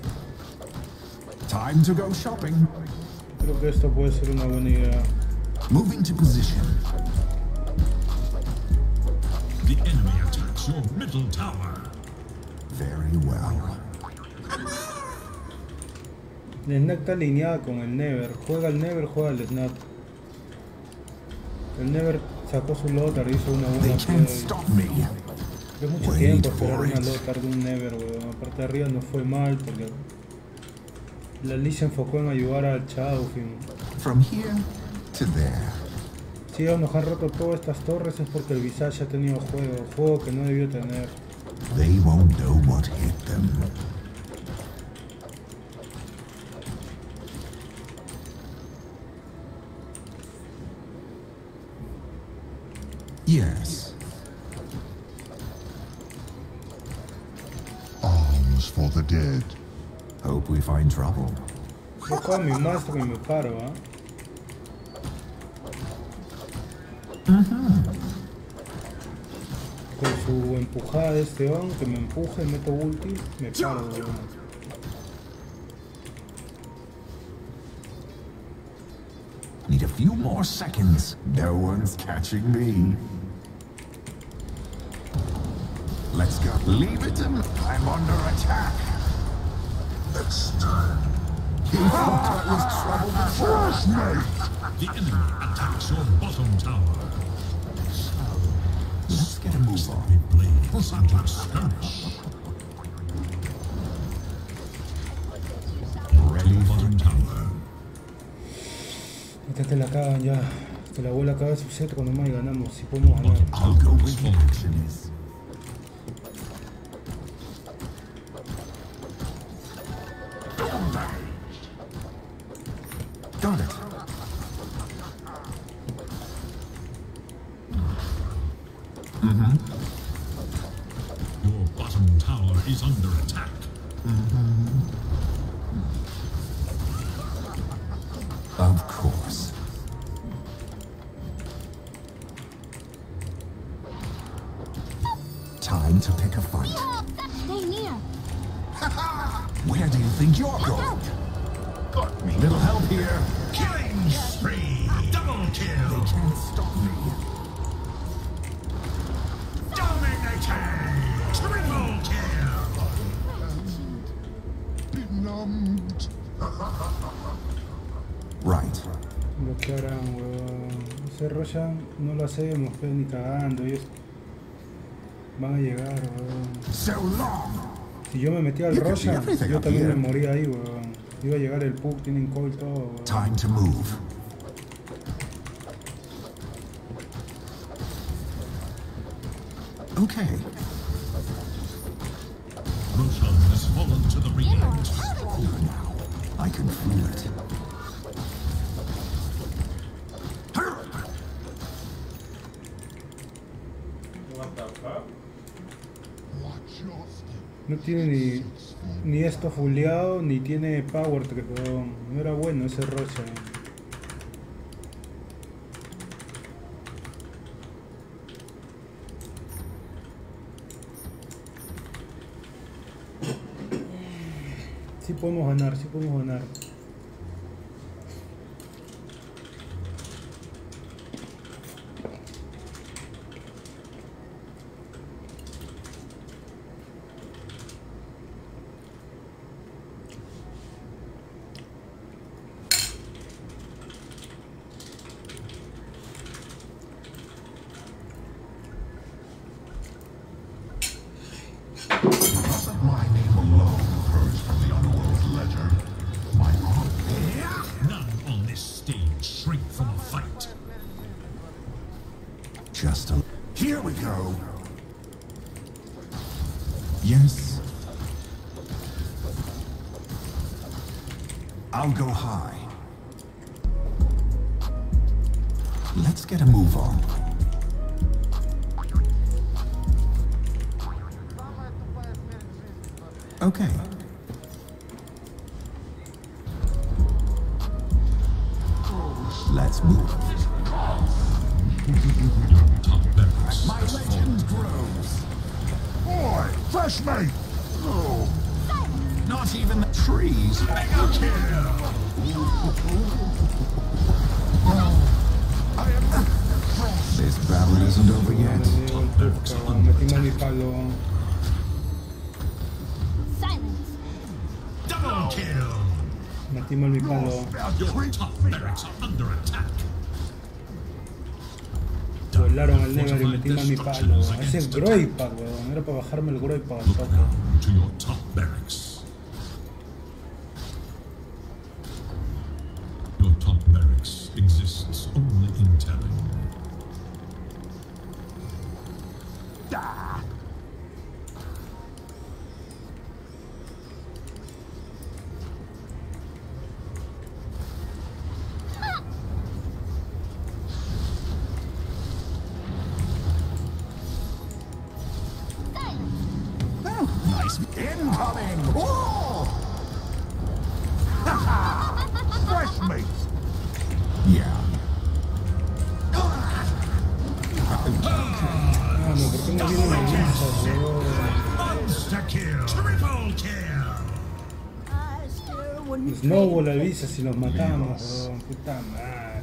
Time to go shopping. Creo que esto puede ser una buena idea. Moving to position. The enemy attacks your middle tower. Very well. El Snack está alineada con el Never. Juega el Never, juega el Snack. El Never sacó su Lothar, hizo una buena They can't play. stop me. Es mucho tiempo esperar una Lothar de un Never, weón. Aparte de arriba no fue mal porque la Lee se enfocó en ayudar al Shadowfiend. From here to there. Si ellos nos han roto todas estas torres es porque el Visage ha tenido juego que no debió tener. They won't know what hit them. Yes. Arms for the dead. Hope we find trouble. Busco a mi maestro y me paro, ¿ah? Con su empujada de este on, que me empuje, meto ulti, me paro, weón. Need a few more seconds. No one's catching me. Let's go. Leave it to me. I'm under attack. Next time. He thought I was trouble First mate. The enemy attacks your bottom tower. Let's get a move on. We blaze and skirmish. Ready for Bottom tower. Esta te la cagan ya. Que la abuela acabe su set cuando más y ganamos. Si podemos ganar. I'll go where the action is. Got it. Your bottom tower is under attack. Of course. Time to pick a fight. Stay near. Where do you think you're going? Got me. Little help here. Killing spree. Double kill. They can't stop me. Dominating. Triple kill. Benumbed. Right. Lo que harán, weón. Ese Roshan no lo hacemos, pues, ni cagando. Ellos van a llegar, weón. So long. Si yo me metía al You can see Roshan, everything yo up también here. me moría ahí, weón. Iba a llegar el Puck, tienen coil todo, weón. Time to move. Okay. Roshan has fallen to the remnant. Here now. I can feel it. What the fuck? Watch your step. No tiene ni esto fuleado, ni tiene power trip, weón. No era bueno ese Roshan. Sí podemos ganar, sí podemos ganar. My name alone purged from the underworld's ledger. My heart. None on this stage shrink from a fight. Just a... Here we go. Yes. I'll go high. Let's get a move on. Okay. Let's move. Top barracks. My legend grows. Boy, fresh mate. Oh. Not even the trees. Mega kill. I am This battle isn't over yet. Metimos mi palo. Silence. Double kill. Metimos mi palo. Your top barracks are under attack. Volé Volaron al Never y metí mal mi palo. Ese es Groypad, weón. Era para bajarme el Groypad al toque. To your top barracks. Your top barracks exists only in telling. Nice incoming! Oh! Fresh meat! Yeah. Ah, no, ¿por qué no viene la lista, weón? Monster kill! Triple kill! Snowball avisa si los matamos, weón. Puta madre.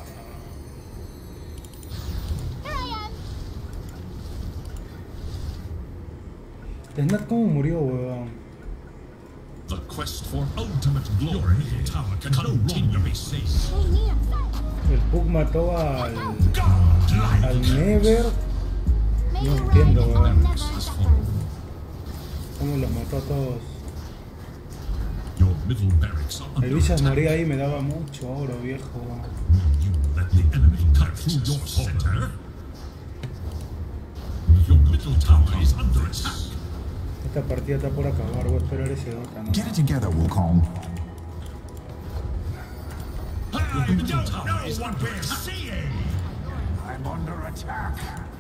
Snap, ¿cómo murió, weón? The quest for ultimate glory tower can continue to be safe. El Pug mató al Never. No entiendo, weón. ¿Cómo los mató a todos? Your middle barracks are El Villas moría ahí, me daba mucho oro, viejo. Let the enemy cut through your center. Your middle tower is under attack. Esta partida está por acabar, voy a esperar ese Dota, ¿no? Get it together, Wukong. You don't know what we're seeing. I'm under attack.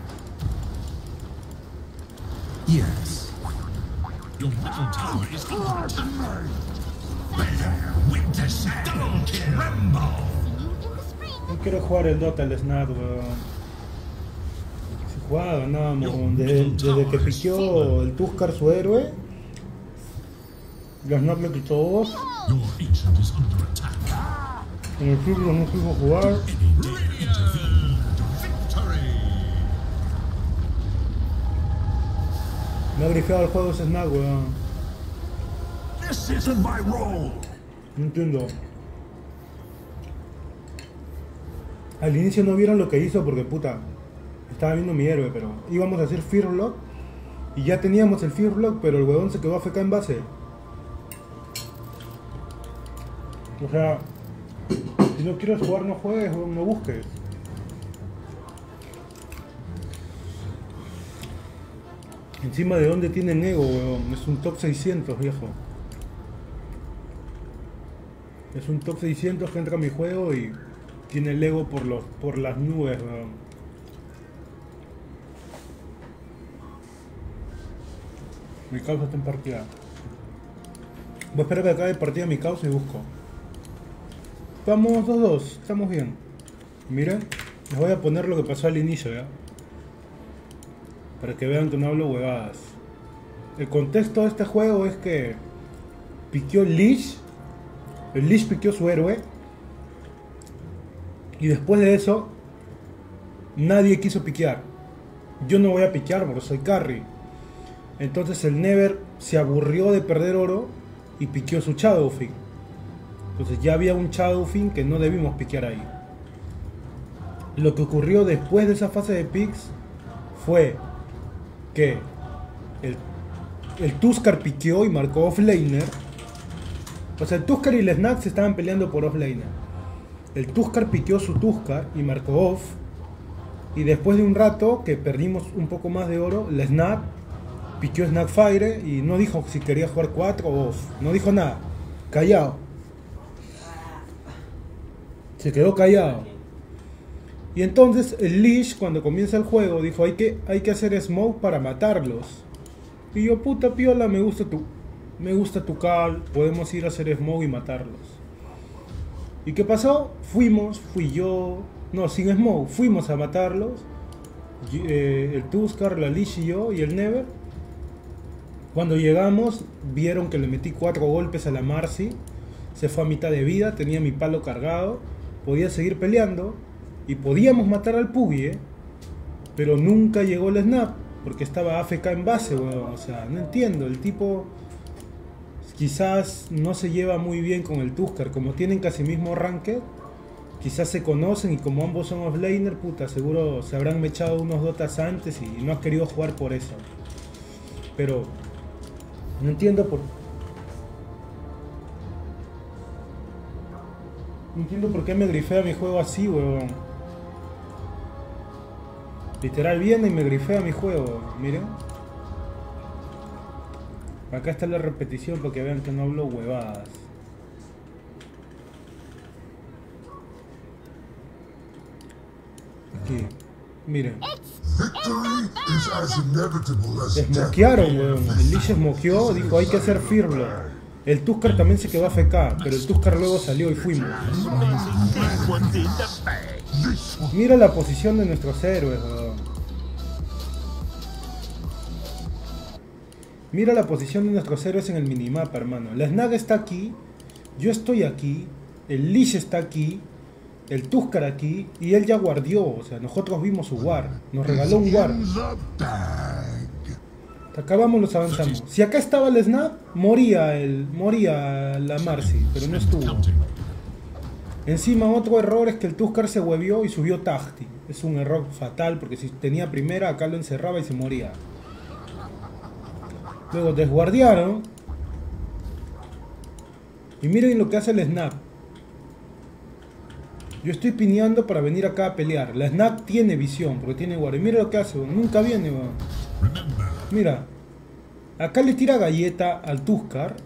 Yes. Your middle tower is under attack. Winter Sand. Double kill. Rambo. No quiero jugar el Dota, el Snap, weón. Si jugaba, ganábamos, weón. Desde que piqueó el Tuskar su héroe, el Snap le quitó 2. Your ancient is under attack. En el ciclo no fuimos a jugar. Victory. Me ha grifeado el juego ese Snap, weón. This isn't my role. No entiendo. Al inicio no vieron lo que hizo porque puta, estaba viendo mi héroe, pero íbamos a hacer Fearlock y ya teníamos el Fearlock, pero el huevón se quedó AFK en base. O sea, si no quieres jugar no juegues, huevón, no busques. Encima de dónde tienen ego, huevón, es un top 600, viejo. Es un top 600 que entra a mi juego y tiene el ego por las nubes, weón. Mi causa está en partida. Voy a esperar que acabe partida mi causa y busco. Vamos 2-2, estamos bien. Miren, les voy a poner lo que pasó al inicio, ¿ya? Para que vean que no hablo huevadas. El contexto de este juego es que piqueó Lich. El Lich piqueó su héroe. Y después de eso, nadie quiso piquear. Yo no voy a piquear porque soy carry. Entonces el Never se aburrió de perder oro y piqueó su Shadowfin. Entonces ya había un Shadowfin que no debimos piquear ahí. Lo que ocurrió después de esa fase de picks fue que el Tuskar piqueó y marcó offlaner. O sea, el Tuskar y el Snap se estaban peleando por offlaner. El Tuskar piqueó su Tuskar y marcó off. Y después de un rato que perdimos un poco más de oro, el Snap piqueó Snapfire y no dijo si quería jugar 4 o off. No dijo nada. Callado. Se quedó callado. Y entonces el Lich, cuando comienza el juego, dijo hay que hacer smoke para matarlos. Y yo, puta piola, me gusta tu cal, podemos ir a hacer smoke y matarlos. ¿Y qué pasó? Sin smoke, fuimos a matarlos. El Tuskar, la Lich y yo, y el Never. Cuando llegamos, vieron que le metí 4 golpes a la Marcy. Se fue a mitad de vida, tenía mi palo cargado. Podía seguir peleando. Y podíamos matar al Puggy, pero nunca llegó el Snap. Porque estaba AFK en base, weón. O sea, no entiendo. El tipo quizás no se lleva muy bien con el Tuskar. Como tienen casi mismo ranked, Quizás se conocen y como ambos son offlaner, puta, seguro se habrán mechado unos dotas antes y no has querido jugar por eso. Pero no entiendo por qué me grifea mi juego así, weón. Literal viene y me grifea mi juego, miren. Acá está la repetición para que vean que no hablo huevadas. Aquí, miren. Desmoquearon, weón. El Lich esmoqueó, dijo hay que hacer Firbolg. El Tuskar también se quedó AFK, pero el Tuskar luego salió y fuimos. Mira la posición de nuestros héroes, weón. Mira la posición de nuestros héroes en el minimapa, hermano. La Snag está aquí, yo estoy aquí, el Lich está aquí, el Tuskar aquí, y él ya guardió, o sea, nosotros vimos su guard, nos regaló un guard. Acabamos, los avanzamos. Si acá estaba el Snap, moría la Marcy, pero no estuvo. Encima otro error es que el Tuskar se huevió y subió Tacti. Es un error fatal porque si tenía primera acá lo encerraba y se moría. Luego desguardiaron. Y miren lo que hace el Snap. Yo estoy pineando para venir acá a pelear. La Snap tiene visión porque tiene guardia. Mira lo que hace, nunca viene, weón. Mira, acá le tira galleta al Tuskar.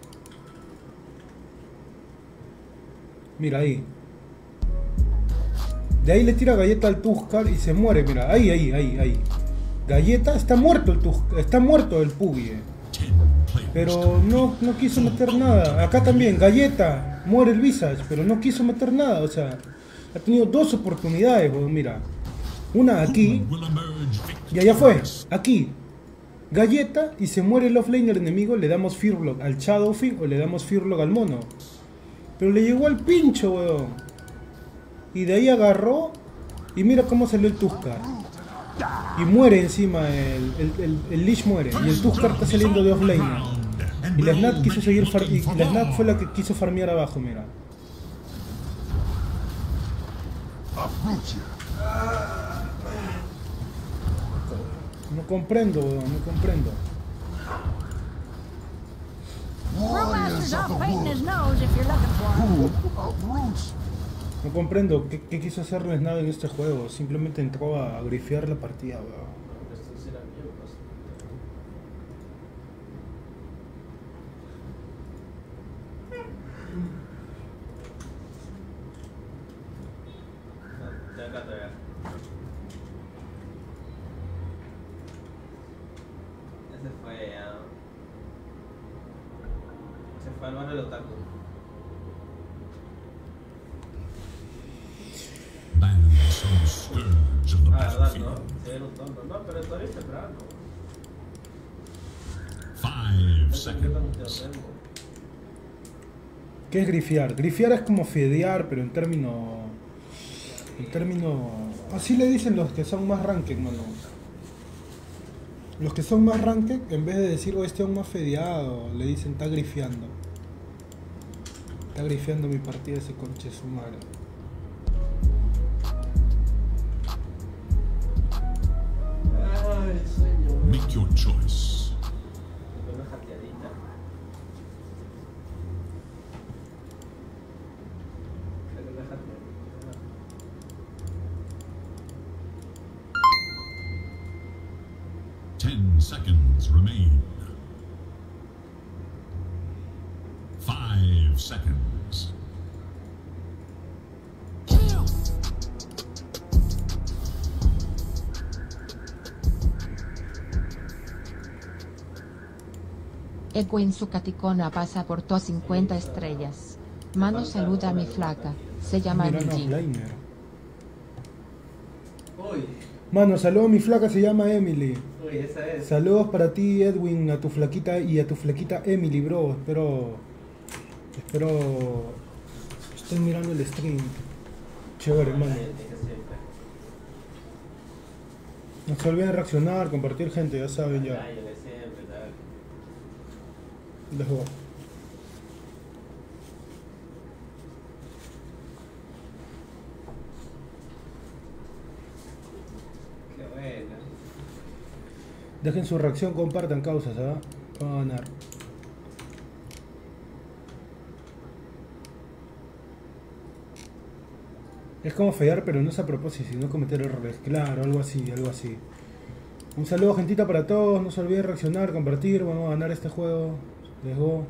Mira ahí. De ahí le tira galleta al Tuskar y se muere, mira, ahí. Galleta, está muerto el Tuskar, está muerto el Puggy. Pero no quiso meter nada. Acá también, galleta, muere el Visage, pero no quiso meter nada, o sea, ha tenido dos oportunidades, mira. Una aquí y allá fue, aquí. Galleta y se muere el offlaner enemigo, le damos Firbolg al Shadowfiend o le damos Firbolg al mono. Pero le llegó al pincho, weón. Y de ahí agarró y mira cómo salió el Tuskar. Y muere encima, el Lich muere. Y el Tuskar está saliendo de offlaner. Y la Snap quiso seguir y la Snap fue la que quiso farmear abajo, mira. No comprendo, weón, no comprendo. No comprendo qué quiso hacer Snap en este juego. Simplemente entró a grifear la partida, weón. Se fue al barrio del otaku. Verdad, ¿no? Sí, era un tonto. No, pero todavía es temprano. 5 seconds. ¿Qué es grifear? Grifear es como fedear, pero en término... Así le dicen los que son más ranked, mano. Los que son más ranked, en vez de decir, oh, este es un más fedeado, le dicen, está grifeando. Está grifeando mi partida ese conche su madre. Make your choice. Una jateadita. Una jateadita. 10 seconds remain. 5 seconds. Edwin Sucaticona pasa por 50 estrellas. Mano saluda a mi flaca, se llama Emily. Mano, saludos a mi flaca, se llama Emily. Uy, esa es. Saludos para ti, Edwin, a tu flaquita y a tu flaquita Emily, bro. Espero estén mirando el stream. Chévere, mano. No se olviden reaccionar, compartir, gente, ya saben ya. Let's go. Dejen su reacción, compartan causas, ¿ah? Va a ganar. Es como fallar, pero no es a propósito, sino cometer errores. Claro, algo así, algo así. Un saludo, gentita, para todos. No se olviden reaccionar, compartir. Vamos a ganar este juego. Let's go.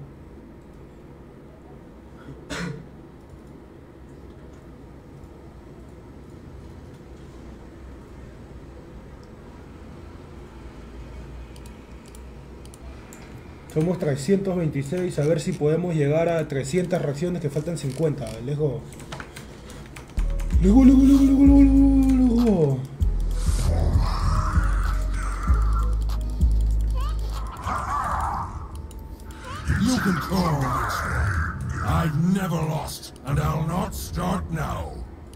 Somos 326. A ver si podemos llegar a 300 reacciones, que faltan 50. Let's go. Let's go, let's go, let's go, let's go, let's go. You can call this one. I've never lost, and I'll not start now.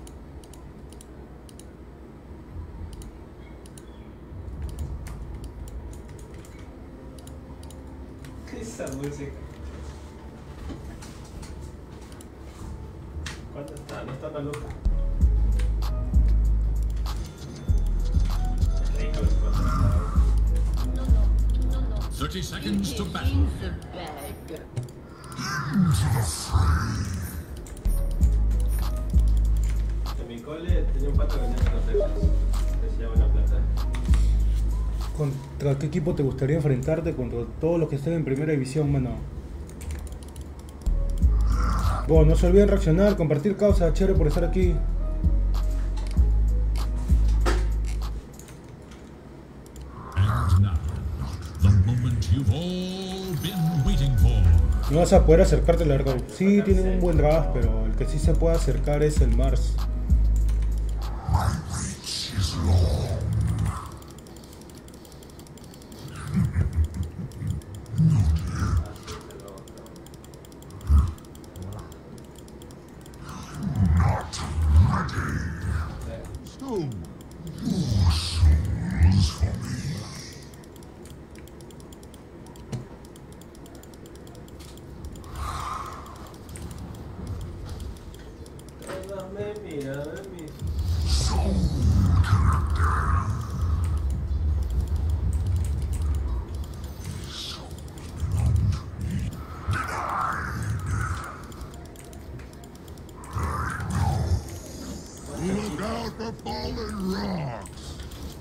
¿Qué es esa música? ¿Cuánto está? No está tan loca. Es rico los cuantos. 30 seconds to battle. En mi cole tenía un pato que vendía refrescos. Decía buena plata. ¿Contra qué equipo te gustaría enfrentarte? Contra todos los que estén en primera división, mano. Bueno, no se olviden reaccionar, compartir causa. Chévere por estar aquí. No vas a poder acercarte al largo. Sí, tienen un buen RAS, pero el que sí se puede acercar es el Mars. Look out for fallen rocks.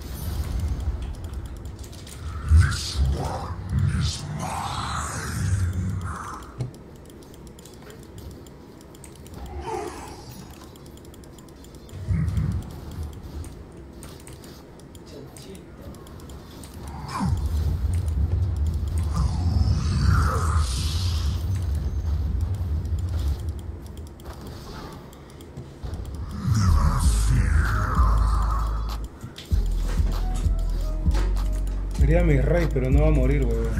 This one is mine. Quería mi rey, pero no va a morir, weón.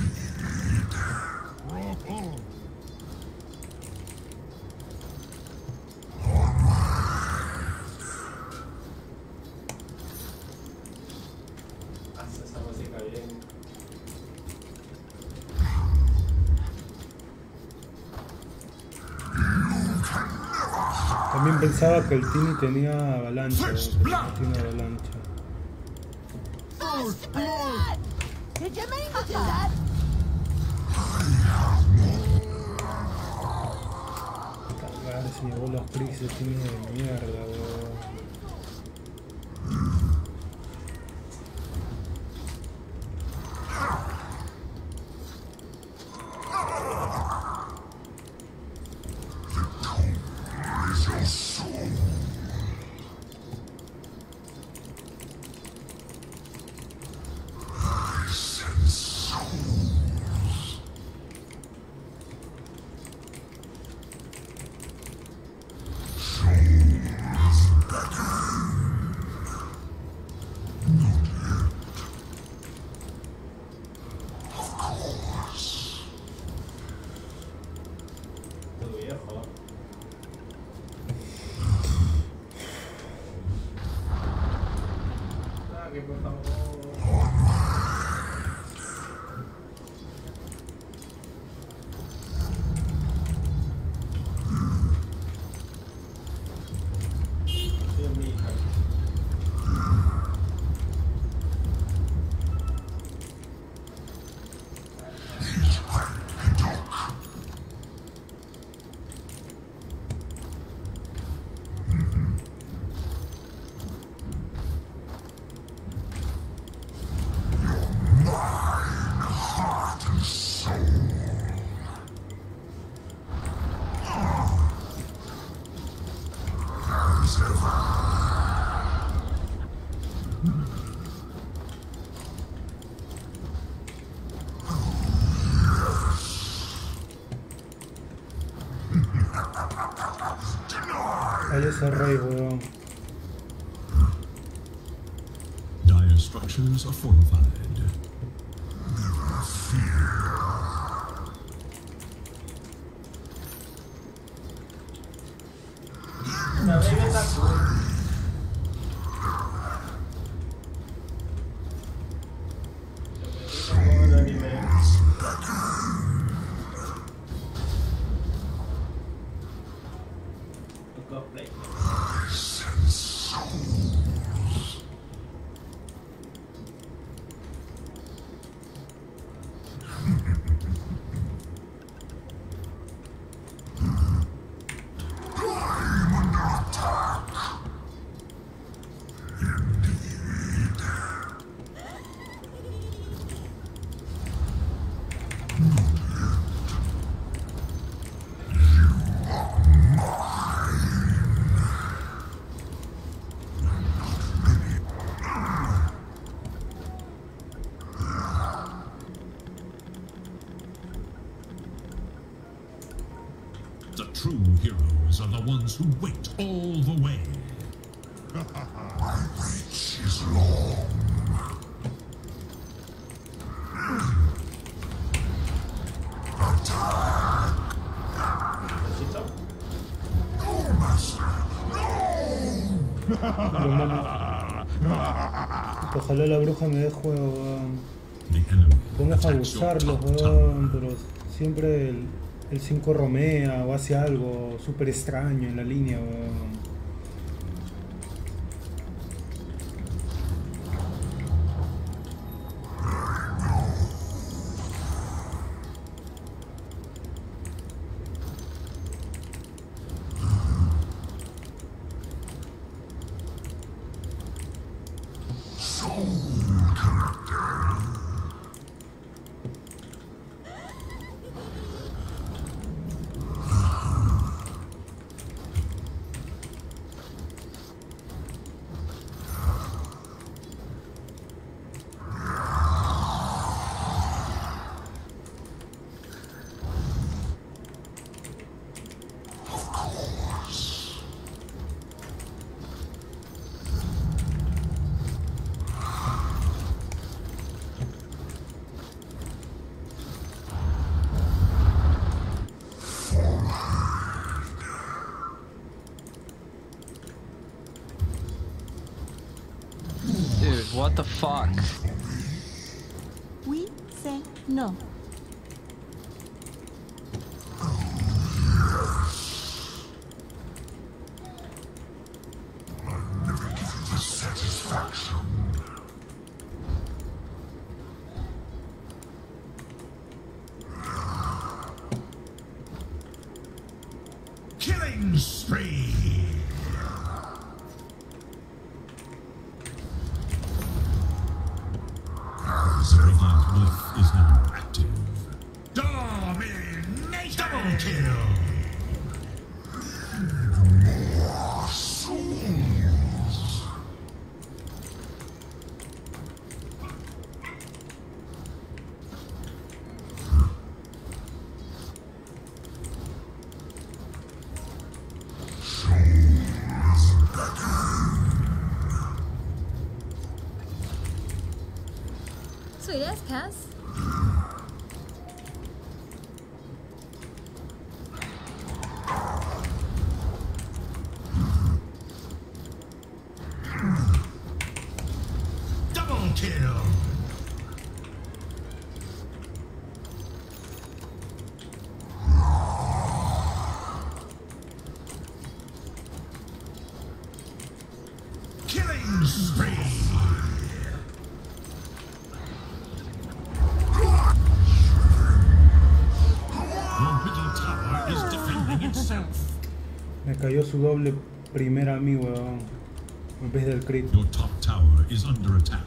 Hace esa música bien. También pensaba que el Tini tenía avalancha. Tiene avalancha. Did you mean to do that? Cagar, se llevó los prixes, Tini de mierda, weón. Ahí ese rey, weón. Dire structures are fortified. La baby está cool. The true heroes are the ones who wait all the way. My reach is long. Attack! No, master! Ojalá la bruja me dé juego, weón. The enemy Pongas a attacks your abusarlos, top tower. weón, pero siempre el 5 romea o hace algo súper extraño en la línea, weón. Dude, what the fuck? Oui, c'est no. The satisfaction. Killing spree! The Radiant Glyph is now active. Domination! Double kill! More souls. Sweet ass Cass. Double kill! Killing spree! Your middle tower is defending itself. Me cayó su doble primera a mí, weón. En vez del crit. Your top tower is under attack.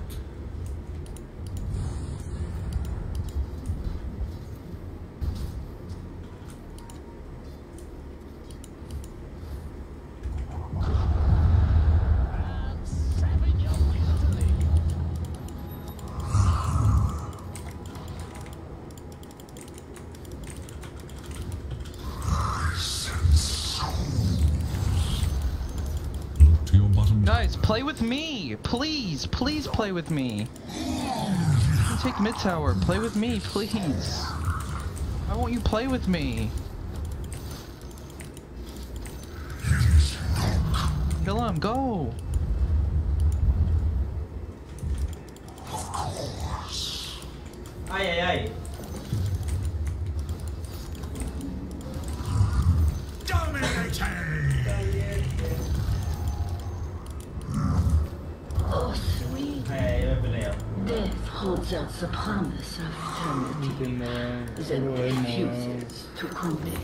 bottom. Guys, play with me! Please, please play with me. You take mid tower. Play with me, please. Why won't you play with me? Kill him, go! Ay, ay, ay. Oh, sweet. Death holds out the promise of eternity, then refuses to commit.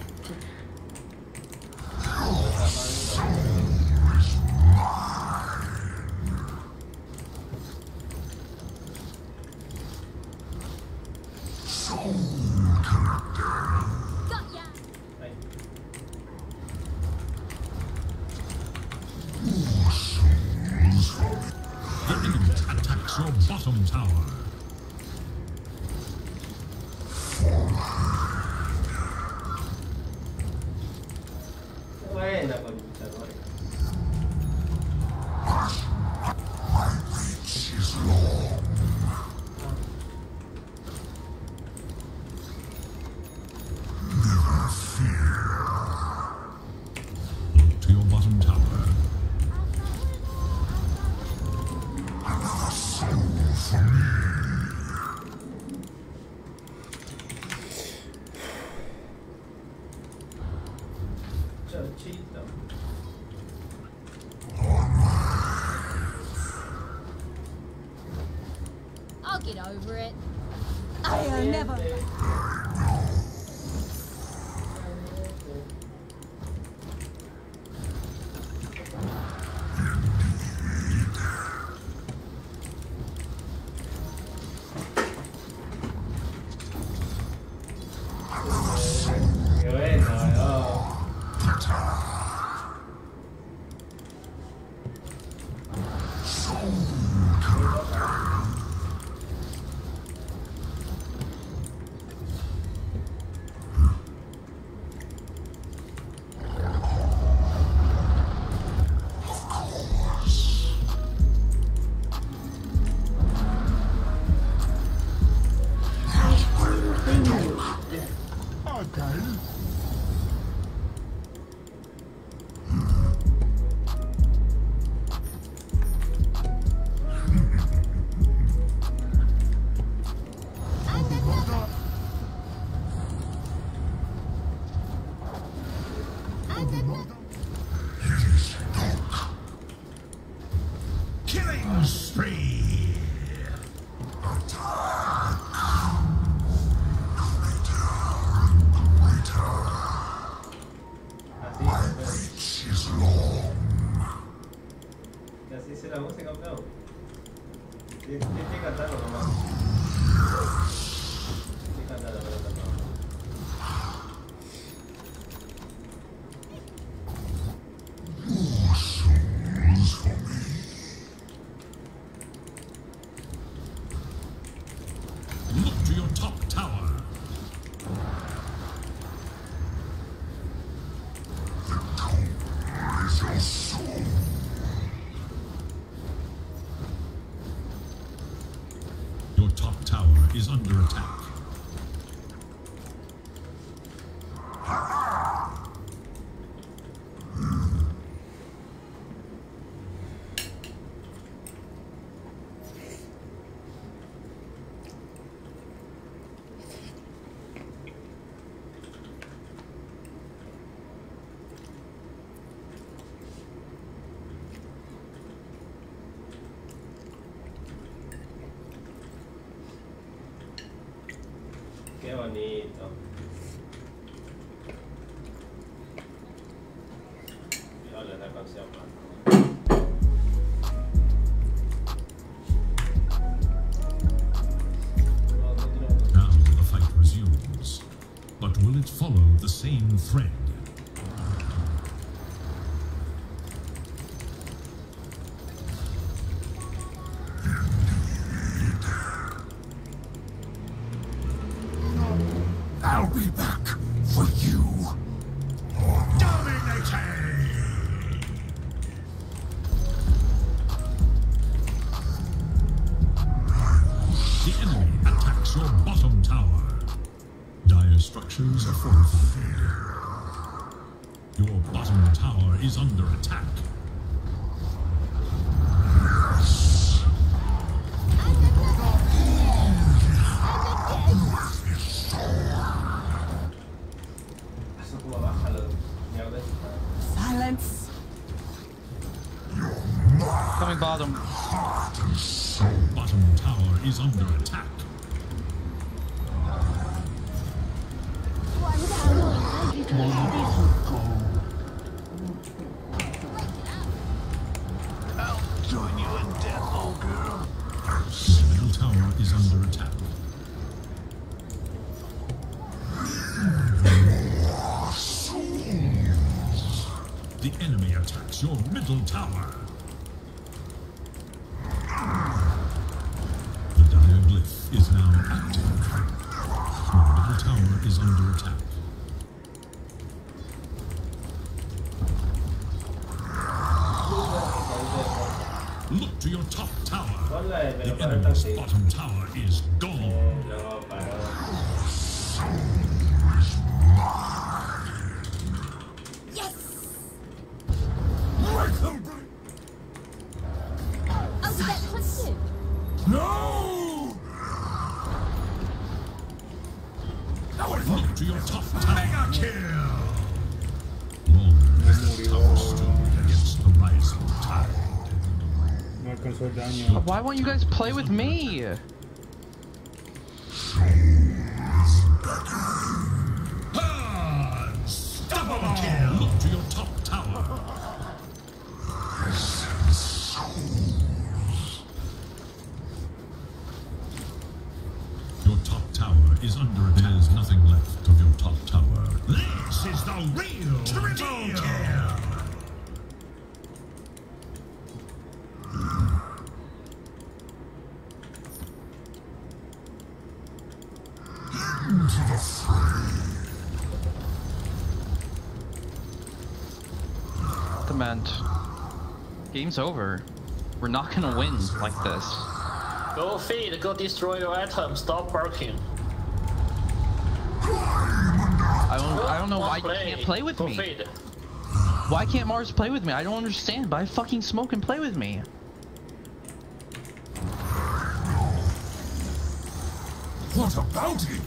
The enemy attacks your bottom tower. Buena, concha, buena. Look to your bottom tower. Another soul for me. Chachito. I'll get over it. I'll never. Qué bueno, no. Killing spree. My reach is long. Y así se la música, campeón. Tienes que cantarlo nomás. Tienes que cantar la pelota, no. Souls for me. Look to your top tower. Is your soul. Your top tower is under attack. Qué bonito. Y hola la canción, Now the fight resumes. But will it follow the same thread? I'll be back for you. Dominating! tower. Dire structures are fortified. Your bottom tower is under attack. Silence. Coming bottom. Bottom tower is under attack. I'll join you in death, old girl. The middle tower is under attack. The enemy attacks your middle tower. The dire glyph is now active. Your middle tower is under attack. Look to your top tower. The enemy's bottom tower is gone. Oh, did that touch you? No! Look to your top tower. Mega kill! Long has this tower stood against the rising tide. No alcanzó el daño. Why won't you guys play with me? Double kill! Look to your top tower. Your top tower is under attack. There is nothing left of your top tower. This is the real triple kill! Into the fray. Demand. Game's over. We're not gonna win like this. Go feed, go destroy your item, stop barking. I don't know why you can't play with me. Feed. Why can't Mars play with me? I don't understand. Buy fucking smoke and play with me. What a bounty!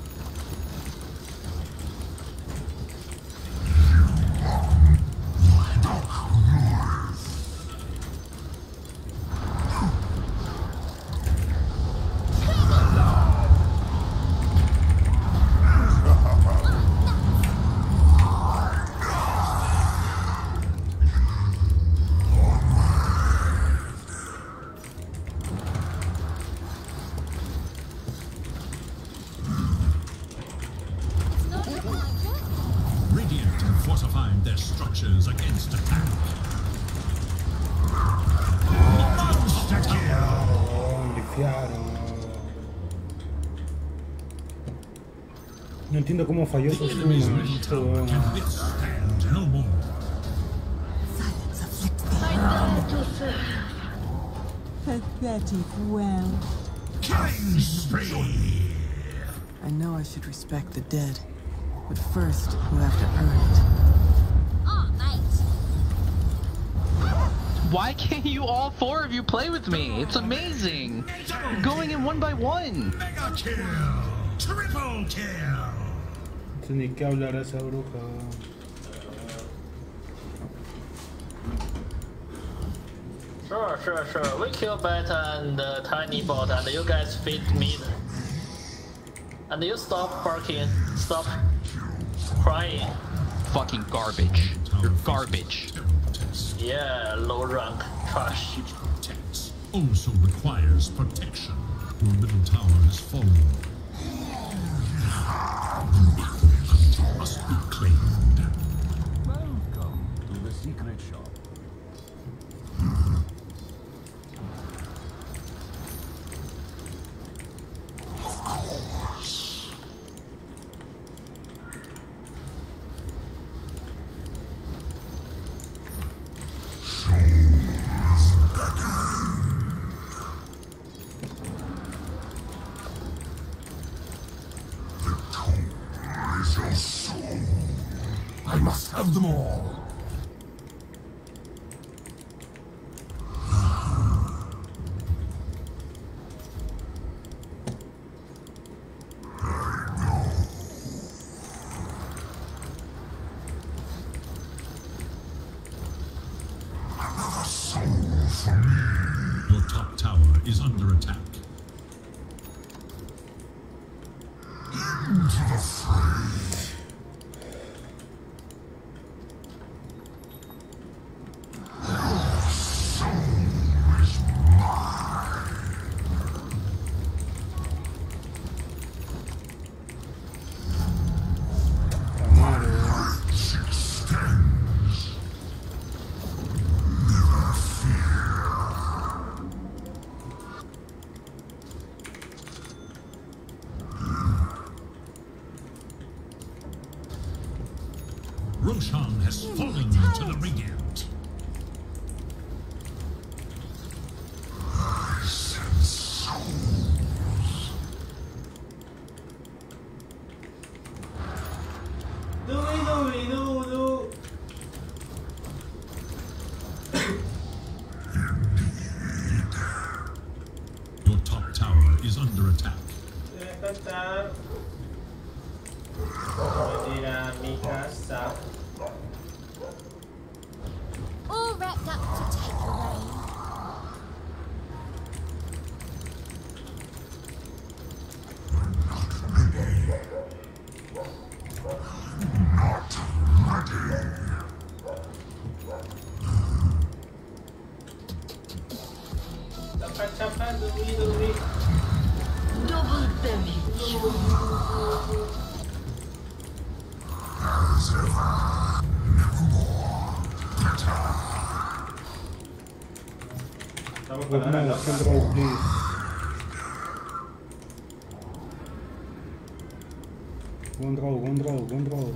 Radiant have fortified their structures against attack. Monster kill! Oh, lifiaron. No entiendo cómo falló su The enemy's middle sumo. tower can withstand no more. Silence afflicts the pathetic well. Killing spree! I know I should respect the dead, but first you have to earn it. Oh, mate. Why can't you all four of you play with me? It's amazing. Going in one by one. Mega kill! Triple kill! No sé ni qué hablar esa bruja. Sure. We kill beta and tiny bot, and you guys feed mid. And you stop barking, stop crying. Fucking garbage. You're garbage. Yeah, low rank trash. Protects also requires protection. Your middle tower has fallen. The must be claimed. Welcome to the secret shop. have them all. Your top tower is under attack. Into the fray. Roshan has fallen to the Radiant. I sense souls. Your top tower is under attack. All wrapped up to take the rain. Cepat-cepat, duri. Double damage. As ever, nevermore, better. Good man, control, please. One row.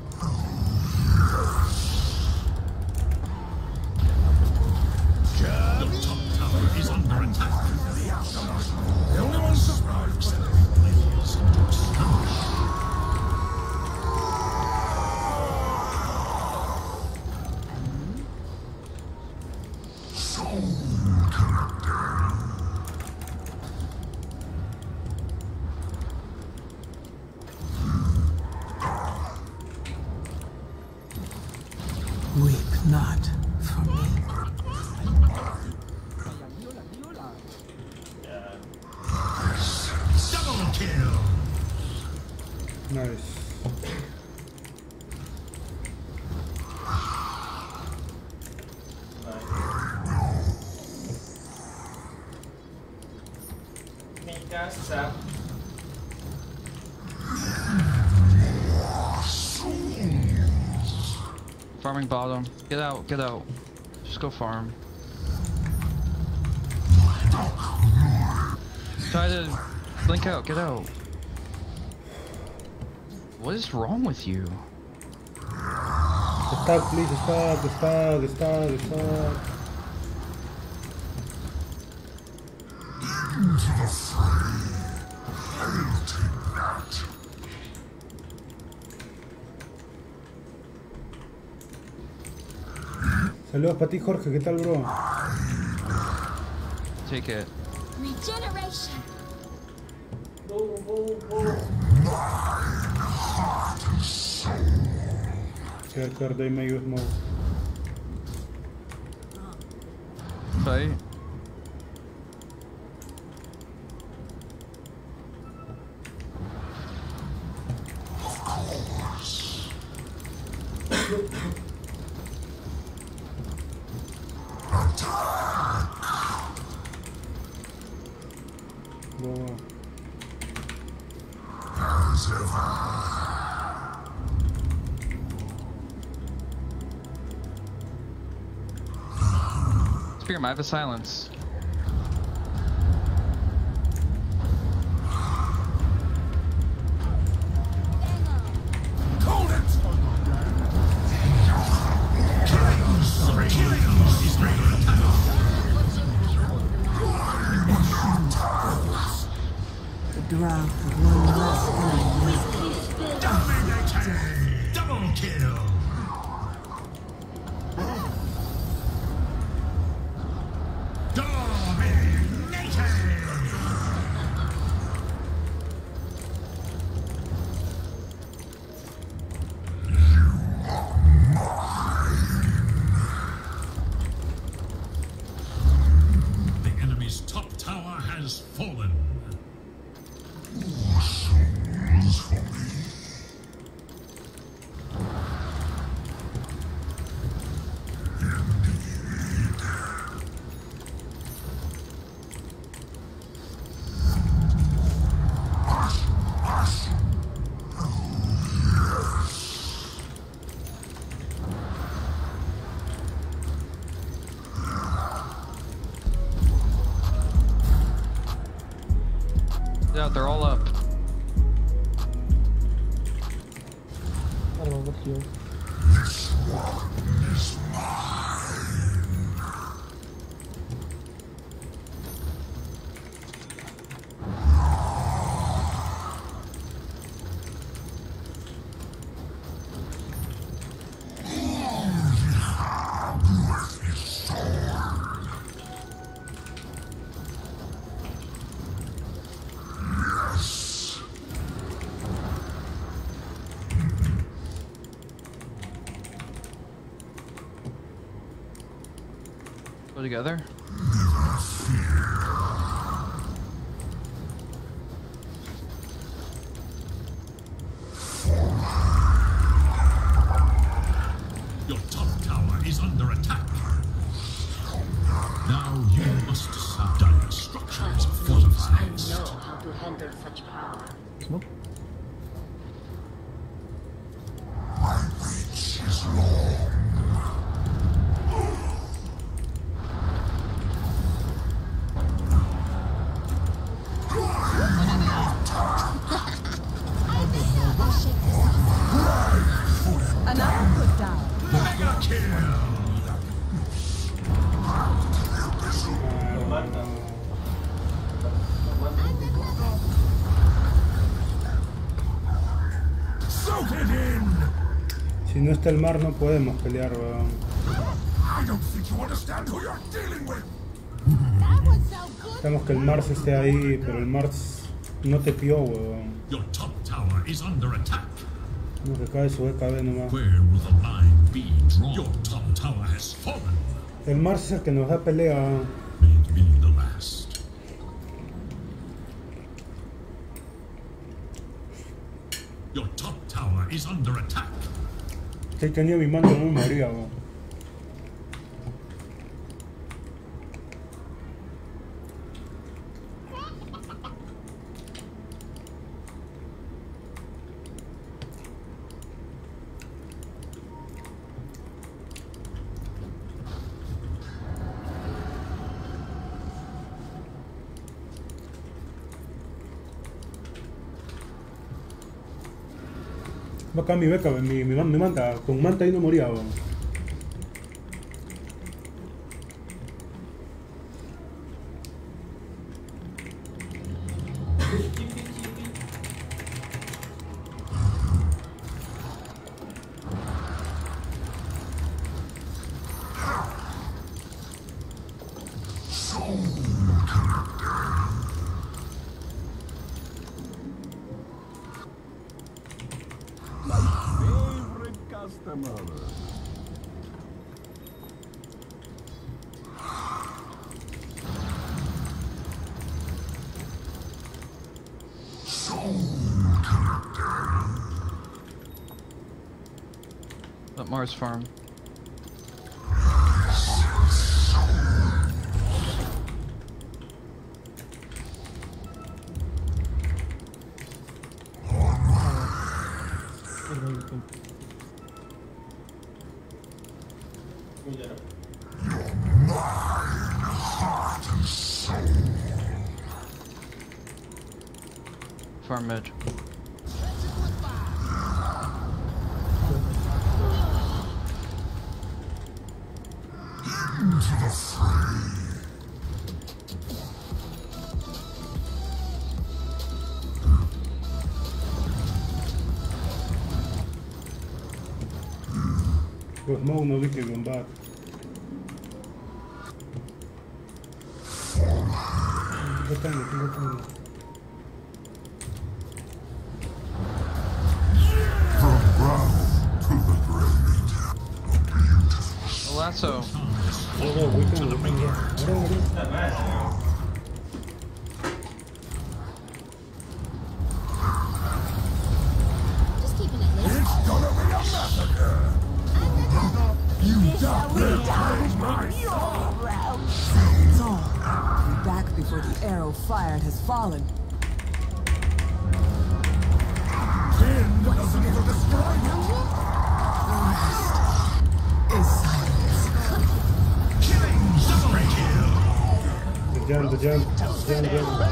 Your top tower is under attack. The only one surprised that blaze into extinction. Soul character. Weep not for me. Double kill. Nice. Mikasa. Farming bottom. Get out. Just go farm. Try to blink out, get out. What is wrong with you? Stop, please, stop. Into the fray. I'll take that. Saludos para ti, Jorge, ¿qué tal, bro? Take it. Regeneration. Heart and soul. Cercar de medio smoke. Fight. Of course. Attack. Go. As ever. Spearman, I have a silence. Hold it! The drought of one less enemy. Dominating! Double kill! has fallen. Yeah, they're all up. I don't know what here. This one is Go together. Your top tower is under attack. Now you must decide. Dire structures are fortified. I know how to handle such power. my reach is long. Another put down. Mega kill! Soak it in! Si no está el mar no podemos pelear, weón. I don't think you understand who you're dealing with. Sabemos que el Mars esté ahí, pero el Mars no te pió, weón. Your top tower is under attack. No, que cae su EKB nomás. Where will the line be drawn? Your top tower has fallen. El Mars es el que nos da pelea. May it be the last. Your top tower is under attack. Si tenía mi mando no me moría, weón. Va acá mi beca, mi manta. Con manta ahí no moría, weón. Favorite customer. Let Mars farm. Farm mid. Into the fray. Pues no vi que combate. From ground to the grave. A lasso. for the arrow fired has fallen. The jump.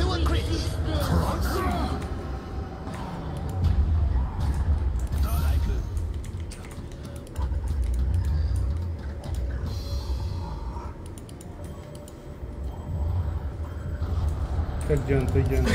Estoy yendo.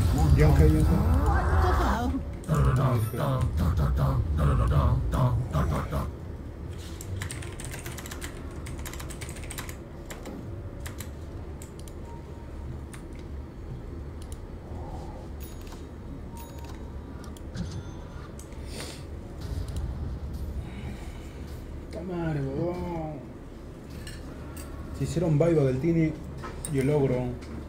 Madre, huevón. Se hicieron buyback del Tini y el ogro.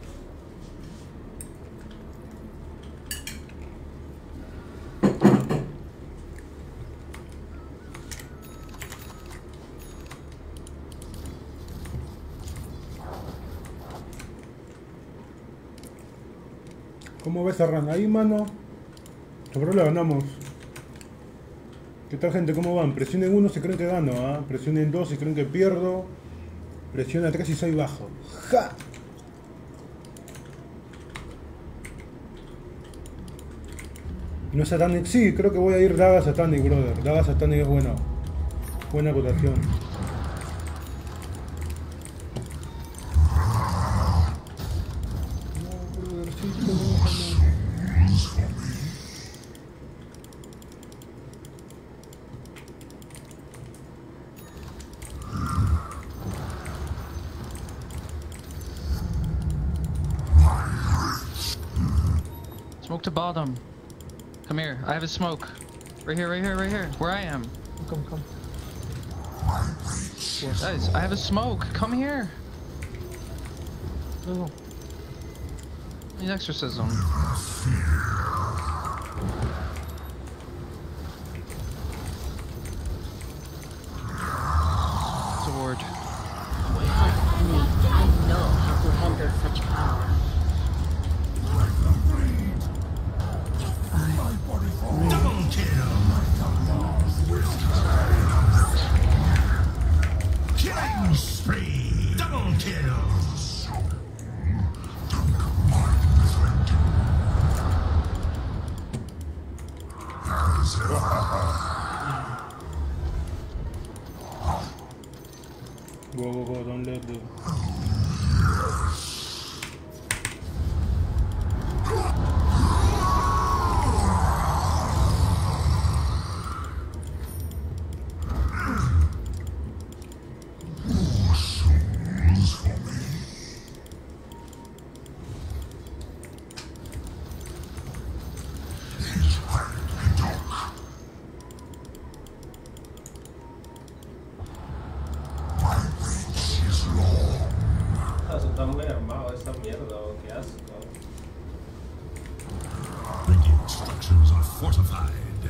¿Cómo ves a Ran? Ahí, mano. Sobre la ganamos. ¿Qué tal, gente? ¿Cómo van? Presionen 1 si creen que gano, ¿ah? Presionen 2 si creen que pierdo. Presiona 3 si soy bajo. ¡Ja! ¿No es Satanic? Sí, creo que voy a ir Daga Satanic, brother. Daga Satanic es bueno. Buena acotación. Smoke to bottom. Come here. I have a smoke. Right here, right here, right here. Where I am. Come. Guys, I have a smoke. Come here. Go. Need exorcism. Sword. I know how to handle such power. Double kill! Killing spree! Double kills! Go, don't let the... Radiant structures are fortified.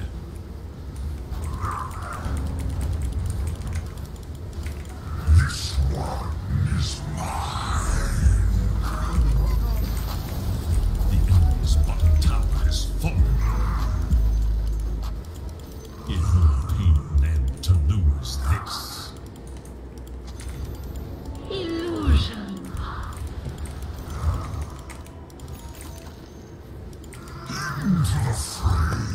This one is mine. The enemy's bottom tower has fallen. It will pain them to lose this. Illusion. Into the fray.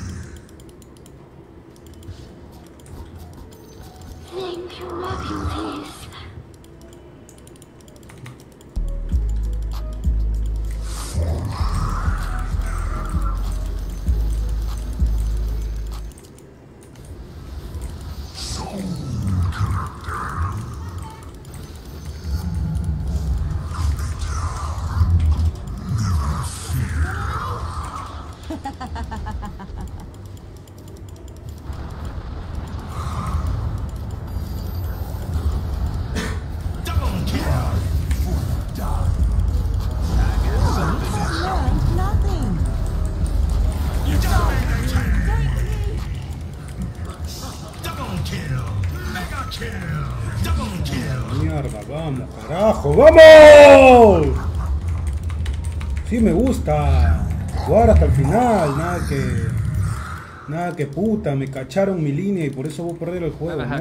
Thank you, my beauties. Mierda, vamos, carajo, ¡vamos! Sí, me gusta jugar hasta el final, nada que puta, me cacharon mi línea y por eso voy a perder el juego, no.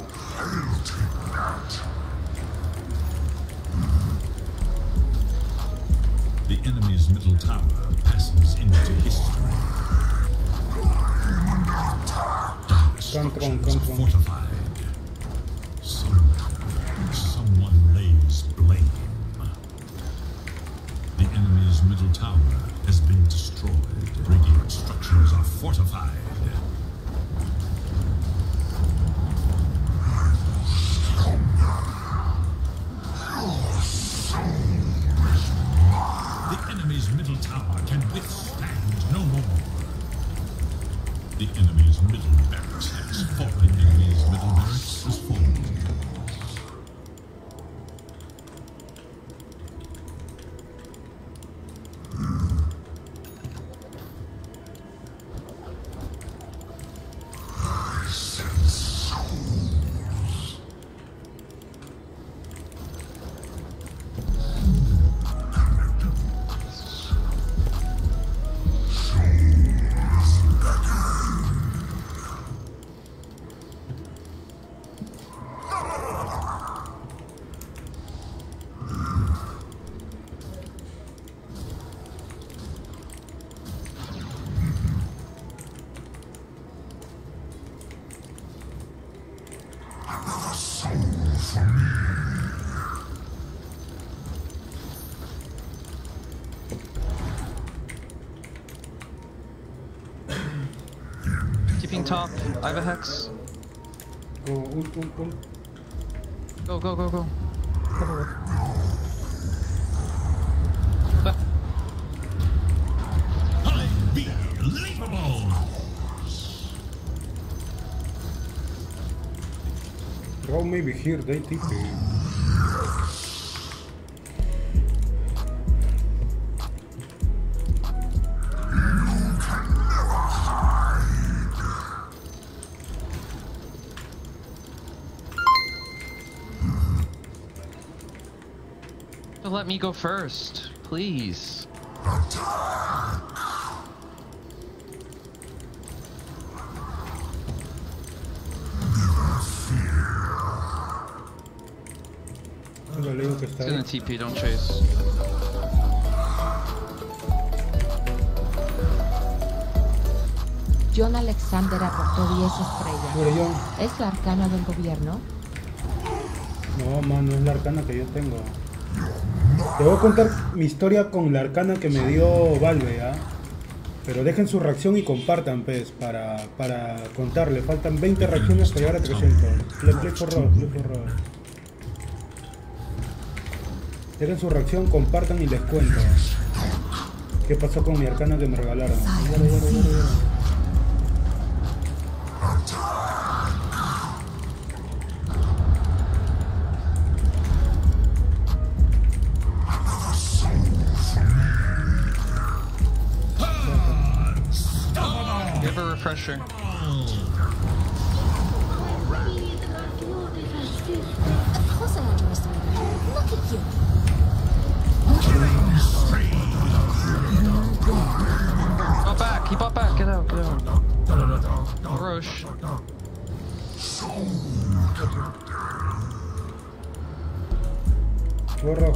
The enemy's middle tower passes into history. Structures are fortified. Someone lays blame. The enemy's middle tower has been destroyed. Radiant structures are fortified. The enemy's middle tower can withstand no more. The enemy's middle barracks has fallen. The enemy's middle barracks has fallen. Keeping top. I have a hex. Go. Go. Unbelievable! Draw maybe here, they TP. Let me go first, please. It's gonna TP, don't chase. John Alexander aportó 10 estrellas. Mira, John. ¿Es la arcana del gobierno? No, mano, es la arcana que yo tengo. Te voy a contar mi historia con la arcana que me dio Valve, ¿ah? Pero dejen su reacción y compartan, pues, para contarle. Faltan 20 reacciones para llegar a 300. Play for roll. Dejen su reacción, compartan y les cuento qué pasó con mi arcana que me regalaron. Give a refresher. Of course I underestimate you. Look at you. He bought back, get out. Roche. Corra.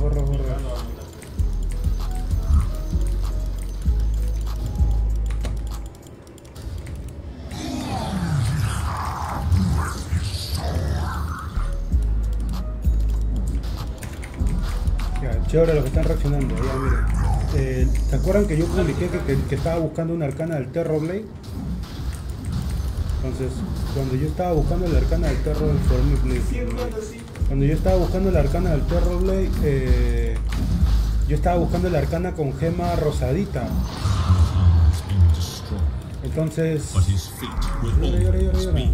Chévere lo que están reaccionando, ya miren. ¿Se acuerdan que yo publiqué que estaba buscando una arcana del Terrorblade? Entonces, cuando yo estaba buscando la arcana del Terrorblade, yo estaba buscando la arcana con gema rosadita. Entonces, llora.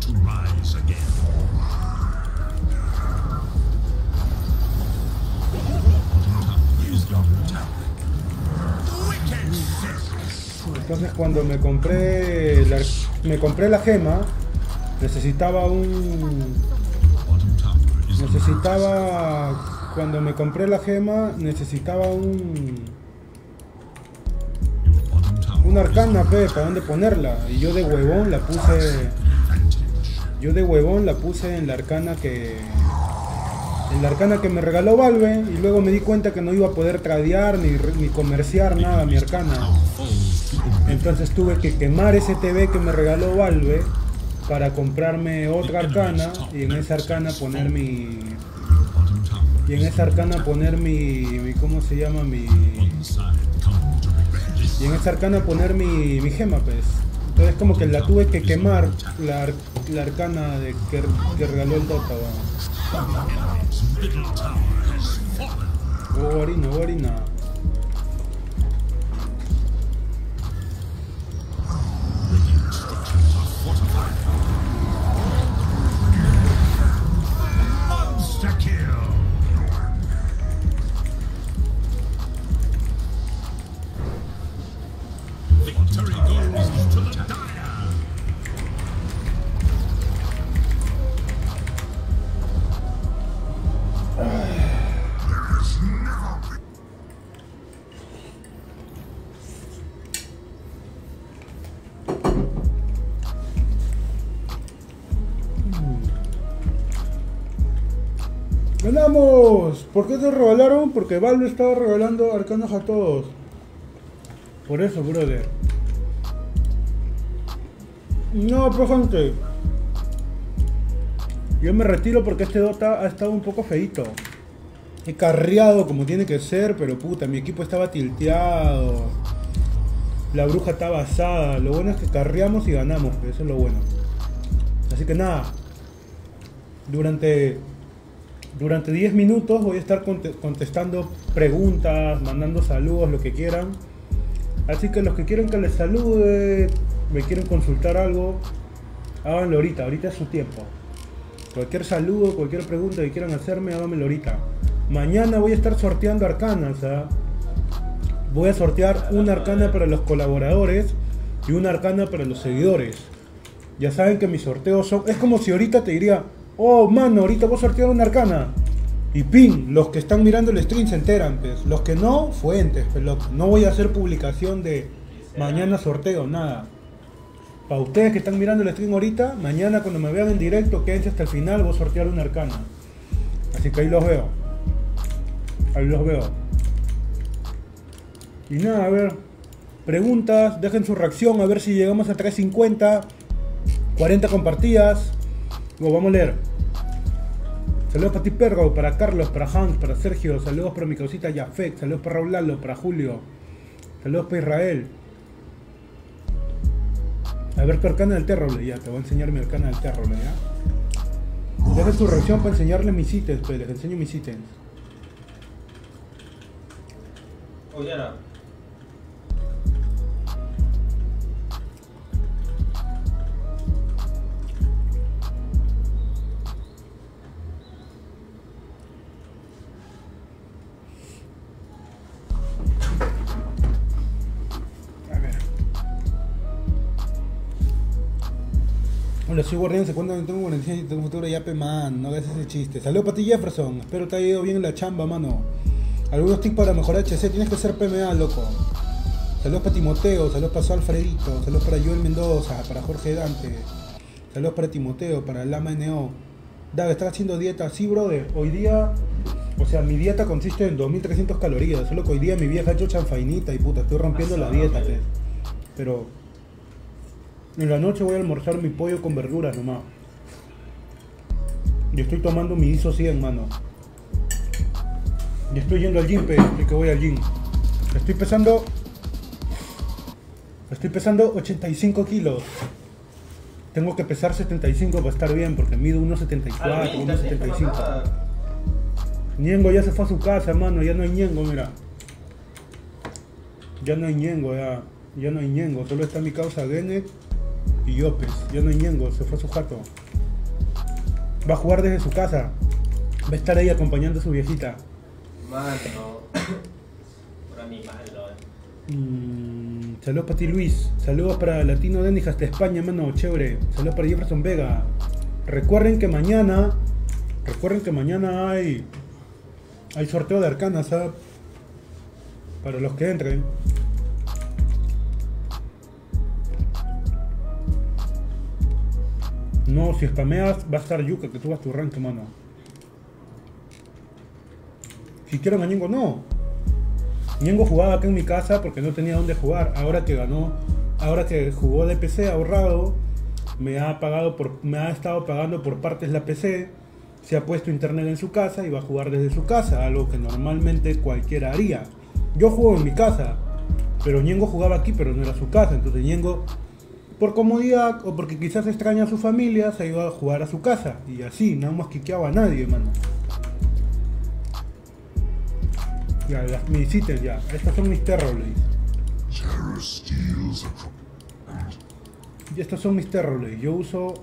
Entonces cuando me compré la gema, necesitaba una arcana, pe, ¿para dónde ponerla? Y yo de huevón la puse... Yo de huevón la puse en la arcana que... En la arcana que me regaló Valve. Y luego me di cuenta que no iba a poder tradear ni comerciar nada mi arcana. Entonces tuve que quemar ese TV que me regaló Valve para comprarme otra arcana. Y en esa arcana poner mi... Y en esa arcana poner mi ¿cómo se llama? Y en esa arcana poner mi gema, pues. Entonces como que la tuve que quemar, la arcana que regaló el Dota, Orina. Monster kill. Victory goes to the Dire. ¡Ganamos! ¿Por qué te regalaron? Porque Valve estaba regalando arcanas a todos. Por eso, brother. No, pues gente. Yo me retiro porque este Dota ha estado un poco feito. He carreado como tiene que ser, pero puta, mi equipo estaba tilteado. La bruja estaba asada. Lo bueno es que carreamos y ganamos, pero eso es lo bueno. Así que nada. Durante 10 minutos voy a estar contestando preguntas, mandando saludos, lo que quieran. Así que los que quieren que les salude, me quieren consultar algo, háganlo ahorita es su tiempo. Cualquier saludo, cualquier pregunta que quieran hacerme, háganmelo ahorita. Mañana voy a estar sorteando arcanas, voy a sortear una arcana para los colaboradores y una arcana para los seguidores. Ya saben que mis sorteos son... Es como si ahorita te diría, oh mano, ahorita voy a sortear una arcana. Y pin, los que están mirando el stream se enteran, pues. Los que no, fuentes, pues, loco. No voy a hacer publicación de mañana sorteo, nada. Para ustedes que están mirando el stream ahorita, mañana cuando me vean en directo, quédense hasta el final, voy a sortear una arcana. Así que ahí los veo. Ahí los veo. Y nada, a ver. Preguntas, dejen su reacción, a ver si llegamos a 350. 40 compartidas. Luego vamos a leer. Saludos para ti, Perro, para Carlos, para Hans, para Sergio. Saludos para mi causita Jafet. Saludos para Raúl Lalo, para Julio. Saludos para Israel. A ver tu arcana del terror, ya. Te voy a enseñar mi arcana del terror, ya. Dejen su reacción para enseñarles mis ítems, pues. Les enseño mis ítems. Oye, ahora. Hola, soy Guardián, se cuenta que tengo 46 y tengo futuro ya, man, no hagas ese chiste. Saludos para ti, Jefferson, espero te haya ido bien en la chamba, mano. Algunos tips para mejorar HC, tienes que ser PMA, loco. Saludos para Timoteo, saludos para Su Alfredito, saludos para Joel Mendoza, para Jorge Dante. Saludos para Timoteo, para Lama NO. Dag, ¿estás haciendo dieta? Sí, brother, hoy día... O sea, mi dieta consiste en 2300 calorías, solo que hoy día mi vieja ha hecho chanfainita y puta, estoy rompiendo la dieta, pues. Pero... En la noche voy a almorzar mi pollo con verduras nomás. Y estoy tomando mi ISO 100, mano. Y estoy yendo al gym, y que voy al gym. Estoy pesando 85 kilos. Tengo que pesar 75 para estar bien, porque mido 1.74, 1.75. Ñengo ya se fue a su casa, mano. Ya no hay Ñengo, mira. Ya no hay Ñengo, ya no hay Ñengo. Solo está mi causa Genet y Yopes. Ya no hay Ñengo, se fue a su jato. Va a jugar desde su casa. Va a estar ahí acompañando a su viejita. Mano. Por mi malo. Saludos para ti, Luis. Saludos para Latino Dennis hasta España, mano. Chévere. Saludos para Jefferson Vega. Recuerden que mañana hay sorteo de arcanas, ¿sabes? Para los que entren. No, si spameas va a estar yuca que tú vas tu rank, mano. Si quieren a Ñengo, no. Ñengo jugaba acá en mi casa porque no tenía dónde jugar. Ahora que ganó, ahora que jugó de PC ahorrado, me ha estado pagando por partes la PC, se ha puesto internet en su casa y va a jugar desde su casa, algo que normalmente cualquiera haría. Yo juego en mi casa, pero Ñengo jugaba aquí, pero no era su casa. Entonces Ñengo, por comodidad o porque quizás extraña a su familia, se ha ido a jugar a su casa. Y así, no hemos quiqueado a nadie, mano. Ya, mis ítems ya. Estos son mis Terrorblades. Y estos son mis Terrorblades. Yo uso...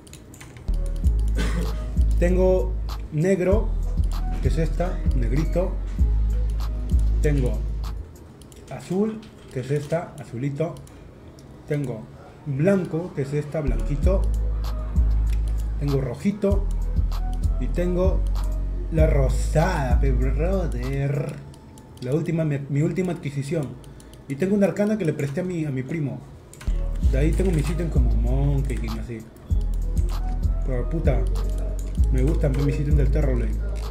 Tengo negro, que es esta, negrito. Tengo azul, que es esta, azulito. Tengo blanco, que es esta, blanquito. Tengo rojito. Y tengo la rosada, brother. Mi última adquisición. Y tengo una arcana que le presté a mi primo. De ahí tengo mis ítems como Monkey y así. Pero puta, me gustan mis ítems del Terrorblade.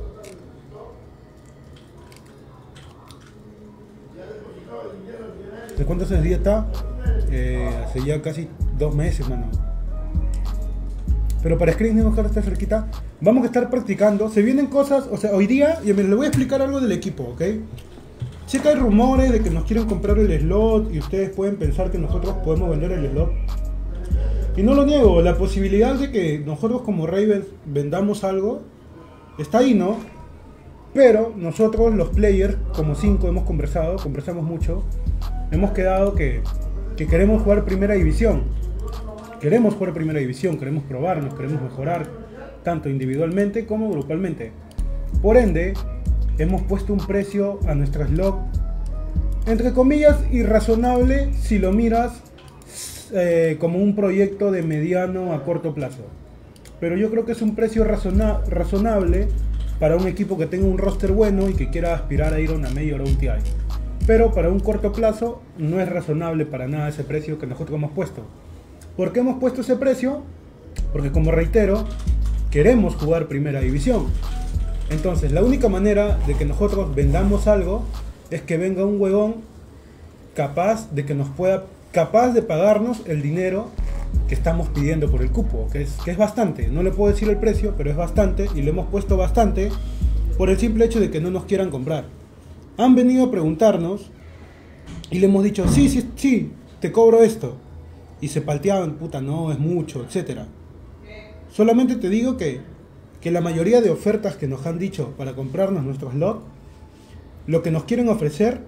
¿De cuánto haces dieta? Hace ya casi 2 meses, mano. Pero para Scream no está cerquita. Vamos a estar practicando. Se vienen cosas, o sea, hoy día, y le voy a explicar algo del equipo, ¿ok? Sí que hay rumores de que nos quieren comprar el slot y ustedes pueden pensar que nosotros podemos vender el slot. Y no lo niego, la posibilidad de que nosotros como Ravens vendamos algo está ahí, ¿no? Pero nosotros los players, como 5 conversamos mucho, hemos quedado que queremos jugar primera división. Queremos jugar primera división, queremos probarnos, queremos mejorar, tanto individualmente como grupalmente. Por ende, hemos puesto un precio a nuestra slot, entre comillas, irrazonable si lo miras como un proyecto de mediano a corto plazo. Pero yo creo que es un precio razonable para un equipo que tenga un roster bueno y que quiera aspirar a ir a una Major o un TI. Pero para un corto plazo no es razonable para nada ese precio que nosotros hemos puesto. ¿Por qué hemos puesto ese precio? Porque, como reitero, queremos jugar primera división. Entonces la única manera de que nosotros vendamos algo es que venga un huevón capaz de pagarnos el dinero que estamos pidiendo por el cupo, que es bastante. No le puedo decir el precio, pero es bastante, y le hemos puesto bastante por el simple hecho de que no nos quieran comprar. Han venido a preguntarnos y le hemos dicho, sí, te cobro esto, y se palteaban, puta, no, es mucho, etcétera. Solamente te digo que la mayoría de ofertas que nos han dicho para comprarnos nuestro slot, lo que nos quieren ofrecer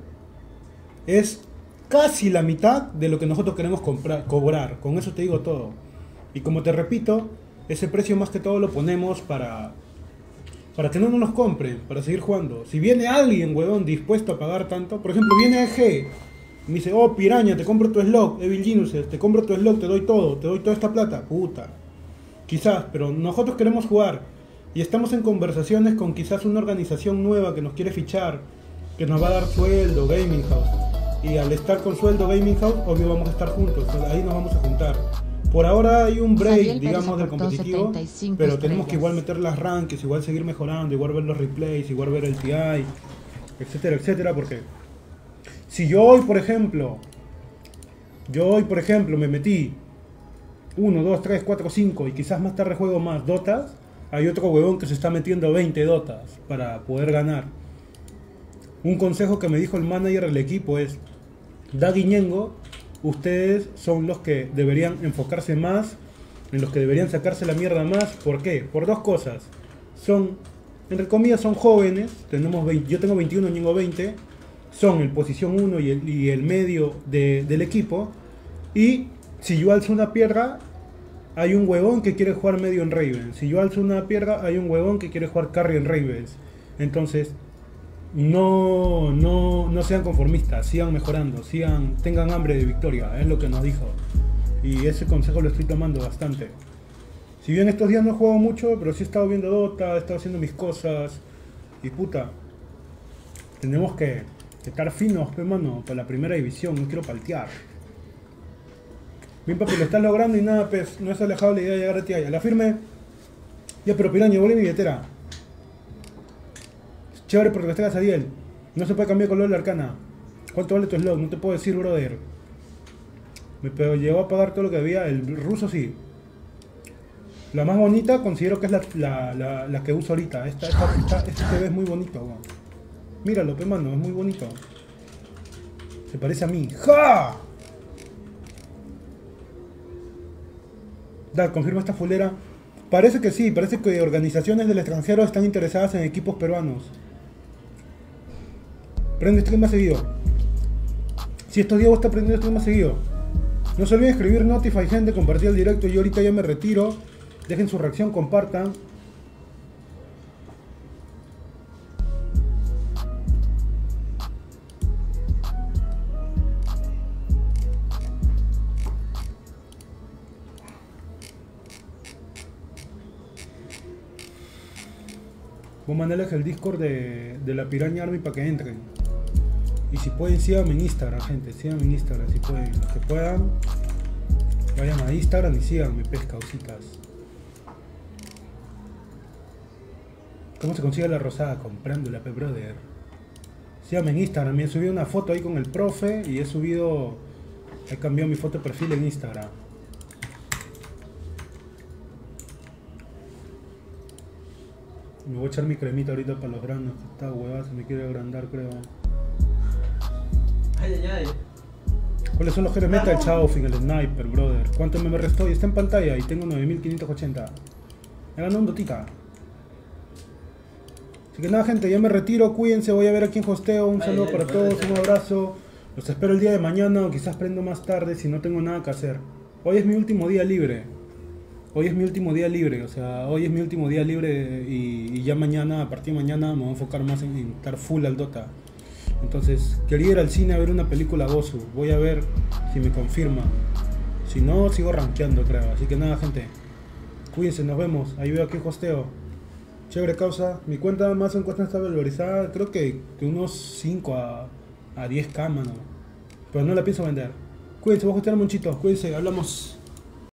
es casi la mitad de lo que nosotros queremos cobrar. Con eso te digo todo. Y como te repito, ese precio más que todo lo ponemos para que no nos compren, para seguir jugando. Si viene alguien, huevón, dispuesto a pagar tanto, por ejemplo, viene EG, me dice, oh, Piraña, te compro tu slot, Evil Geniuses, te compro tu slot, te doy toda esta plata, puta. Quizás, pero nosotros queremos jugar. Y estamos en conversaciones con quizás una organización nueva que nos quiere fichar, que nos va a dar sueldo, Gaming House. Y al estar con sueldo Gaming House, obvio vamos a estar juntos, ahí nos vamos a juntar. Por ahora hay un break, digamos, del competitivo, pero tenemos que igual meter las ranks, igual seguir mejorando, igual ver los replays, igual ver el TI, etcétera, etcétera, porque si yo hoy, por ejemplo, me metí 1, 2, 3, 4, 5 y quizás más tarde juego más dotas, hay otro huevón que se está metiendo 20 dotas para poder ganar. Un consejo que me dijo el manager del equipo es: Dag y Ñengo, ustedes son los que deberían enfocarse más, en los que deberían sacarse la mierda más. ¿Por qué? Por 2 cosas. Son, entre comillas, son jóvenes. Yo tengo 21, Ñengo 20. Son el posición 1 y el medio del equipo. Y si yo alzo una piedra, hay un huevón que quiere jugar medio en Ravens. Si yo alzo una piedra, hay un huevón que quiere jugar carry en Ravens. Entonces, no sean conformistas, sigan mejorando, tengan hambre de victoria, es lo que nos dijo. Y ese consejo lo estoy tomando bastante. Si bien estos días no he jugado mucho, pero sí he estado viendo Dota, he estado haciendo mis cosas. Y puta, tenemos que estar finos, hermano, para la primera división, no quiero paltear. Bien, papi, lo estás logrando y nada, pues, no es alejado la idea de llegar a ti. A la firme. Ya, pero Piraña, vuelve mi billetera. Chévere porque estás a Adiel. No se puede cambiar de color la arcana. ¿Cuánto vale tu slot? No te puedo decir, brother. Pero llegó a pagar todo lo que había. El ruso sí. La más bonita considero que es la que uso ahorita. Este TV es muy bonito, weón. Míralo, pe mano, es muy bonito. Se parece a mí. ¡Ja! Da, confirma esta fulera. Parece que sí, parece que organizaciones del extranjero están interesadas en equipos peruanos. Prende stream más seguido. Si estos días vos estás prendiendo stream más seguido. No se olviden escribir Notify, gente, compartir el directo. Yo ahorita ya me retiro. Dejen su reacción, compartan. Voy a mandarles el Discord de la Piraña Army para que entren. Y si pueden, síganme en Instagram, gente. Síganme en Instagram, si pueden. Los que puedan, vayan a Instagram y síganme, pescaucitas. ¿Cómo se consigue la rosada? Comprándola, pe brother. Síganme en Instagram. Me he subido una foto ahí con el profe y he cambiado mi foto de perfil en Instagram. Me voy a echar mi cremita ahorita para los granos. Esta huevada se me quiere agrandar, creo. Ay, ay, ay. ¿Cuáles son los que le meta el Chaufin, el Sniper, brother? ¿Cuánto me restó? Y está en pantalla y tengo 9580. He ganado un dotita. Así que nada, gente, ya me retiro. Cuídense, voy a ver a quién hosteo. Un saludo para todos, un abrazo. Los espero el día de mañana o quizás prendo más tarde si no tengo nada que hacer. Hoy es mi último día libre. Hoy es mi último día libre, o sea, hoy es mi último día libre y ya mañana, a partir de mañana me voy a enfocar más en estar full al Dota. Entonces, quería ir al cine a ver una película Gozu. Voy a ver si me confirma. Si no, sigo rankeando, creo. Así que nada, gente. Cuídense, nos vemos. Ahí veo aquí hosteo. Chévere causa. Mi cuenta más en cuenta está valorizada. Creo que unos 5 a 10k, mano. Pero no la pienso vender. Cuídense, voy a hostear muchito. Cuídense, hablamos.